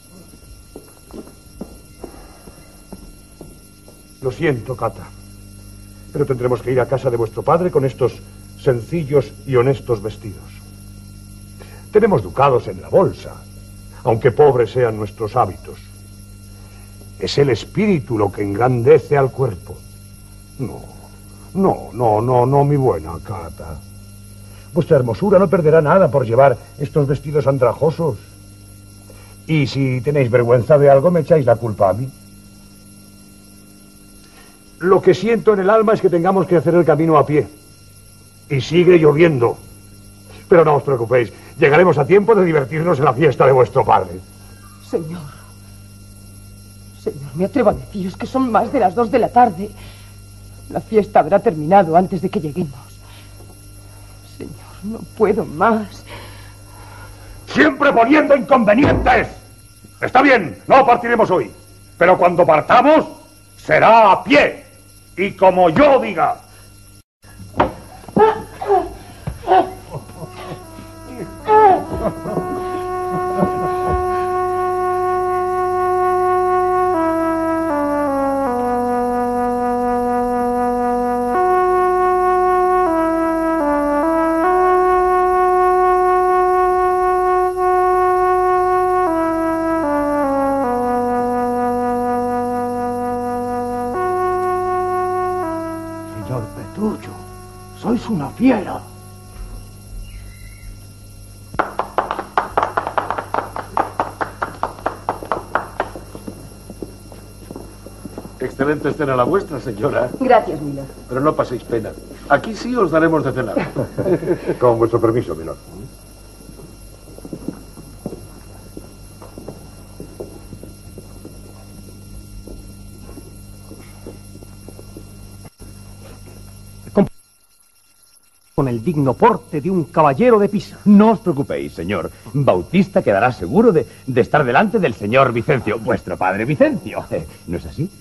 D: Lo siento, Cata, pero tendremos que ir a casa de vuestro padre con estos sencillos y honestos vestidos. Tenemos ducados en la bolsa, aunque pobres sean nuestros hábitos. Es el espíritu lo que engrandece al cuerpo. No, mi buena Cata. Vuestra hermosura no perderá nada por llevar estos vestidos andrajosos. Y si tenéis vergüenza de algo, me echáis la culpa a mí. Lo que siento en el alma es que tengamos que hacer el camino a pie. Y sigue lloviendo. Pero no os preocupéis, llegaremos a tiempo de divertirnos en la fiesta de vuestro padre.
C: Señor, me atrevo a deciros que son más de las 2 de la tarde. La fiesta habrá terminado antes de que lleguemos. Señor, no puedo más.
D: ¡Siempre poniendo inconvenientes! Está bien, no partiremos hoy. Pero cuando partamos, será a pie. Y como yo diga.
L: Sois una fiera.
D: Excelente cena la vuestra, señora.
C: Gracias, Milord.
D: Pero no paséis pena. Aquí sí os daremos de cenar. Con vuestro permiso, Milord.
J: Con el digno porte de un caballero de Pisa.
Q: No os preocupéis, señor. Bautista quedará seguro de estar delante del señor Vicencio, vuestro padre Vicencio. ¿No es así?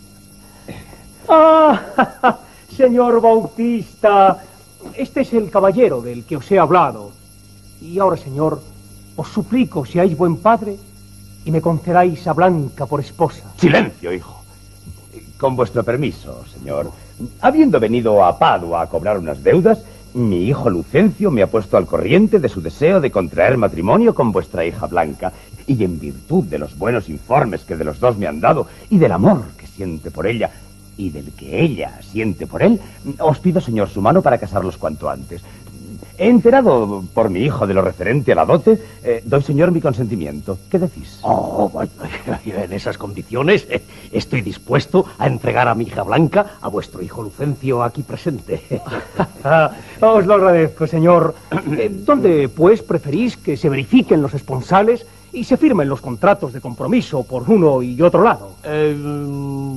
J: Ah, señor Bautista, este es el caballero del que os he hablado. Y ahora, señor, os suplico seáis buen padre y me concedáis a Blanca por esposa.
Q: Silencio, hijo. Con vuestro permiso, señor. Habiendo venido a Padua a cobrar unas deudas, mi hijo Lucencio me ha puesto al corriente de su deseo de contraer matrimonio con vuestra hija Blanca. Y en virtud de los buenos informes que de los dos me han dado y del amor que siente por ella y del que ella siente por él, os pido, señor, su mano para casarlos cuanto antes. He enterado por mi hijo de lo referente a la dote. Doy, señor, mi consentimiento. ¿Qué decís?
R: Oh, en esas condiciones estoy dispuesto a entregar a mi hija Blanca a vuestro hijo Lucencio aquí presente.
J: Os lo agradezco, señor. ¿Dónde, pues, preferís que se verifiquen los esponsales y se firmen los contratos de compromiso por uno y otro lado?
R: En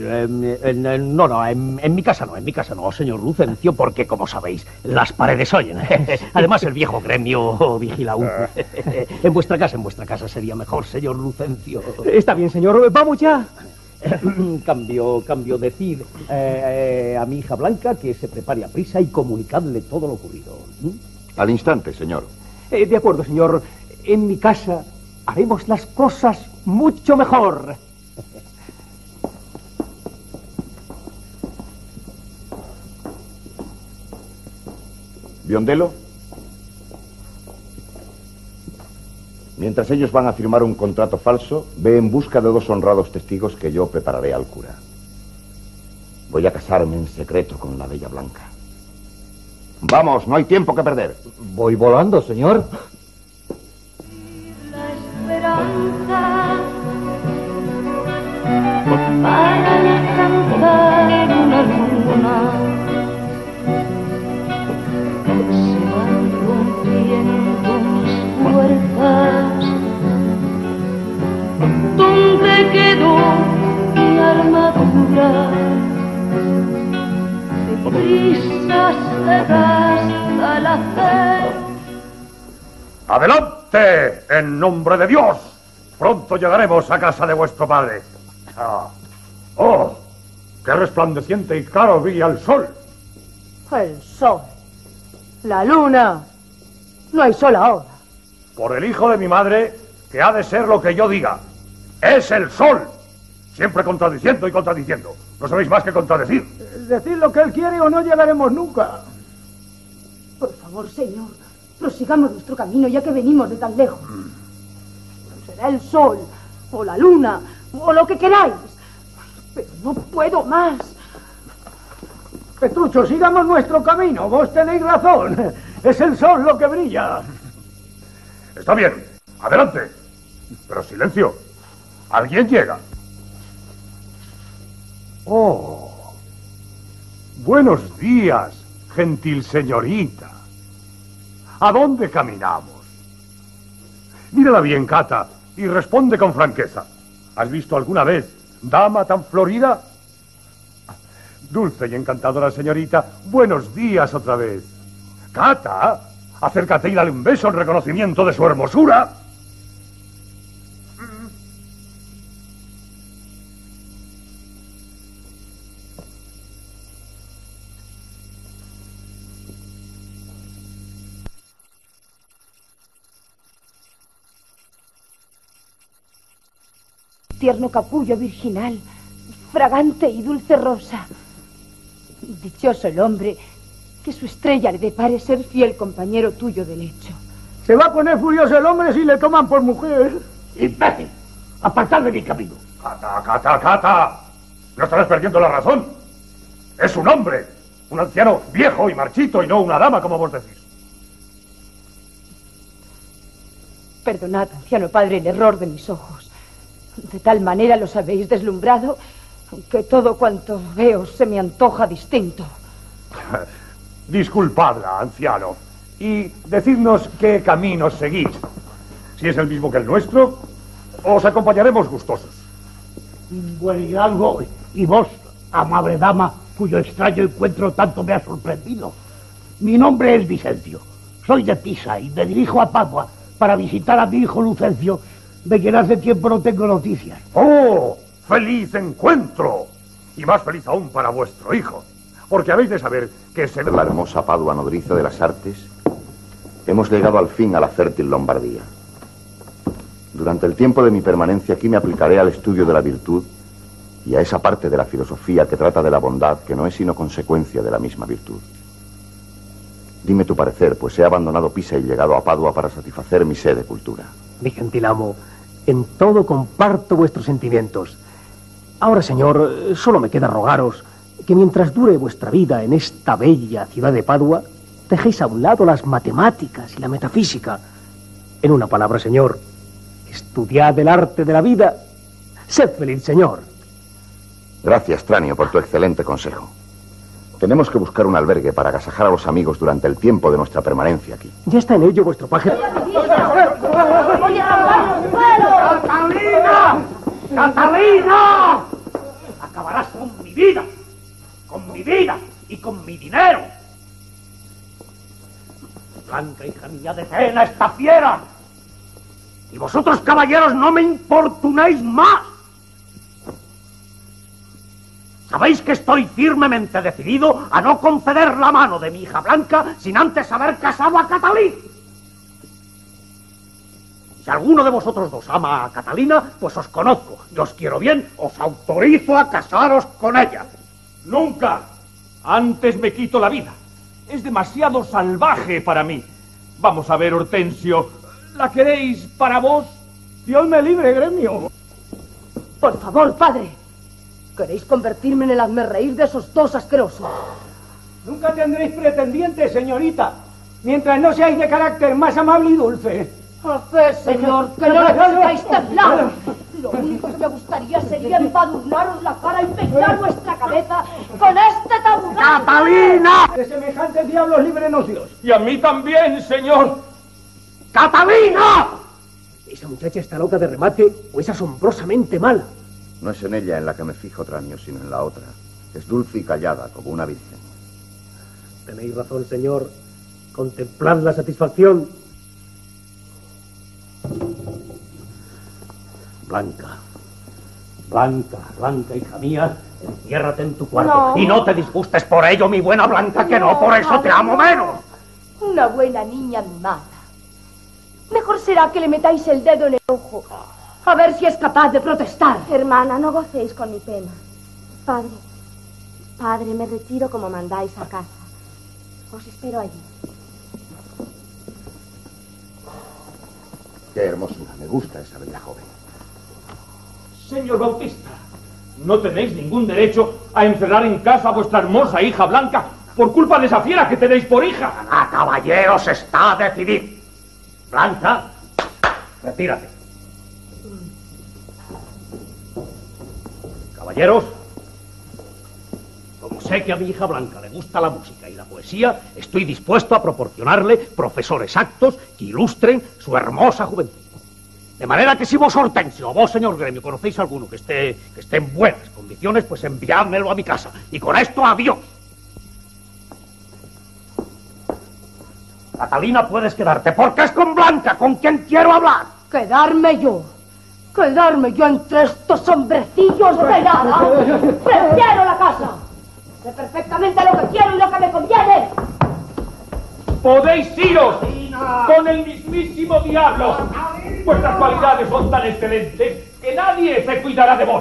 R: mi casa no, señor Lucencio, porque, como sabéis, las paredes oyen. Además, el viejo gremio vigila aún. En vuestra casa sería mejor, señor Lucencio.
J: Está bien, señor. ¿Vamos ya?
R: Cambio, decid a mi hija Blanca que se prepare a prisa y comunicadle todo lo ocurrido.
K: Al instante, señor.
J: De acuerdo, señor. En mi casa haremos las cosas mucho mejor.
K: Biondelo, mientras ellos van a firmar un contrato falso, ve en busca de 2 honrados testigos que yo prepararé al cura. Voy a casarme en secreto con la bella Blanca. Vamos, no hay tiempo que perder.
O: Voy volando, señor.
A: La esperanza para alcanzar una luna se van rompiendo mis fuerzas. ¿Dónde quedó mi armadura? Deprisa se gasta el hacer.
G: ¡Adelante! ¡En nombre de Dios! Pronto llegaremos a casa de vuestro padre. Ah. ¡Oh! ¡Qué resplandeciente y claro brilla el sol!
C: El sol. La luna. No hay sol ahora.
G: Por el hijo de mi madre, que ha de ser lo que yo diga. ¡Es el sol! Siempre contradiciendo y contradiciendo. No sabéis más que contradecir.
L: Decid lo que él quiere o no llegaremos nunca.
C: Por favor, señor, prosigamos nuestro camino ya que venimos de tan lejos. Será el sol, o la luna, o lo que queráis. Pero no puedo más.
L: Petrucho, sigamos nuestro camino. Vos tenéis razón. Es el sol lo que brilla.
G: Está bien. Adelante. Pero silencio. Alguien llega. Oh. Buenos días, gentil señorita. ¿A dónde caminamos? Mírala bien, Cata, y responde con franqueza. ¿Has visto alguna vez dama tan florida? Dulce y encantadora señorita, buenos días otra vez. Cata, acércate y dale un beso en reconocimiento de su hermosura.
C: Tierno capullo virginal, fragante y dulce rosa. Dichoso el hombre que su estrella le depare ser fiel compañero tuyo de lecho.
L: Se va a poner furioso el hombre si le toman por mujer.
G: ¡Imbécil! ¡Apartad de mi camino! ¡Cata, Cata, Cata! No estarás perdiendo la razón. Es un hombre, un anciano viejo y marchito y no una dama, como vos decís.
C: Perdonad, anciano padre, el error de mis ojos. De tal manera los habéis deslumbrado que todo cuanto veo se me antoja distinto.
G: Disculpadla, anciano, y decidnos qué camino seguís. Si es el mismo que el nuestro, os acompañaremos gustosos.
U: Buen hidalgo, y vos, amable dama, cuyo extraño encuentro tanto me ha sorprendido. Mi nombre es Vicencio, soy de Pisa y me dirijo a Padua para visitar a mi hijo Lucencio, de quien hace tiempo no tengo noticias.
G: ¡Oh! ¡Feliz encuentro! Y más feliz aún para vuestro hijo, porque habéis de saber que se...
K: La hermosa Padua nodriza de las artes, hemos llegado al fin a la fértil Lombardía. Durante el tiempo de mi permanencia aquí me aplicaré al estudio de la virtud y a esa parte de la filosofía que trata de la bondad, que no es sino consecuencia de la misma virtud. Dime tu parecer, pues he abandonado Pisa y llegado a Padua para satisfacer mi sed de cultura.
J: Mi gentil amo, en todo comparto vuestros sentimientos. Ahora, señor, solo me queda rogaros que mientras dure vuestra vida en esta bella ciudad de Padua, dejéis a un lado las matemáticas y la metafísica. En una palabra, señor, estudiad el arte de la vida. Sed feliz, señor.
K: Gracias, Tranio, por tu excelente consejo. Tenemos que buscar un albergue para agasajar a los amigos durante el tiempo de nuestra permanencia aquí.
J: Ya está en ello vuestro paje.
U: ¡Catalina! ¡Catalina! Acabarás con mi vida y con mi dinero. Blanca, hija mía, detén a esta fiera. Y vosotros, caballeros, no me importunéis más. Sabéis que estoy firmemente decidido a no conceder la mano de mi hija Blanca sin antes haber casado a Catalina. Si alguno de vosotros dos ama a Catalina, pues os conozco y os quiero bien, os autorizo a casaros con ella.
O: ¡Nunca! Antes me quito la vida. Es demasiado salvaje para mí. Vamos a ver, Hortensio. ¿La queréis para vos?
L: Dios me libre, gremio.
C: Por favor, padre. Queréis convertirme en el hazmerreír de esos dos asquerosos.
L: Nunca tendréis pretendientes, señorita, mientras no seáis de carácter más amable y dulce.
C: Haced, señor, que no necesitáis teflón. Lo único que me gustaría sería embadurnaros la cara y peinar vuestra cabeza con este taburete.
L: ¡Catalina! De semejantes diablos líbrenos Dios.
O: Y a mí también, señor.
L: ¡Catalina!
J: Esa muchacha está loca de remate o es asombrosamente mala.
K: No es en ella en la que me fijo, Tranio, sino en la otra. Es dulce y callada, como una virgen.
J: Tenéis razón, señor. Contemplad la satisfacción.
R: Blanca, hija mía, enciérrate en tu cuarto.
C: No.
R: Y no te disgustes por ello, mi buena Blanca, que no por eso te amo menos.
C: Una buena niña mimada. Mejor será que le metáis el dedo en el ojo. A ver si es capaz de protestar.
P: Hermana, no gocéis con mi pena. Padre, me retiro como mandáis a casa. Os espero allí.
K: Qué hermosura, me gusta esa bella joven.
O: Señor Bautista, no tenéis ningún derecho a encerrar en casa a vuestra hermosa hija Blanca por culpa de esa fiera que tenéis por hija.
R: ¡A caballeros está decidido! Blanca, retírate. Caballeros, como sé que a mi hija Blanca le gusta la música y la poesía, estoy dispuesto a proporcionarle profesores aptos que ilustren su hermosa juventud. De manera que si vos, Hortensio, o vos, señor Gremio, conocéis a alguno que esté en buenas condiciones, pues enviádmelo a mi casa. Y con esto, adiós. Catalina, puedes quedarte, porque es con Blanca con quien quiero hablar.
C: Quedarme yo entre estos hombrecillos de nada. Prefiero la casa. Sé perfectamente lo que quiero y lo que me conviene.
O: ¡Podéis iros con el mismísimo diablo! Vuestras cualidades son tan excelentes que nadie se cuidará de vos.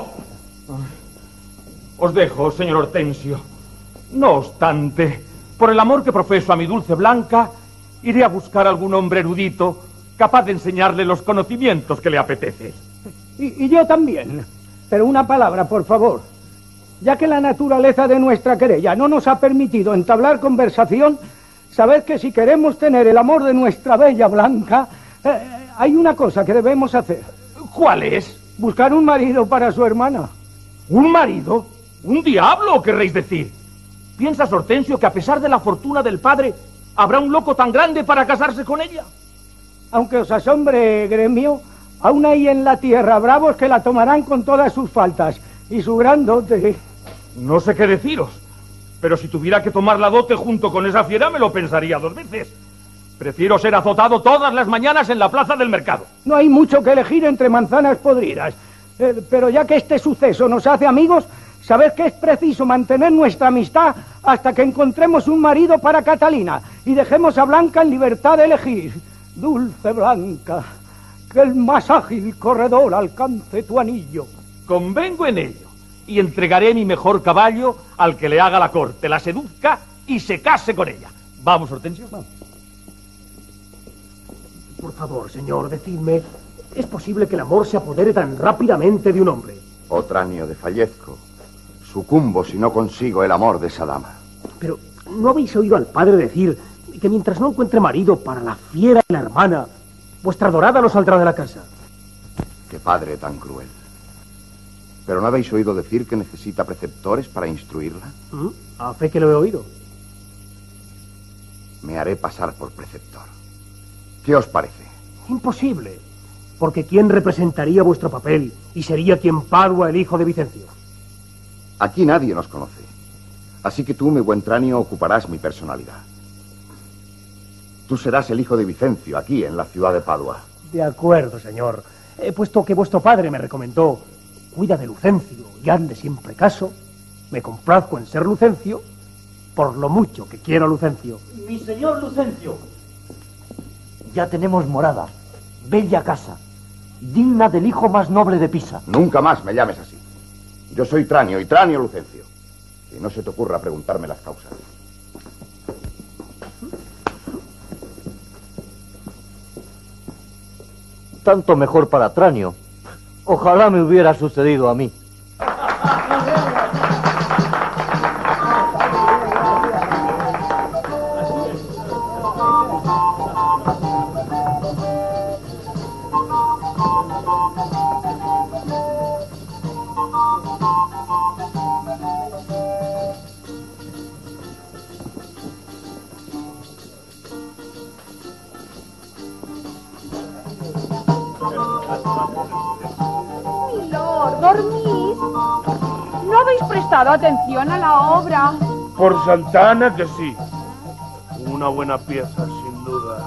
O: Os dejo, señor Hortensio. No obstante, por el amor que profeso a mi dulce Blanca, iré a buscar algún hombre erudito capaz de enseñarle los conocimientos que le apetece.
L: Y yo también. Pero una palabra, por favor. Ya que la naturaleza de nuestra querella no nos ha permitido entablar conversación, sabed que si queremos tener el amor de nuestra bella Blanca, hay una cosa que debemos hacer.
O: ¿Cuál es?
L: Buscar un marido para su hermana.
O: ¿Un marido? ¿Un diablo, querréis decir? ¿Piensas, Hortensio, que a pesar de la fortuna del padre, habrá un loco tan grande para casarse con ella?
L: Aunque os asombre, Gremio, aún hay en la tierra bravos que la tomarán con todas sus faltas y su gran dote.
O: No sé qué deciros, pero si tuviera que tomar la dote junto con esa fiera me lo pensaría 2 veces. Prefiero ser azotado todas las mañanas en la plaza del mercado.
L: No hay mucho que elegir entre manzanas podridas, pero ya que este suceso nos hace amigos, sabed que es preciso mantener nuestra amistad hasta que encontremos un marido para Catalina y dejemos a Blanca en libertad de elegir. Dulce Blanca, que el más ágil corredor alcance tu anillo.
O: Convengo en ello, y entregaré mi mejor caballo al que le haga la corte, la seduzca y se case con ella. Vamos, Hortensio, vamos.
J: Por favor, señor, decidme, ¿es posible que el amor se apodere tan rápidamente de un hombre?
K: Oh, Tranio, desfallezco. Sucumbo si no consigo el amor de esa dama.
J: Pero, ¿no habéis oído al padre decir que mientras no encuentre marido para la fiera y la hermana, vuestra adorada no saldrá de la casa?
K: Qué padre tan cruel. ¿Pero no habéis oído decir que necesita preceptores para instruirla?
J: A fe que lo he oído.
K: Me haré pasar por preceptor. ¿Qué os parece?
J: Imposible, porque ¿quién representaría vuestro papel y sería quien Padua, el hijo de Vicencio?
K: Aquí nadie nos conoce. Así que tú, mi buen Tranio, ocuparás mi personalidad. Tú serás el hijo de Vicencio, aquí, en la ciudad de Padua.
J: De acuerdo, señor. Puesto que vuestro padre me recomendó, cuida de Lucencio y hazle siempre caso, me complazco en ser Lucencio, por lo mucho que quiero a Lucencio.
M: Mi señor Lucencio, ya tenemos morada, bella casa, digna del hijo más noble de Pisa.
K: Nunca más me llames así. Yo soy Tranio y Tranio Lucencio. Y no se te ocurra preguntarme las causas.
M: Tanto mejor para Tranio. Ojalá me hubiera sucedido a mí.
I: prestado atención a la obra.
B: Por Santana que sí. Una buena pieza, sin duda.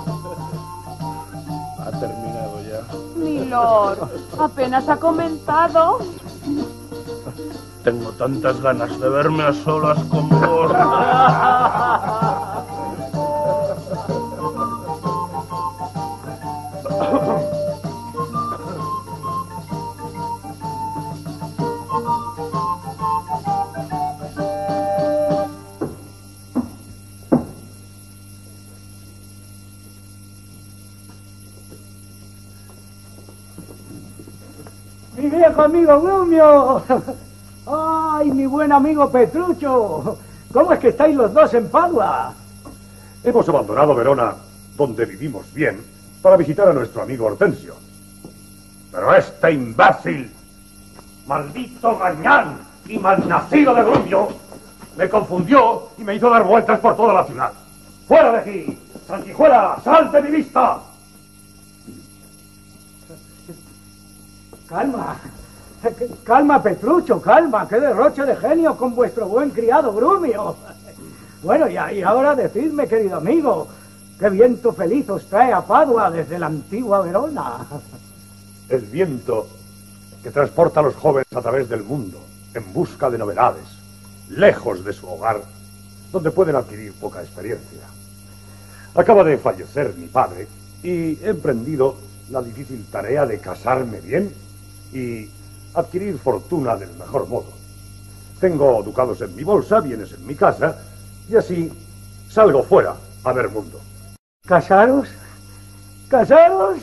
B: Ha terminado ya.
I: Milord, apenas ha comenzado.
B: Tengo tantas ganas de verme a solas con vos.
L: Mi viejo amigo Grumio. ¡Ay, mi buen amigo Petrucho! ¿Cómo es que estáis los dos en Padua?
G: Hemos abandonado Verona, donde vivimos bien, para visitar a nuestro amigo Hortensio. Pero este imbécil, maldito gañán y malnacido de Grumio, me confundió y me hizo dar vueltas por toda la ciudad. ¡Fuera de aquí! ¡Sanguijuela, sal de mi vista!
L: Calma, calma, Petrucho, calma, qué derroche de genio con vuestro buen criado Grumio. Bueno, y ahora decidme, querido amigo, qué viento feliz os trae a Padua desde la antigua Verona.
G: El viento que transporta a los jóvenes a través del mundo, en busca de novedades, lejos de su hogar, donde pueden adquirir poca experiencia. Acaba de fallecer mi padre y he emprendido la difícil tarea de casarme bien y adquirir fortuna del mejor modo. Tengo ducados en mi bolsa, bienes en mi casa, y así salgo fuera a ver mundo.
L: ¿Casaros? ¿Casaros?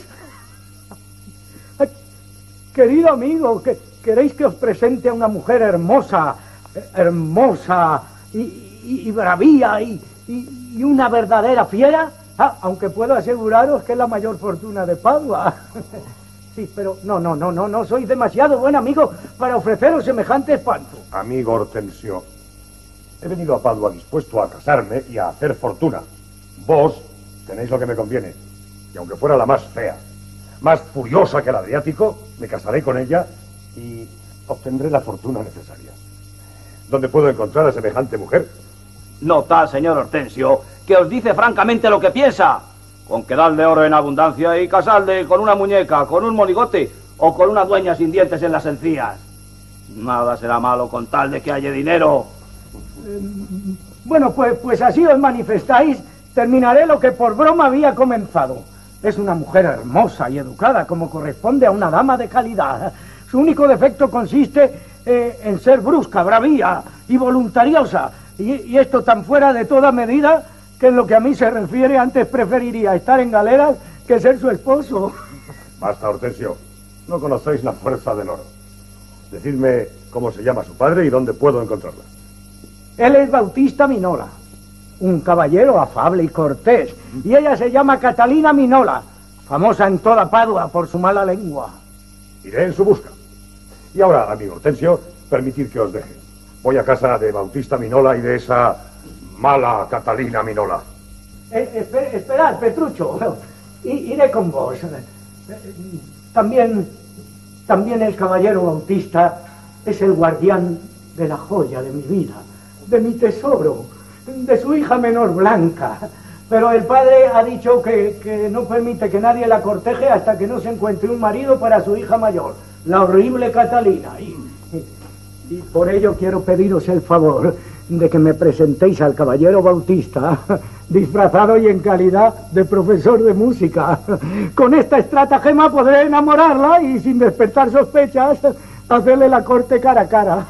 L: Querido amigo, ¿queréis que os presente a una mujer hermosa, hermosa y bravía y una verdadera fiera? Aunque puedo aseguraros que es la mayor fortuna de Padua. Sí, pero no, soy demasiado buen amigo para ofreceros semejante espanto.
G: Amigo Hortensio, he venido a Padua dispuesto a casarme y a hacer fortuna. Vos tenéis lo que me conviene, y aunque fuera la más fea, más furiosa que el Adriático, me casaré con ella y obtendré la fortuna necesaria. ¿Dónde puedo encontrar a semejante mujer?
N: Notad, señor Hortensio, que os dice francamente lo que piensa. Con que darle oro en abundancia y casarle con una muñeca, con un monigote o con una dueña sin dientes en las encías. Nada será malo con tal de que haya dinero.
L: Bueno, pues así os manifestáis, terminaré lo que por broma había comenzado. Es una mujer hermosa y educada, como corresponde a una dama de calidad. Su único defecto consiste en ser brusca, bravía y voluntariosa. Y esto tan fuera de toda medida que en lo que a mí se refiere antes preferiría estar en galeras que ser su esposo.
G: Basta, Hortensio. No conocéis la fuerza del oro. Decidme cómo se llama su padre y dónde puedo encontrarla.
L: Él es Bautista Minola, un caballero afable y cortés. Y ella se llama Catalina Minola, famosa en toda Padua por su mala lengua.
G: Iré en su busca. Y ahora, amigo Hortensio, permitid que os deje. Voy a casa de Bautista Minola y de esa mala Catalina Minola.
L: Esperad, Petrucho. Iré con vos. También el caballero Bautista es el guardián de la joya de mi vida, de mi tesoro, de su hija menor Blanca. Pero el padre ha dicho que no permite que nadie la corteje hasta que no se encuentre un marido para su hija mayor, la horrible Catalina. Y por ello quiero pediros el favor de que me presentéis al caballero Bautista disfrazado y en calidad de profesor de música. Con esta estratagema podré enamorarla y sin despertar sospechas hacerle la corte cara a cara.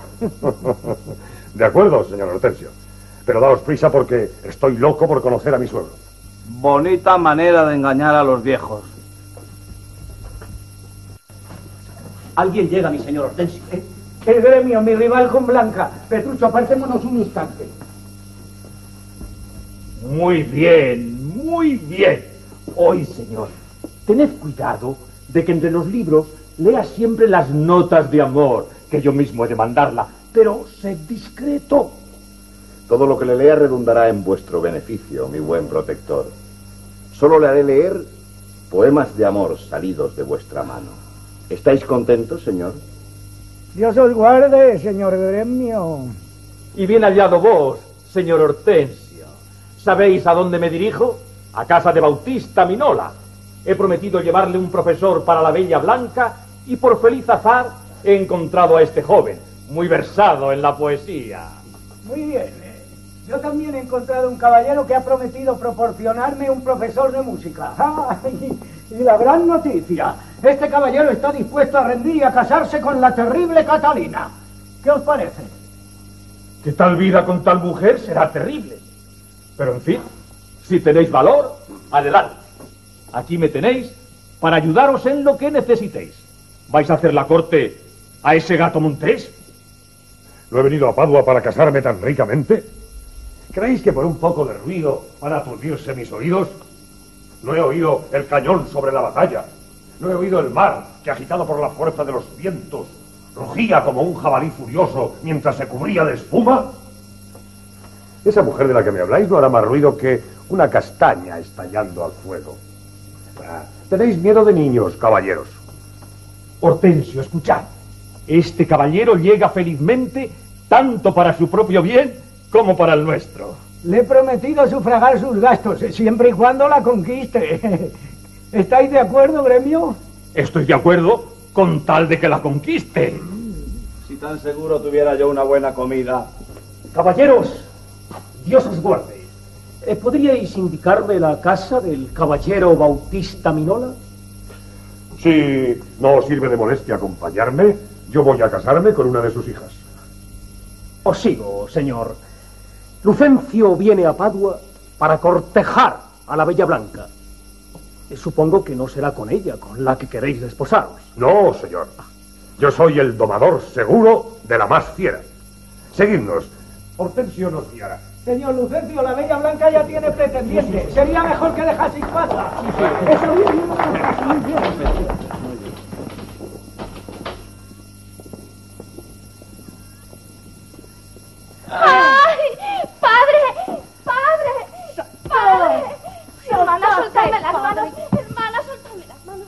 G: De acuerdo, señor Hortensio. Pero daos prisa porque estoy loco por conocer a mi suegro.
N: Bonita manera de engañar a los viejos.
M: Alguien llega, mi señor Hortensio.
L: El gremio, mi rival con Blanca. Petrucho, apartémonos un instante.
O: Muy bien, muy bien. Hoy, señor, tened cuidado de que entre los libros lea siempre las notas de amor, que yo mismo he de mandarla, pero sed discreto.
K: Todo lo que le lea redundará en vuestro beneficio, mi buen protector. Solo le haré leer poemas de amor salidos de vuestra mano. ¿Estáis contentos, señor?
L: Dios os guarde, señor Gremio.
O: Y bien hallado vos, señor Hortensio. ¿Sabéis a dónde me dirijo? A casa de Bautista Minola. He prometido llevarle un profesor para la Bella Blanca y por feliz azar he encontrado a este joven, muy versado en la poesía.
L: Muy bien. Yo también he encontrado un caballero que ha prometido proporcionarme un profesor de música. Y la gran noticia, este caballero está dispuesto a rendir y a casarse con la terrible Catalina. ¿Qué os parece?
O: Que tal vida con tal mujer será terrible. Pero en fin, si tenéis valor, adelante. Aquí me tenéis para ayudaros en lo que necesitéis. ¿Vais a hacer la corte a ese gato montés?
G: ¿No he venido a Padua para casarme tan ricamente? ¿Creéis que por un poco de ruido van a aturdirse mis oídos? No he oído el cañón sobre la batalla. No he oído el mar que, agitado por la fuerza de los vientos, rugía como un jabalí furioso mientras se cubría de espuma. Esa mujer de la que me habláis no hará más ruido que una castaña estallando al fuego. Tenéis miedo de niños, caballeros.
O: Hortensio, escuchad. Este caballero llega felizmente tanto para su propio bien como para el nuestro.
L: Le he prometido sufragar sus gastos, siempre y cuando la conquiste. ¿Estáis de acuerdo, Gremio?
O: Estoy de acuerdo con tal de que la conquiste.
N: Si tan seguro tuviera yo una buena comida.
J: Caballeros, Dios os guarde. ¿Podríais indicarme la casa del caballero Bautista Minola?
G: Si no os sirve de molestia acompañarme, yo voy a casarme con una de sus hijas.
J: Os sigo, señor. Lucencio viene a Padua para cortejar a la Bella Blanca. Supongo que no será con ella con la que queréis desposaros.
G: No, señor. Yo soy el domador seguro de la más fiera. Seguidnos. Hortensio nos guiará.
L: Señor Lucencio, la Bella Blanca ya tiene pretendiente. Sería mejor que dejaseis Padua. Eso bien, muy bien.
P: ¡Ay! ¡Padre! ¡Padre! ¡Padre! Hermana, soltadme las manos. Hermana, soltadme las manos.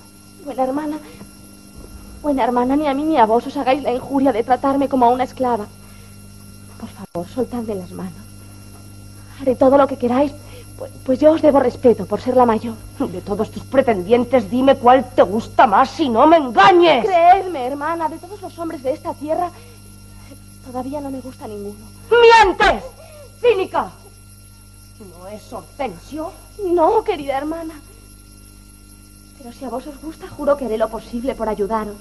P: Buena hermana, ni a mí ni a vos os hagáis la injuria de tratarme como a una esclava. Por favor, soltadme las manos. Haré todo lo que queráis, pues yo os debo respeto por ser la mayor.
C: De todos tus pretendientes, dime cuál te gusta más y no me engañes.
P: Creedme, hermana, de todos los hombres de esta tierra, todavía no me gusta ninguno.
C: ¡Mientes! ¡Cínica! ¿No es Hortensio?
P: No, querida hermana. Pero si a vos os gusta, juro que haré lo posible por ayudaros.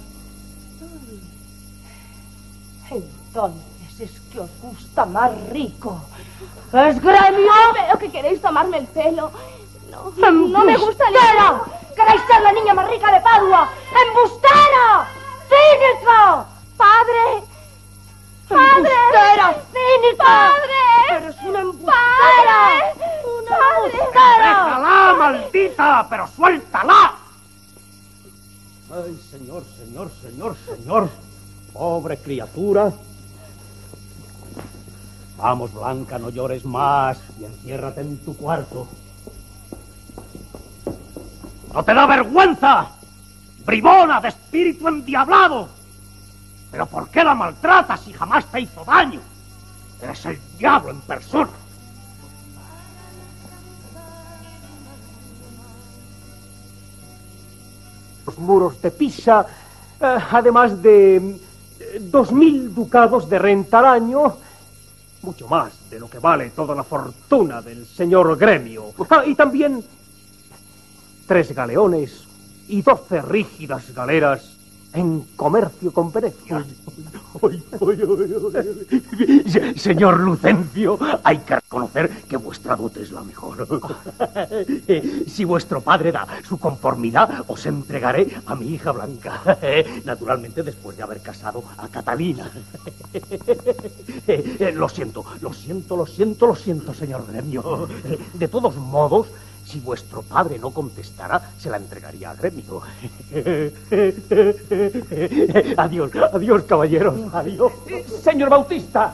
C: Entonces es que os gusta más rico. ¿Es Gremio?
P: Veo que queréis tomarme el pelo. No me gusta ni...
C: ¡Embustera! ¡Queréis ser la niña más rica de Padua! ¡Embustera! ¡Cínica!
P: ¡Padre!
C: ¡Embustera! ¡Cínica!
P: ¡Padre!
C: ¡Eres una embustera!
U: ¡Déjala, maldita! ¡Pero suéltala!
R: Ay, señor. Pobre criatura. Vamos, Blanca, no llores más y enciérrate en tu cuarto. ¿No te da vergüenza? ¡Bribona de espíritu endiablado! ¿Pero por qué la maltratas si jamás te hizo daño? Eres el diablo en persona.
J: Los muros de Pisa, además de 2000 ducados de renta al año, mucho más de lo que vale toda la fortuna del señor Gremio. Y también 3 galeones y 12 rígidas galeras en comercio con Venecia.
R: Señor Lucencio, hay que reconocer que vuestra dote es la mejor. Si vuestro padre da su conformidad, os entregaré a mi hija Blanca. Naturalmente, después de haber casado a Catalina. Lo siento, señor Gremio. De todos modos, si vuestro padre no contestara, se la entregaría a Gremio. Adiós, caballeros. Adiós.
O: Señor Bautista.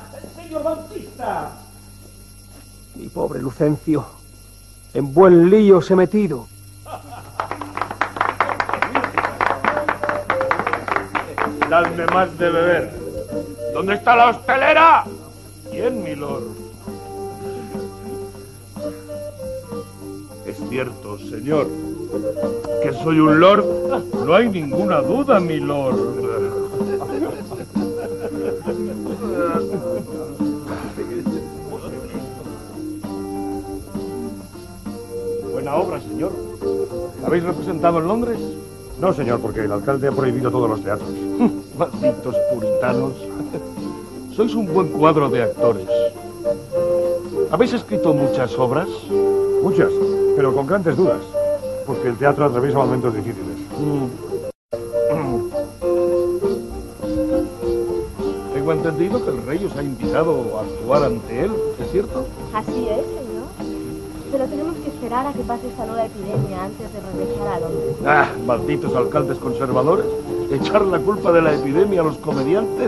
J: Mi pobre Lucencio, en buen lío se ha metido.
D: Dadme más de beber. ¿Dónde está la hostelera? ¿Quién, milord? Es cierto, señor, que soy un lord. No hay ninguna duda, milord. Buena obra, señor. ¿La habéis representado en Londres?
G: No, señor, porque el alcalde ha prohibido todos los teatros.
D: Malditos puritanos. Sois un buen cuadro de actores. ¿Habéis escrito muchas obras?
G: Muchas, pero con grandes dudas, porque el teatro atraviesa momentos difíciles.
D: Tengo entendido que el rey os ha invitado a actuar ante él, ¿es cierto?
P: Así es, señor. Pero tenemos que esperar a que pase esta nueva epidemia antes de regresar a Londres.
D: Ah, malditos alcaldes conservadores. Echar la culpa de la epidemia a los comediantes.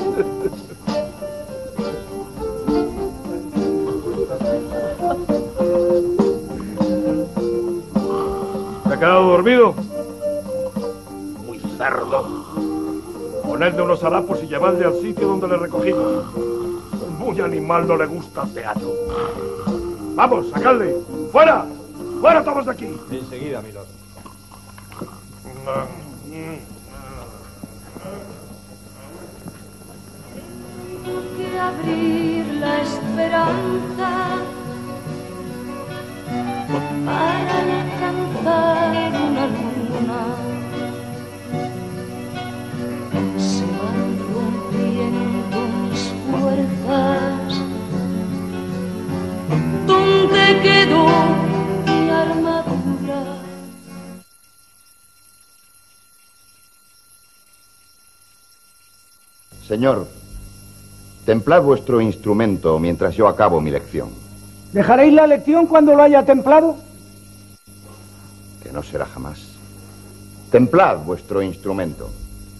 D: ¿Se ha quedado dormido? Muy cerdo. Ponedle unos harapos y llevadle al sitio donde le recogimos. Muy animal, no le gusta el teatro. ¡Vamos, sacadle! ¡Fuera! ¡Fuera todos de aquí!
E: Enseguida, milord.
A: Que abrir la esperanza para alcanzar una luna. Se van rompiendo mis fuerzas. ¿Dónde quedó mi armadura?
K: Señor, templad vuestro instrumento mientras yo acabo mi lección.
L: ¿Dejaréis la lección cuando lo haya templado?
K: Que no será jamás. Templad vuestro instrumento.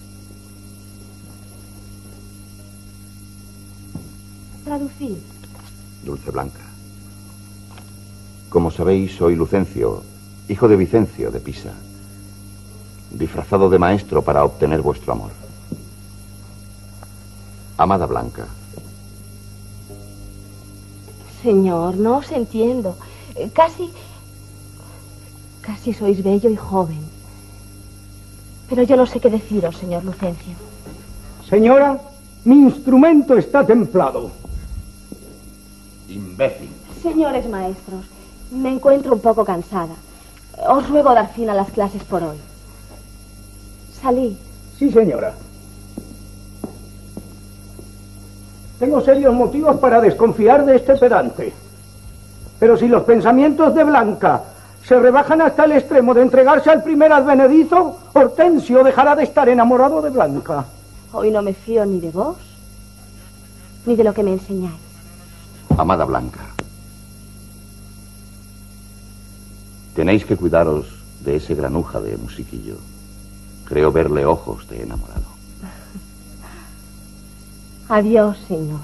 P: Traducir.
K: Dulce Blanca. Como sabéis, soy Lucencio, hijo de Vicencio de Pisa, disfrazado de maestro para obtener vuestro amor. Amada Blanca.
P: Señor, no os entiendo. Casi sois bello y joven. Pero yo no sé qué deciros, señor Lucencio.
L: Señora, mi instrumento está templado.
K: Imbécil.
P: Señores maestros, me encuentro un poco cansada. Os ruego dar fin a las clases por hoy. Salí.
L: Sí, señora. Tengo serios motivos para desconfiar de este pedante. Pero si los pensamientos de Blanca se rebajan hasta el extremo de entregarse al primer advenedizo, Hortensio dejará de estar enamorado de Blanca.
P: Hoy no me fío ni de vos, ni de lo que me enseñáis.
K: Amada Blanca. Tenéis que cuidaros de ese granuja de musiquillo. Creo verle ojos de enamorado.
P: Adiós, señor.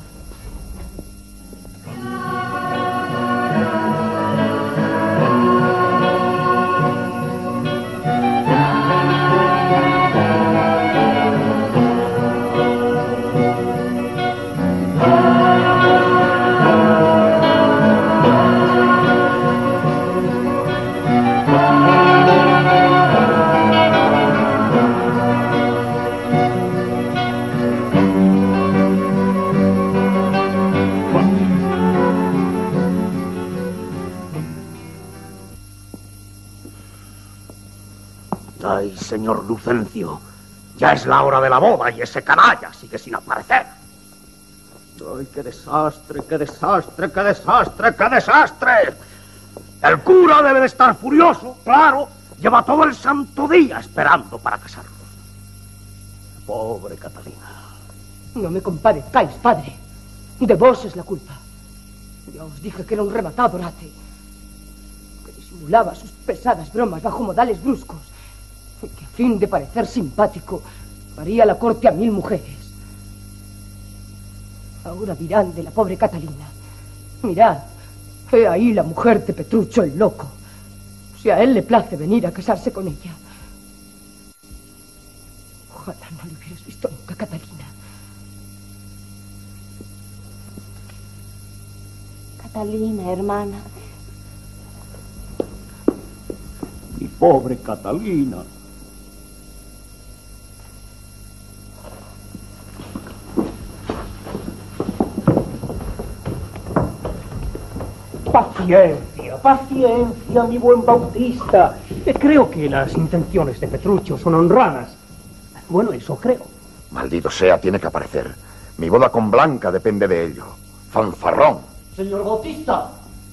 R: Ay, señor Lucencio, ya es la hora de la boda y ese canalla sigue sin aparecer. ¡Ay, qué desastre, qué desastre, qué desastre, qué desastre! El cura debe de estar furioso, claro. Lleva todo el santo día esperando para casarlos. Pobre Catalina.
C: No me compadezcáis, padre. De vos es la culpa. Ya os dije que era un rematado orate, que disimulaba sus pesadas bromas bajo modales bruscos, y que a fin de parecer simpático haría la corte a 1000 mujeres. Ahora dirán de la pobre Catalina: mirad, he ahí la mujer de Petrucho el loco. Si a él le place venir a casarse con ella. Ojalá no le hubiera habías visto nunca, Catalina.
P: Catalina, hermana.
M: Mi pobre Catalina.
J: Paciencia, paciencia, mi buen Bautista. Creo que las intenciones de Petruccio son honradas. Bueno, eso creo.
K: Maldito sea, tiene que aparecer. Mi boda con Blanca depende de ello. Fanfarrón.
M: Señor Bautista.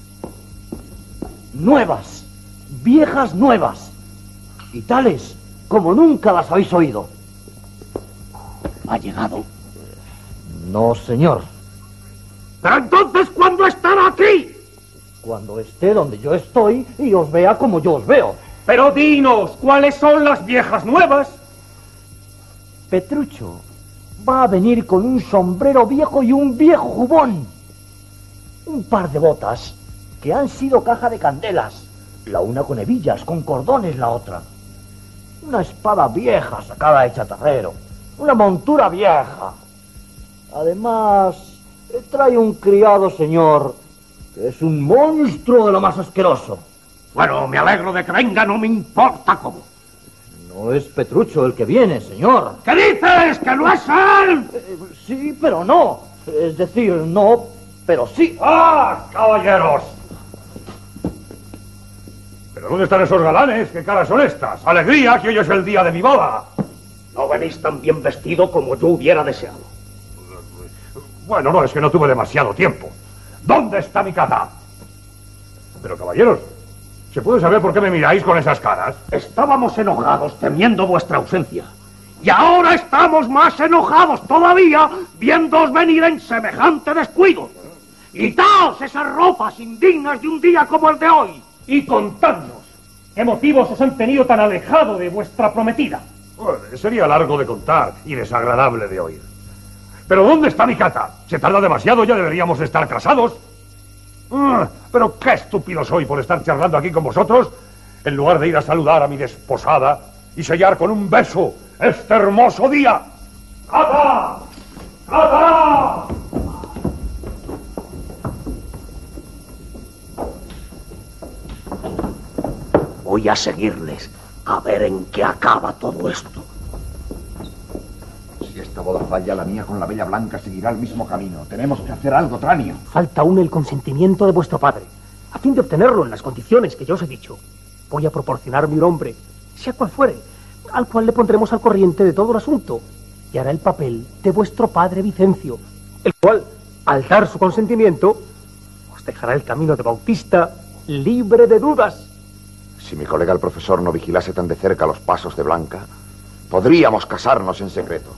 M: Nuevas, viejas nuevas. Y tales como nunca las habéis oído. ¿Ha llegado? No, señor.
U: ¿Pero entonces cuándo estará aquí?
M: Cuando esté donde yo estoy y os vea como yo os veo.
O: Pero dinos, ¿cuáles son las viejas nuevas?
M: Petruccio va a venir con un sombrero viejo y un viejo jubón. Un par de botas que han sido caja de candelas. La una con hebillas, con cordones la otra. Una espada vieja sacada de chatarrero. Una montura vieja. Además, trae un criado, señor, que es un monstruo de lo más asqueroso.
U: Bueno, me alegro de que venga, no me importa cómo.
M: No es Petruccio el que viene, señor.
U: ¿Qué dices? ¿Que no es él?
M: Sí, pero no. Es decir, no, pero sí.
G: ¡Ah, caballeros! ¿Pero dónde están esos galanes? ¿Qué caras son estas? ¡Alegría, que hoy es el día de mi boda!
U: No venís tan bien vestido como yo hubiera deseado.
G: Bueno, no, es que no tuve demasiado tiempo. ¿Dónde está mi caza? Pero, caballeros, ¿se puede saber por qué me miráis con esas caras?
U: Estábamos enojados temiendo vuestra ausencia. Y ahora estamos más enojados todavía viéndoos venir en semejante descuido. Quitaos esas ropas indignas de un día como el de hoy.
O: Y contadnos, ¿qué motivos os han tenido tan alejado de vuestra prometida?
G: Bueno, sería largo de contar y desagradable de oír. ¿Pero dónde está mi cata? Se tarda demasiado, ya deberíamos estar casados. Pero qué estúpido soy por estar charlando aquí con vosotros, en lugar de ir a saludar a mi desposada y sellar con un beso este hermoso día. ¡Cata! ¡Cata!
U: Voy a seguirles a ver en qué acaba todo esto.
K: Si esta boda falla, la mía con la bella Blanca seguirá el mismo camino. Tenemos que hacer algo, Tranio.
J: Falta aún el consentimiento de vuestro padre. A fin de obtenerlo en las condiciones que yo os he dicho, voy a proporcionarme un hombre, sea cual fuere, al cual le pondremos al corriente de todo el asunto, y hará el papel de vuestro padre Vicencio, el cual, al dar su consentimiento, os dejará el camino de Bautista libre de dudas.
K: Si mi colega el profesor no vigilase tan de cerca los pasos de Blanca, podríamos casarnos en secreto.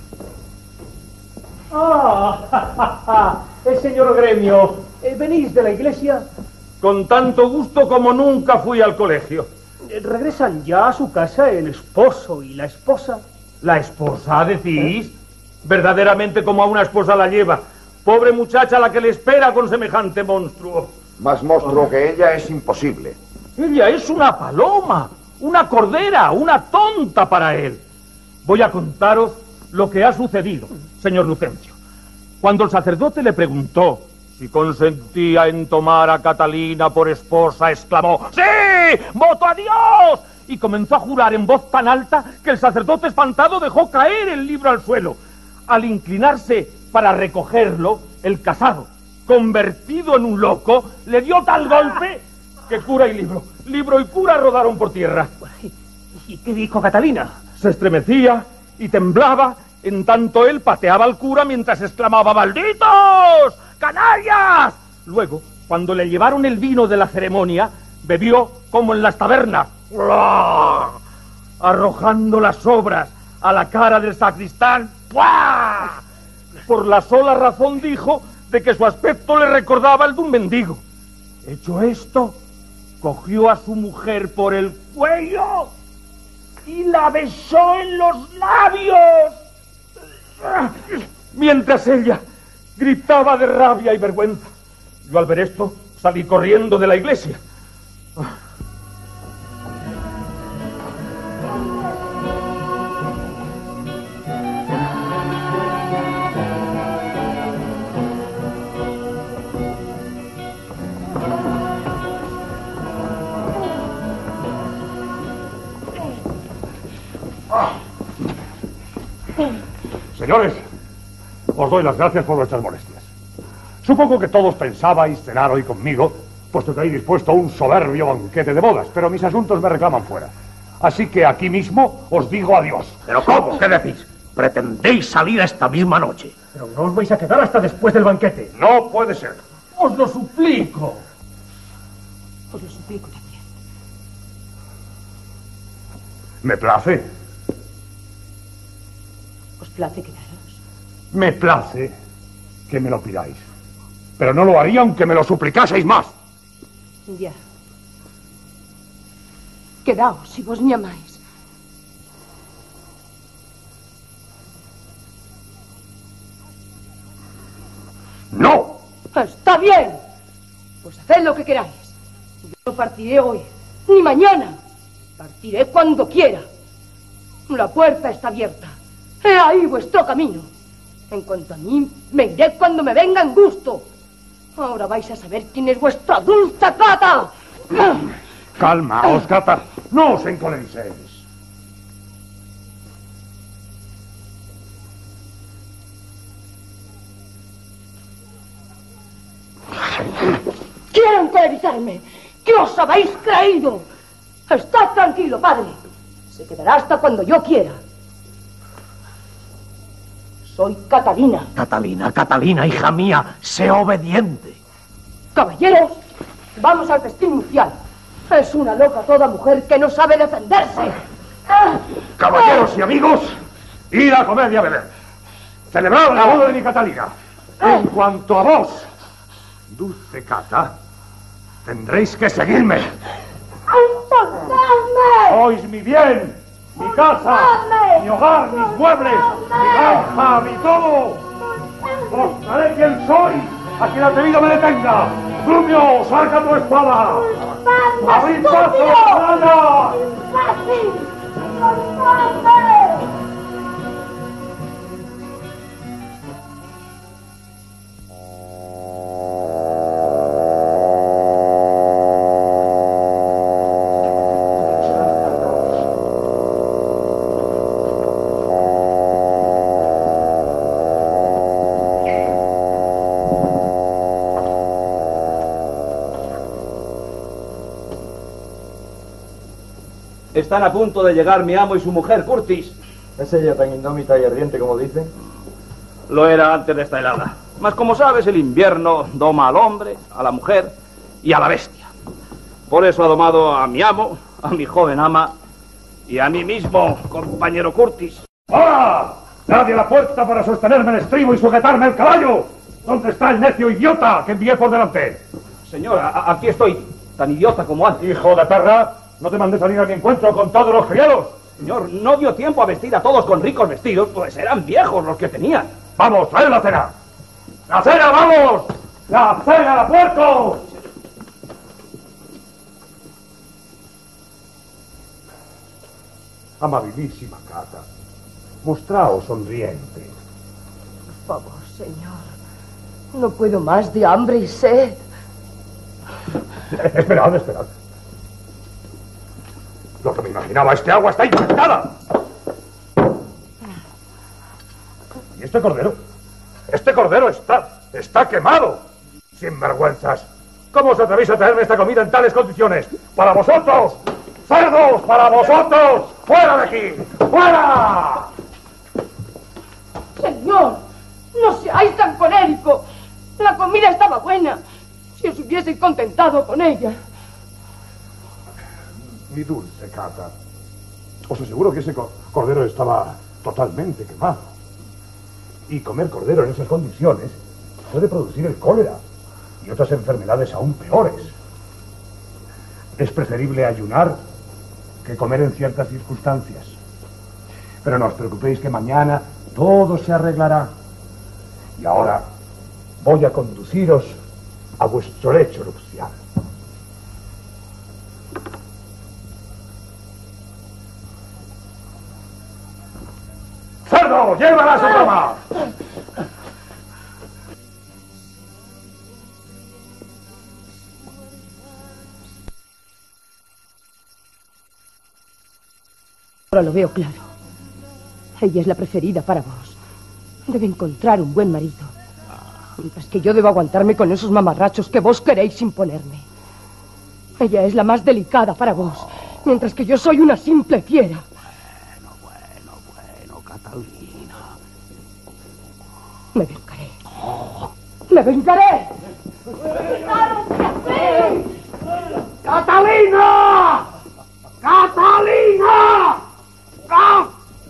O: El señor Gremio, ¿venís de la iglesia? Con tanto gusto como nunca fui al colegio.
J: ¿Regresan ya a su casa el esposo y la esposa?
O: ¿La esposa, decís? Verdaderamente como a una esposa la lleva. Pobre muchacha la que le espera con semejante monstruo.
K: Más monstruo que ella es imposible.
O: Ella es una paloma, una cordera, una tonta para él. Voy a contaros lo que ha sucedido, señor Lucencio. Cuando el sacerdote le preguntó si consentía en tomar a Catalina por esposa, exclamó: ¡Sí! ¡Voto a Dios! Y comenzó a jurar en voz tan alta que el sacerdote espantado dejó caer el libro al suelo. Al inclinarse para recogerlo, el casado, convertido en un loco, le dio tal golpe que cura y libro y cura rodaron por tierra.
J: ¿Y qué dijo Catalina?
O: Se estremecía y temblaba, en tanto él pateaba al cura mientras exclamaba: ¡Malditos! ¡Canallas! Luego, cuando le llevaron el vino de la ceremonia, bebió como en las tabernas, arrojando las sobras a la cara del sacristán. ¡Puah! Por la sola razón, dijo, de que su aspecto le recordaba el de un mendigo. Hecho esto, cogió a su mujer por el cuello y la besó en los labios, mientras ella gritaba de rabia y vergüenza. Yo, al ver esto, salí corriendo de la iglesia.
G: Señores, os doy las gracias por vuestras molestias. Supongo que todos pensabais cenar hoy conmigo, puesto que hay dispuesto un soberbio banquete de bodas, pero mis asuntos me reclaman fuera. Así que aquí mismo os digo adiós.
R: ¿Pero cómo? ¿Qué decís? ¿Pretendéis salir esta misma noche?
J: Pero no os vais a quedar hasta después del banquete.
G: No puede ser.
J: Os lo suplico.
C: Os lo suplico también.
G: Me place.
C: ¿Os place quedaros?
G: Me place que me lo pidáis. Pero no lo haría aunque me lo suplicaseis más.
C: Ya. Quedaos si vos me amáis.
G: ¡No!
C: Está bien. Pues haced lo que queráis. Yo no partiré hoy, ni mañana. Partiré cuando quiera. La puerta está abierta. He ahí vuestro camino. En cuanto a mí, me iré cuando me venga en gusto. Ahora vais a saber quién es vuestra dulce Cata.
G: Calmaos, Cata. No os encolericéis.
C: Quiero encolerizarme. ¿Qué os habéis creído? Estad tranquilo, padre. Se quedará hasta cuando yo quiera. Soy Catalina.
R: Catalina, hija mía, sé obediente.
C: Caballeros, vamos al festín nupcial. Es una loca toda mujer que no sabe defenderse.
G: Caballeros y amigos, id a comer y a beber. Celebrad la boda de mi Catalina. En cuanto a vos, dulce Cata, tendréis que seguirme. Sois mi bien, mi casa, mi hogar, mis muebles, mi granja, mi todo. Mostraré quién soy a quien atrevido me detenga. Grumio, saca tu espada. ¡Abrid paso, hermana!
N: Están a punto de llegar mi amo y su mujer, Curtis.
F: ¿Es ella tan indómita y ardiente como dicen?
N: Lo era antes de esta helada. Mas como sabes, el invierno doma al hombre, a la mujer y a la bestia. Por eso ha domado a mi amo, a mi joven ama y a mí mismo, compañero Curtis.
G: ¡Ahora! ¡Nadie a la puerta para sostenerme el estribo y sujetarme el caballo! ¿Dónde está el necio idiota que envié por delante?
N: Señor, aquí estoy, tan idiota como antes.
G: ¡Hijo de perra! ¿No te mandé salir a mi encuentro con todos los criados?
N: Señor, no dio tiempo a vestir a todos con ricos vestidos, pues eran viejos los que tenían.
G: ¡Vamos, traed la cena! ¡La cena, vamos! ¡La cena, la puerco! Amabilísima Cata, mostraos sonriente.
C: Por favor, señor. No puedo más de hambre y sed.
G: Esperad. Lo que me imaginaba, este agua está infectada. ¿Y este cordero? Este cordero está quemado. Sinvergüenzas. ¿Cómo os atrevéis a traerme esta comida en tales condiciones? ¡Para vosotros! ¡Cerdos! ¡Para vosotros! ¡Fuera de aquí! ¡Fuera!
C: Señor, no seáis tan colérico. La comida estaba buena. Si os hubieseis contentado con ella.
G: Mi dulce Cata, os aseguro que ese cordero estaba totalmente quemado. Y comer cordero en esas condiciones puede producir el cólera y otras enfermedades aún peores. Es preferible ayunar que comer en ciertas circunstancias. Pero no os preocupéis que mañana todo se arreglará. Y ahora voy a conduciros a vuestro lecho nupcial. ¡Cerdo! ¡Llévala a su cama!
C: Ahora lo veo claro. Ella es la preferida para vos. Debe encontrar un buen marido. Mientras que yo debo aguantarme con esos mamarrachos que vos queréis imponerme. Ella es la más delicada para vos, mientras que yo soy una simple fiera.
U: Bueno, Catalina.
C: Me vengaré. ¡Me vengaré!
U: ¡Catalina! ¡Catalina! ¡Ah!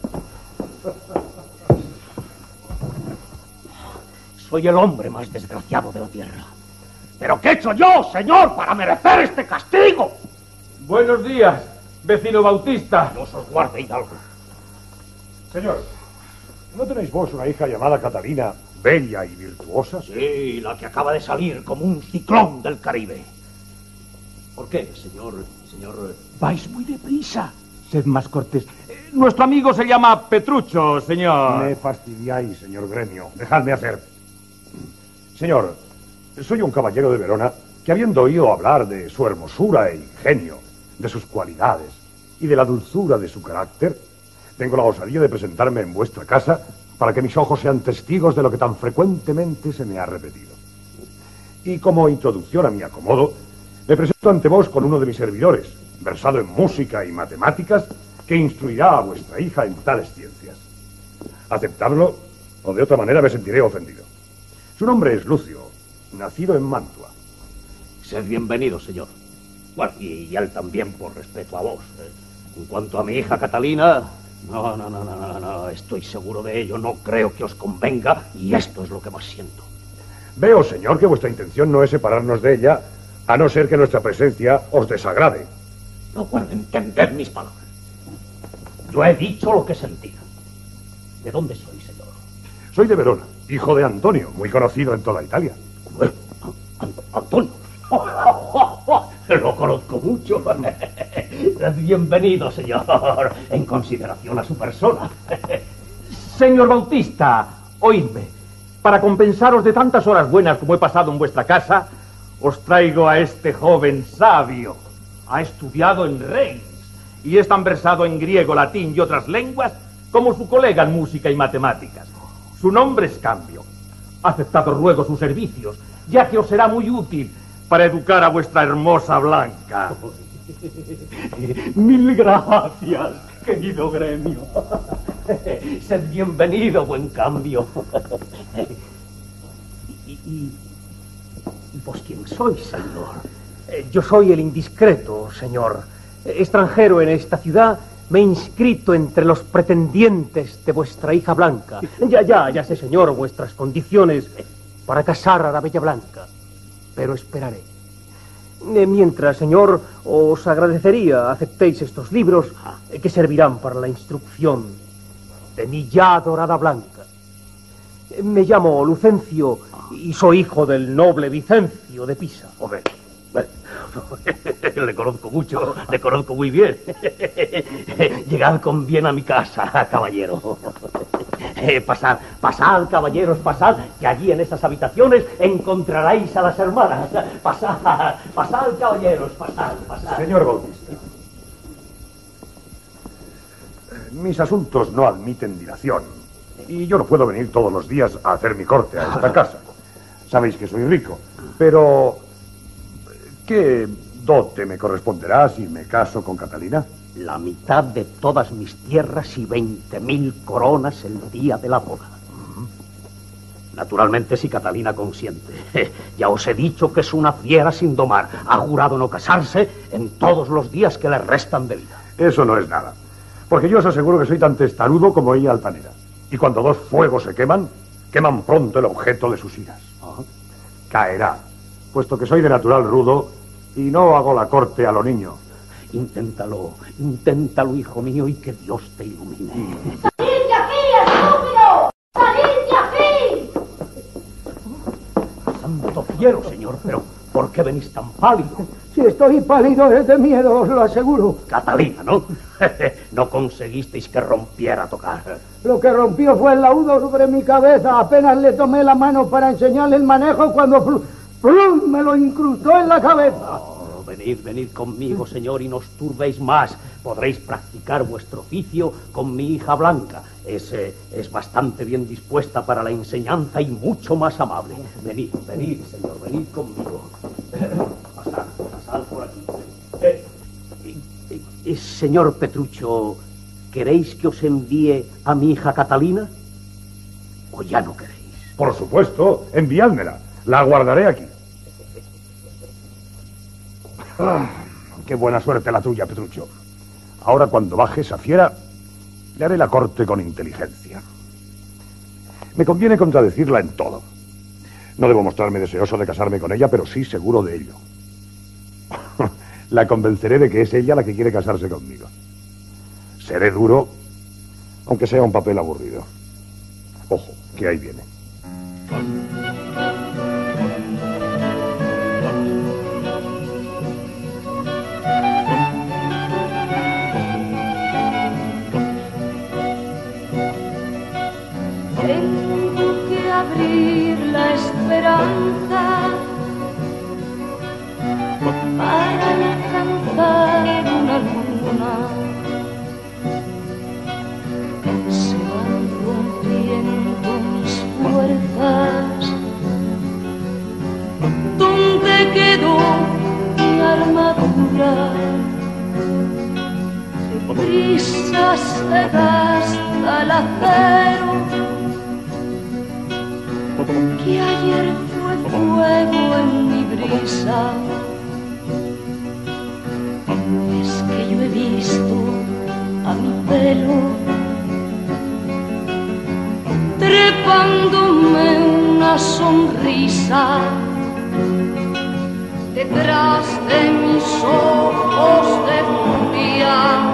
U: Soy el hombre más desgraciado de la tierra. ¿Pero qué he hecho yo, señor, para merecer este castigo?
O: Buenos días, vecino Bautista.
U: Dios os guarde, hidalgo.
G: Señor, ¿no tenéis vos una hija llamada Catalina, bella y virtuosa?
U: Sí, la que acaba de salir como un ciclón del Caribe. ¿Por qué, señor? Vais muy deprisa.
O: Sed más cortés. Nuestro amigo se llama Petrucho, señor.
G: Me fastidiáis, señor Gremio. Dejadme hacer. Señor, soy un caballero de Verona que, habiendo oído hablar de su hermosura e ingenio, de sus cualidades y de la dulzura de su carácter, tengo la osadía de presentarme en vuestra casa para que mis ojos sean testigos de lo que tan frecuentemente se me ha repetido. Y como introducción a mi acomodo, me presento ante vos con uno de mis servidores, versado en música y matemáticas, que instruirá a vuestra hija en tales ciencias. Aceptadlo, o de otra manera me sentiré ofendido. Su nombre es Lucio, nacido en Mantua.
U: Sed bienvenido, señor. Bueno, y él también por respeto a vos. En cuanto a mi hija Catalina, no, estoy seguro de ello. No creo que os convenga y esto es lo que más siento.
G: Veo, señor, que vuestra intención no es separarnos de ella, a no ser que nuestra presencia os desagrade.
U: No puedo entender mis palabras. Yo he dicho lo que sentía. ¿De dónde soy, señor?
G: Soy de Verona, hijo de Antonio, muy conocido en toda Italia.
U: Antonio. Lo conozco mucho. Bienvenido, señor, en consideración a su persona.
O: Señor Bautista, oídme. Para compensaros de tantas horas buenas como he pasado en vuestra casa, os traigo a este joven sabio. Ha estudiado en Reims y es tan versado en griego, latín y otras lenguas como su colega en música y matemáticas. Su nombre es Cambio. Aceptado ruego sus servicios, ya que os será muy útil para educar a vuestra hermosa Blanca.
U: Mil gracias, querido Gremio. Sed bienvenido, buen Cambio. ¿Y vos quién sois, señor?
R: Yo soy el indiscreto, señor. Extranjero en esta ciudad, me he inscrito entre los pretendientes de vuestra hija Blanca. Ya sé, señor, vuestras condiciones para casar a la bella Blanca. Pero esperaré. Mientras, señor, os agradecería aceptéis estos libros que servirán para la instrucción de mi ya adorada Blanca. Me llamo Lucencio y soy hijo del noble Vicencio de Pisa.
U: Le conozco mucho, le conozco muy bien. Llegad con bien a mi casa, caballero. Pasad, caballeros, pasad, que allí en esas habitaciones encontraréis a las hermanas. Pasad, caballeros, pasad.
G: Señor Bautista, mis asuntos no admiten dilación y yo no puedo venir todos los días a hacer mi corte a esta casa. Sabéis que soy rico, pero ¿qué dote me corresponderá si me caso con Catalina?
U: La mitad de todas mis tierras y 20.000 coronas el día de la boda. Naturalmente, si Catalina consiente. Ya os he dicho que es una fiera sin domar. Ha jurado no casarse en todos los días que le restan de vida.
G: Eso no es nada, porque yo os aseguro que soy tan testarudo como ella altanera. Y cuando dos fuegos se queman pronto el objeto de sus iras. Caerá, puesto que soy de natural rudo y no hago la corte a lo niño.
U: Inténtalo, hijo mío, y que Dios te ilumine.
A: ¡Salid de aquí, estúpido! ¡Salid de aquí!
U: Santo cielo, señor, pero ¿por qué venís tan pálido?
L: Si estoy pálido es de miedo, os lo aseguro.
U: Catalina, ¿no? No conseguisteis que rompiera a tocar.
L: Lo que rompió fue el laudo sobre mi cabeza. Apenas le tomé la mano para enseñarle el manejo cuando me lo incrustó en la cabeza.
U: Venid conmigo, señor, y no os turbéis más,
R: podréis practicar vuestro oficio con mi hija Blanca. Es bastante bien dispuesta para la enseñanza y mucho más amable. Venid, señor, venid conmigo. Pasad por aquí. Señor Petruccio, ¿queréis que os envíe a mi hija Catalina? ¿O ya no queréis?
G: Por supuesto, enviádmela. La guardaré aquí. Qué buena suerte la tuya, Petruccio. Ahora, cuando baje esa fiera, le haré la corte con inteligencia. Me conviene contradecirla en todo. No debo mostrarme deseoso de casarme con ella, pero sí seguro de ello. La convenceré de que es ella la que quiere casarse conmigo. Seré duro, aunque sea un papel aburrido. Ojo, que ahí viene.
A: Tengo que abrir la esperanza para alcanzar una luna. Se van rompiendo mis fuerzas. ¿Dónde quedó mi armadura? Deprisa se gasta el acero que ayer fue fuego en mi brisa. Es que yo he visto a mi pelo trepándome una sonrisa detrás de mis ojos de furia.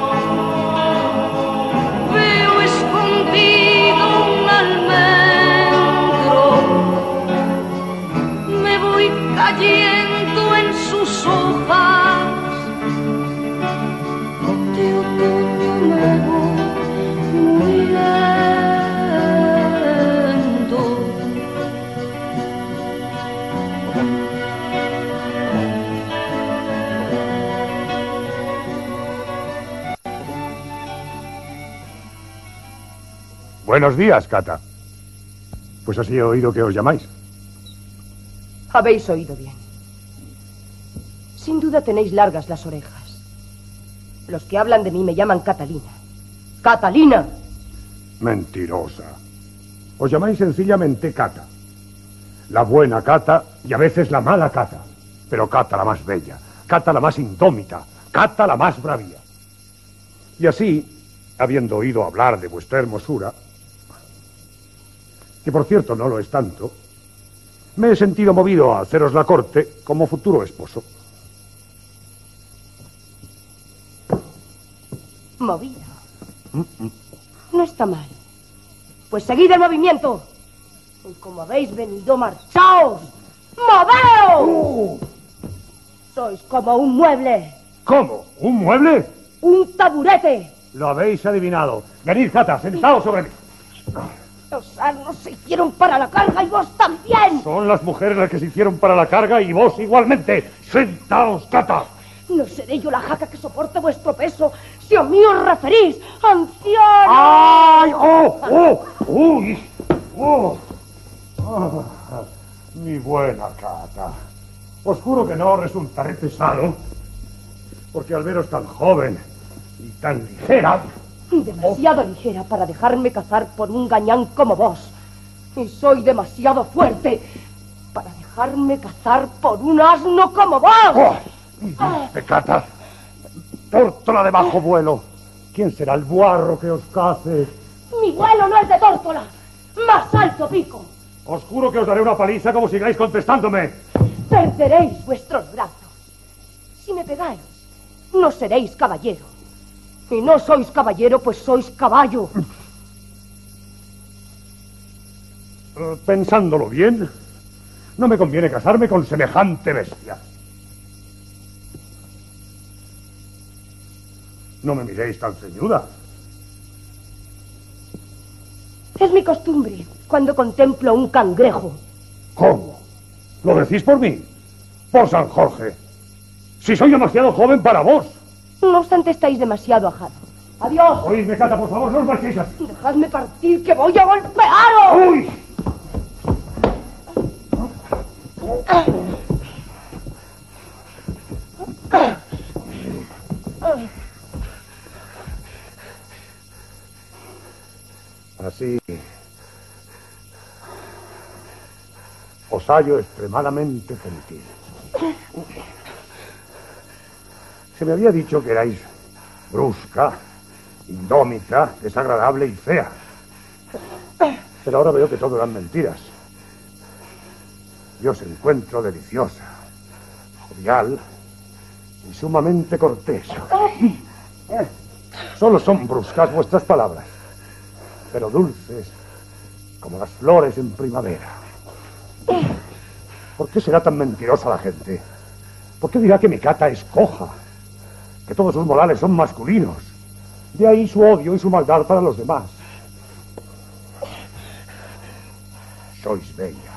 A: Veo escondido un almendro, me voy cayendo en sus hojas. De otoño me voy muriendo.
G: Buenos días, Cata. Pues así he oído que os llamáis.
C: Habéis oído bien. Sin duda tenéis largas las orejas. Los que hablan de mí me llaman Catalina. ¡Catalina!
G: Mentirosa. Os llamáis sencillamente Cata. La buena Cata y a veces la mala Cata. Pero Cata la más bella, Cata la más indómita, Cata la más bravía. Y así, habiendo oído hablar de vuestra hermosura, que por cierto no lo es tanto, me he sentido movido a haceros la corte como futuro esposo.
C: Movido. No está mal. Pues seguid el movimiento. Y como habéis venido, marchaos. ¡Moveos! Sois como un mueble.
G: ¿Cómo? ¿Un mueble?
C: Un taburete.
G: Lo habéis adivinado. Venid, Cata, sentaos sobre mí.
C: Los asnos se hicieron para la carga y vos también.
G: Son las mujeres las que se hicieron para la carga y vos igualmente. Sentaos, Cata.
C: No seré yo la jaca que soporte vuestro peso, si a mí os referís, anciano.
G: ¡Ay! ¡Oh! ¡Oh! ¡Uy! ¡Oh! Ah, mi buena Cata. Os juro que no resultaré pesado, porque al veros tan joven y tan ligera...
C: Demasiado ligera para dejarme cazar por un gañán como vos. Y soy demasiado fuerte para dejarme cazar por un asno como vos.
G: ¡Oh! Cata, tórtola de bajo vuelo. ¿Quién será el buarro que os cace?
C: Mi vuelo no es de tórtola. Más alto pico.
G: Os juro que os daré una paliza como sigáis contestándome.
C: Perderéis vuestros brazos. Si me pegáis, no seréis caballero. Y no sois caballero, pues sois caballo.
G: Pensándolo bien, no me conviene casarme con semejante bestia. No me miréis tan ceñuda.
C: Es mi costumbre cuando contemplo un cangrejo.
G: ¿Cómo? ¿Lo decís por mí? Por San Jorge. Si soy demasiado joven para vos.
C: No obstante, estáis demasiado ajado. ¡Adiós!
D: Oídme, Cata, por favor, no os marchéis así.
C: Dejadme partir, que voy a golpearos.
D: ¡Uy! Así os hallo extremadamente gentil. Se me había dicho que erais brusca, indómita, desagradable y fea. Pero ahora veo que todo eran mentiras. Yo os encuentro deliciosa, jovial y sumamente cortés. Solo son bruscas vuestras palabras, pero dulces como las flores en primavera. ¿Por qué será tan mentirosa la gente? ¿Por qué dirá que mi Cata es coja? Que todos sus modales son masculinos. De ahí su odio y su maldad para los demás. Sois bella,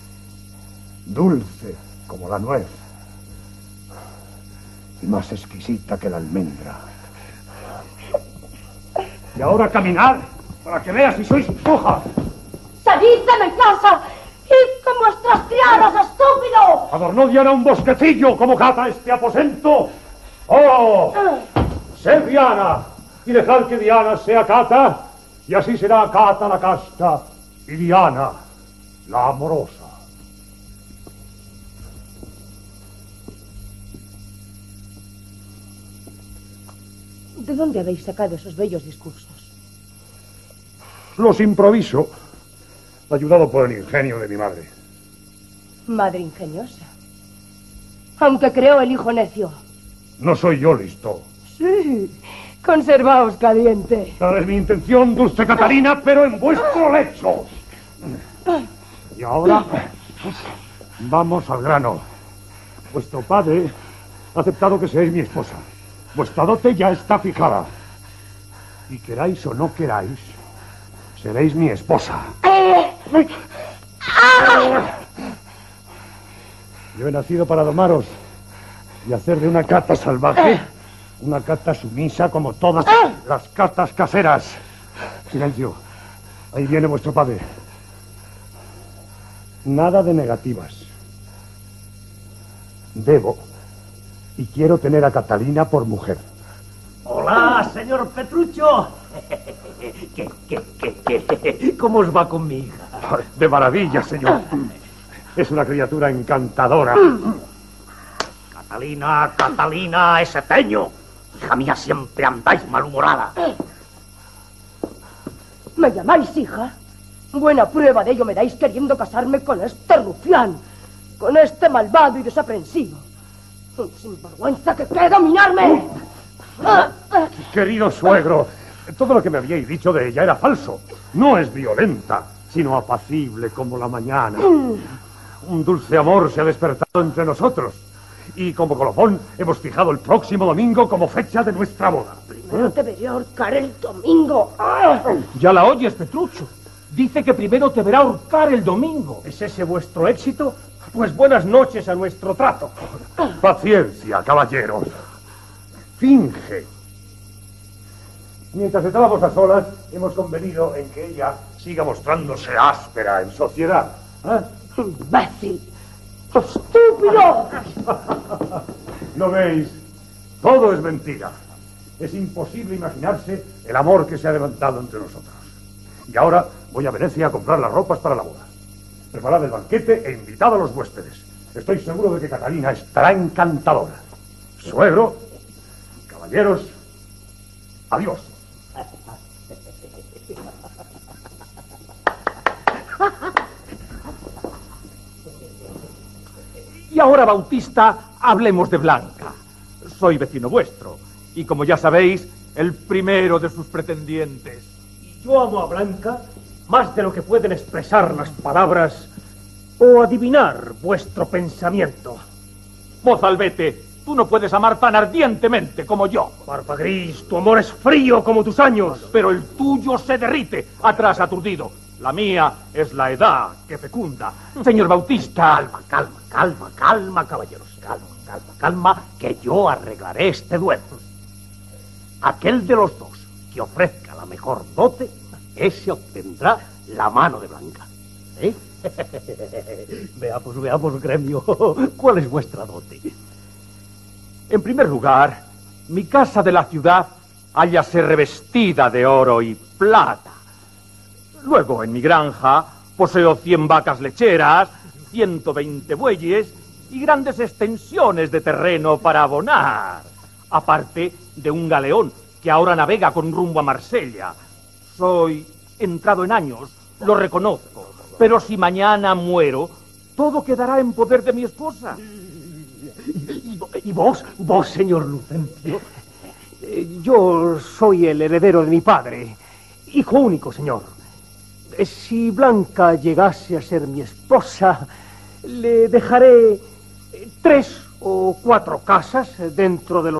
D: dulce como la nuez y más exquisita que la almendra. Y ahora caminad para que veas si sois coja.
C: ¡Salid de mi casa! ¡Id con vuestras criadas, estúpido!
D: ¿Adornó Diana un bosquecillo como Cata este aposento? ¡Oh! ¡Sed Diana! Y dejad que Diana sea Cata, y así será Cata la casta y Diana la amorosa.
C: ¿De dónde habéis sacado esos bellos discursos?
D: Los improviso, ayudado por el ingenio de mi madre.
C: Madre ingeniosa. Aunque creo el hijo necio.
D: No soy yo listo.
C: Sí, conservaos caliente.
D: Tal es mi intención, dulce Catalina, pero en vuestro lecho. Y ahora, vamos al grano. Vuestro padre ha aceptado que seáis mi esposa. Vuestra dote ya está fijada. Y queráis o no queráis, seréis mi esposa. Yo he nacido para domaros y hacer de una Cata salvaje una Cata sumisa como todas las catas caseras. Silencio. Ahí viene vuestro padre. Nada de negativas. Debo y quiero tener a Catalina por mujer.
R: Hola, señor Petruccio. ¿Cómo os va con mi hija?
D: De maravilla, señor. Es una criatura encantadora.
R: Catalina, ese peño. Hija mía, siempre andáis malhumorada.
C: ¿Me llamáis hija? Buena prueba de ello me dais queriendo casarme con este rufián, con este malvado y desaprensivo. Un sinvergüenza que quiere dominarme.
D: Querido suegro, todo lo que me habíais dicho de ella era falso. No es violenta, sino apacible como la mañana. Un dulce amor se ha despertado entre nosotros. Y como colofón hemos fijado el próximo domingo como fecha de nuestra boda.
C: Primero te veré ahorcar el domingo.
O: Ya la oyes, Petruccio. Dice que primero te verá ahorcar el domingo.
J: ¿Es ese vuestro éxito? Pues buenas noches a nuestro trato.
D: Paciencia, caballeros. Finge. Mientras estábamos a solas, hemos convenido en que ella siga mostrándose áspera en sociedad.
C: ¡Imbécil! ¡Estúpido!
D: ¿Lo veis? Todo es mentira. Es imposible imaginarse el amor que se ha levantado entre nosotros. Y ahora voy a Venecia a comprar las ropas para la boda. Preparad el banquete e invitad a los huéspedes. Estoy seguro de que Catalina estará encantadora. Suegro, caballeros, adiós.
O: Y ahora, Bautista, hablemos de Blanca. Soy vecino vuestro, y como ya sabéis, el primero de sus pretendientes.
J: Yo amo a Blanca más de lo que pueden expresar las palabras o adivinar vuestro pensamiento.
O: Mozalbete, tú no puedes amar tan ardientemente como yo.
J: Barba Gris, tu amor es frío como tus años.
O: Pero el tuyo se derrite, atrás aturdido. La mía es la edad que fecunda. Señor Bautista.
R: Calma, caballeros. Calma, que yo arreglaré este duelo. Aquel de los dos que ofrezca la mejor dote, ese obtendrá la mano de Blanca. ¿Eh? Veamos, gremio, ¿cuál es vuestra dote?
O: En primer lugar, mi casa de la ciudad hállase revestida de oro y plata. Luego, en mi granja, poseo 100 vacas lecheras, 120 bueyes y grandes extensiones de terreno para abonar. Aparte de un galeón que ahora navega con rumbo a Marsella. Soy entrado en años, lo reconozco, pero si mañana muero, todo quedará en poder de mi esposa.
R: ¿Y vos, señor Lucencio? Yo soy el heredero de mi padre, hijo único, señor. Si Blanca llegase a ser mi esposa, le dejaré 3 o 4 casas dentro de los